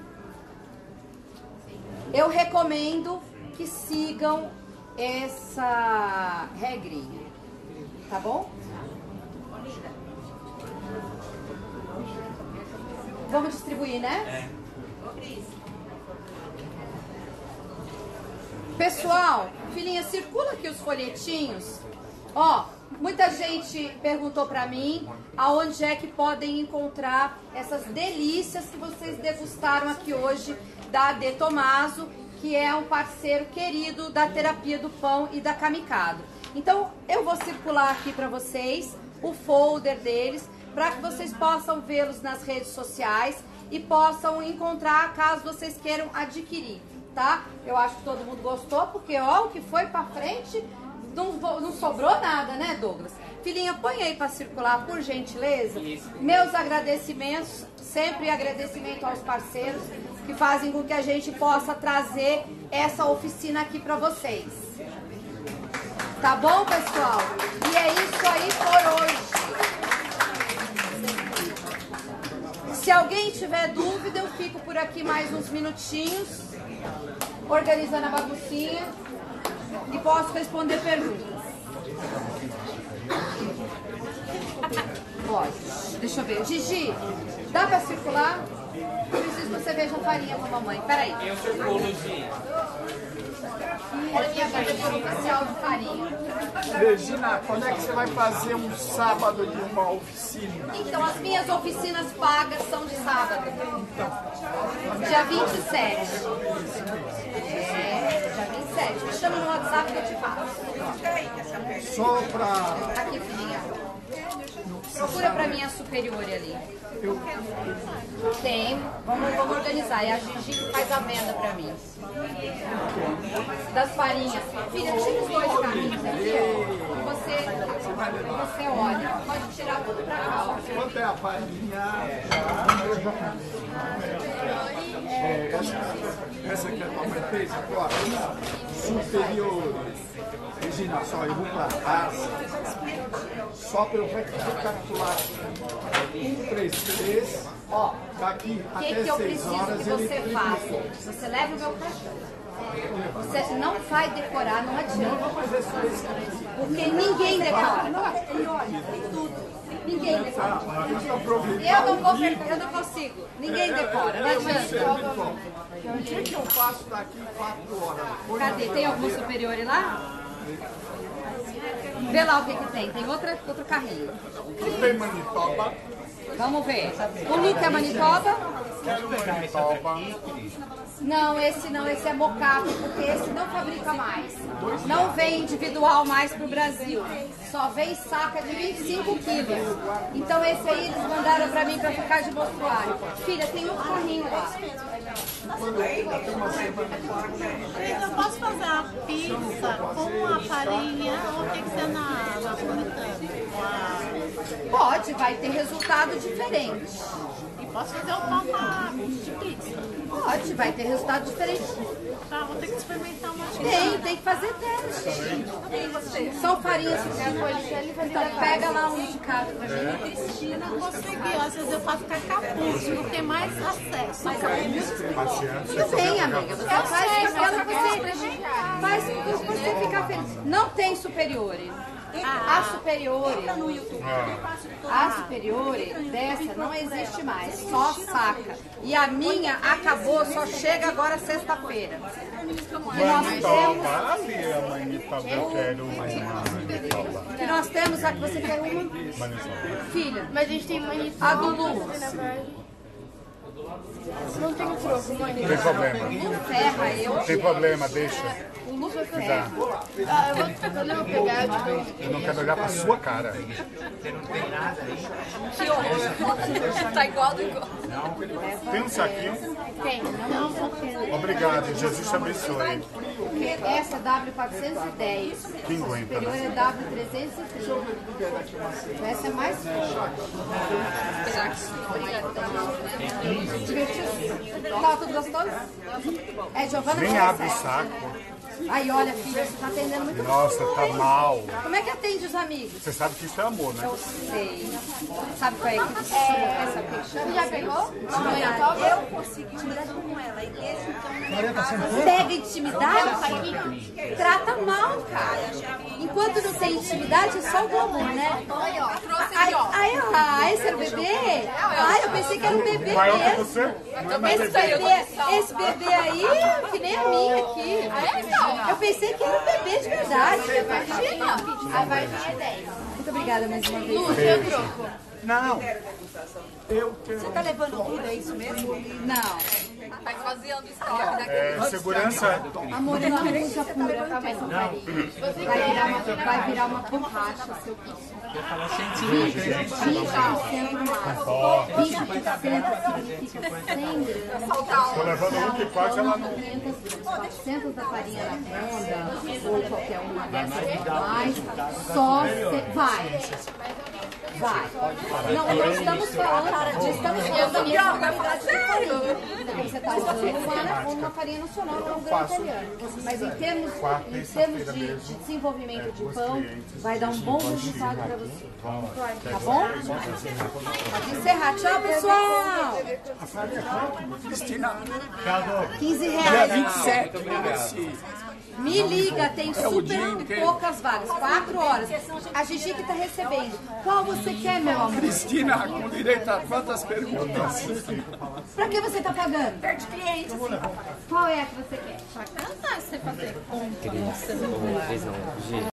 eu recomendo que sigam essa regrinha, tá bom? Vamos distribuir, né? Pessoal, filhinha, circula aqui os folhetinhos. Ó, muita gente perguntou pra mim aonde é que podem encontrar essas delícias que vocês degustaram aqui hoje da De Tomaso, que é um parceiro querido da terapia do pão e da Kamikado. Então, eu vou circular aqui para vocês o folder deles, para que vocês possam vê-los nas redes sociais e possam encontrar caso vocês queiram adquirir, tá? Eu acho que todo mundo gostou, porque ó, o que foi para frente, não sobrou nada, né, Douglas? Filhinha, põe aí para circular, por gentileza. Meus agradecimentos, sempre agradecimento aos parceiros que fazem com que a gente possa trazer essa oficina aqui para vocês. Tá bom, pessoal? E é isso aí por hoje. Se alguém tiver dúvida, eu fico por aqui mais uns minutinhos, organizando a baguncinha, e posso responder perguntas. Pode. Deixa eu ver. Gigi, dá pra circular? Eu preciso que você veja a farinha com a mamãe. Peraí. Eu circulo, Gigi. Olha a minha produtora oficial de farinha. Regina, quando é que você vai fazer um sábado de uma oficina? Então, as minhas oficinas pagas são de sábado. Dia 27. Dia 27. Me chama no WhatsApp que eu te faço. Só pra... Aqui, filhinha. Procura pra mim a superior ali. Tem. Vamos organizar. É a Gigi que faz a venda pra mim. Das farinhas. Filha, tira os 2 carrinhos aqui, ó. Você olha. Pode tirar tudo pra cá, ó. Quanto é a farinha? Essa aqui é a mamãe fez agora. Superior. Regina, só eu vou para só para eu recapitular. 1, 3, 3. Ó, daqui o até que eu 6 preciso horas que você faça? Você leva o meu cachorro. Você não vai decorar, não adianta. Porque ninguém decora. E olha, tem tudo. Ninguém decora. Eu não consigo. Ninguém decora, não adianta. O que eu faço daqui 4 horas? Cadê? Tem algum superior lá? Vê lá o que tem. Tem outro carrinho. Tem Manitoba. Vamos ver. O Luke é Manitoba? Quero Manitoba. Não, esse é mocato, porque esse não fabrica mais. Não vem individual mais pro Brasil. Só vem saca de 25 quilos. Então esse aí eles mandaram pra mim pra ficar de mostruário. Filha, tem um carrinho lá. Eu posso fazer uma pizza com a farinha ou tem que ser na Pode, vai ter resultado diferente. E posso fazer o pão de pizza? Pode, vai ter resultado diferente. Tá, vou ter que experimentar uma Tem que fazer teste. São farinhas então pega lá um de cada pra mim. Cristina conseguiu, às vezes eu faço com capuz, não tem mais acesso. Tudo bem, amiga. Você faz aquela você ficar feliz. Não tem superiore. A superiore dessa não existe mais, só saca. E a minha acabou, só chega agora sexta-feira. Que nós temos aqui, você quer uma? Filha, mas a gente tem Manitoba. A do Lu. Não tem troco, mãe. Tem problema. Não ferra, eu. Tem problema, deixa. O Lu vai ferrar. Eu vou pegar, tipo... Eu não quero olhar pra sua cara. Você não tem nada aí? Que horror. Tá igual do igual. Tem um saquinho? Tem. Não. Obrigado, Jesus te abençoe. Essa é W410. Quem aguenta, superior é W330. Essa é mais forte. Tá tudo gostoso? É, Giovana, nem abre o saco. Aí, olha, filha, você tá atendendo muito bem. Nossa, tá mal. Como é que atende os amigos? Você sabe que isso é amor, né? Eu sei. Sabe qual é essa peixe? Você já pegou? Eu consegui intimidade com ela. E esse, então, pega intimidade? Trata mal, cara. Enquanto não tem intimidade, é só o glamour, né? Esse era o bebê? Ai, eu pensei que era um bebê Maior que mesmo. você? Esse bebê aí, que nem a minha aqui. Eu pensei que era um bebê de verdade. Imagina. Vai 10. Muito obrigada mais uma vez. Lúcia, troco. Não. Você tá levando tudo, é isso mesmo? Não. Tá esvaziando estoque. Segurança. Amor, eu não usa pura, tá? Mas não vai virar uma borracha, seu piso. Eu falo 150. 20% no máximo. 20% significa 100 gramas. Tô levando um que quase ela não... 400 da farinha na Honda, ou qualquer uma dessas normais, só vai. Não estamos falando de qualidade de farinha. Você está usando uma farinha nacional, que é um grão italiano. Mas em termos de desenvolvimento de pão, vai dar um bom resultado para você. Tá bom? Pode encerrar. Tchau, pessoal! Cristina, 15 dia reais. 27. Me liga, tem super poucas vagas, 4 horas. A Gigi que tá recebendo. Qual você quer, meu amor? Cristina, com direito a quantas perguntas? Pra que você tá pagando? Perde cliente. Qual é a que você quer? Pra cansar você fazer compra. Cris, ou Cris não, G.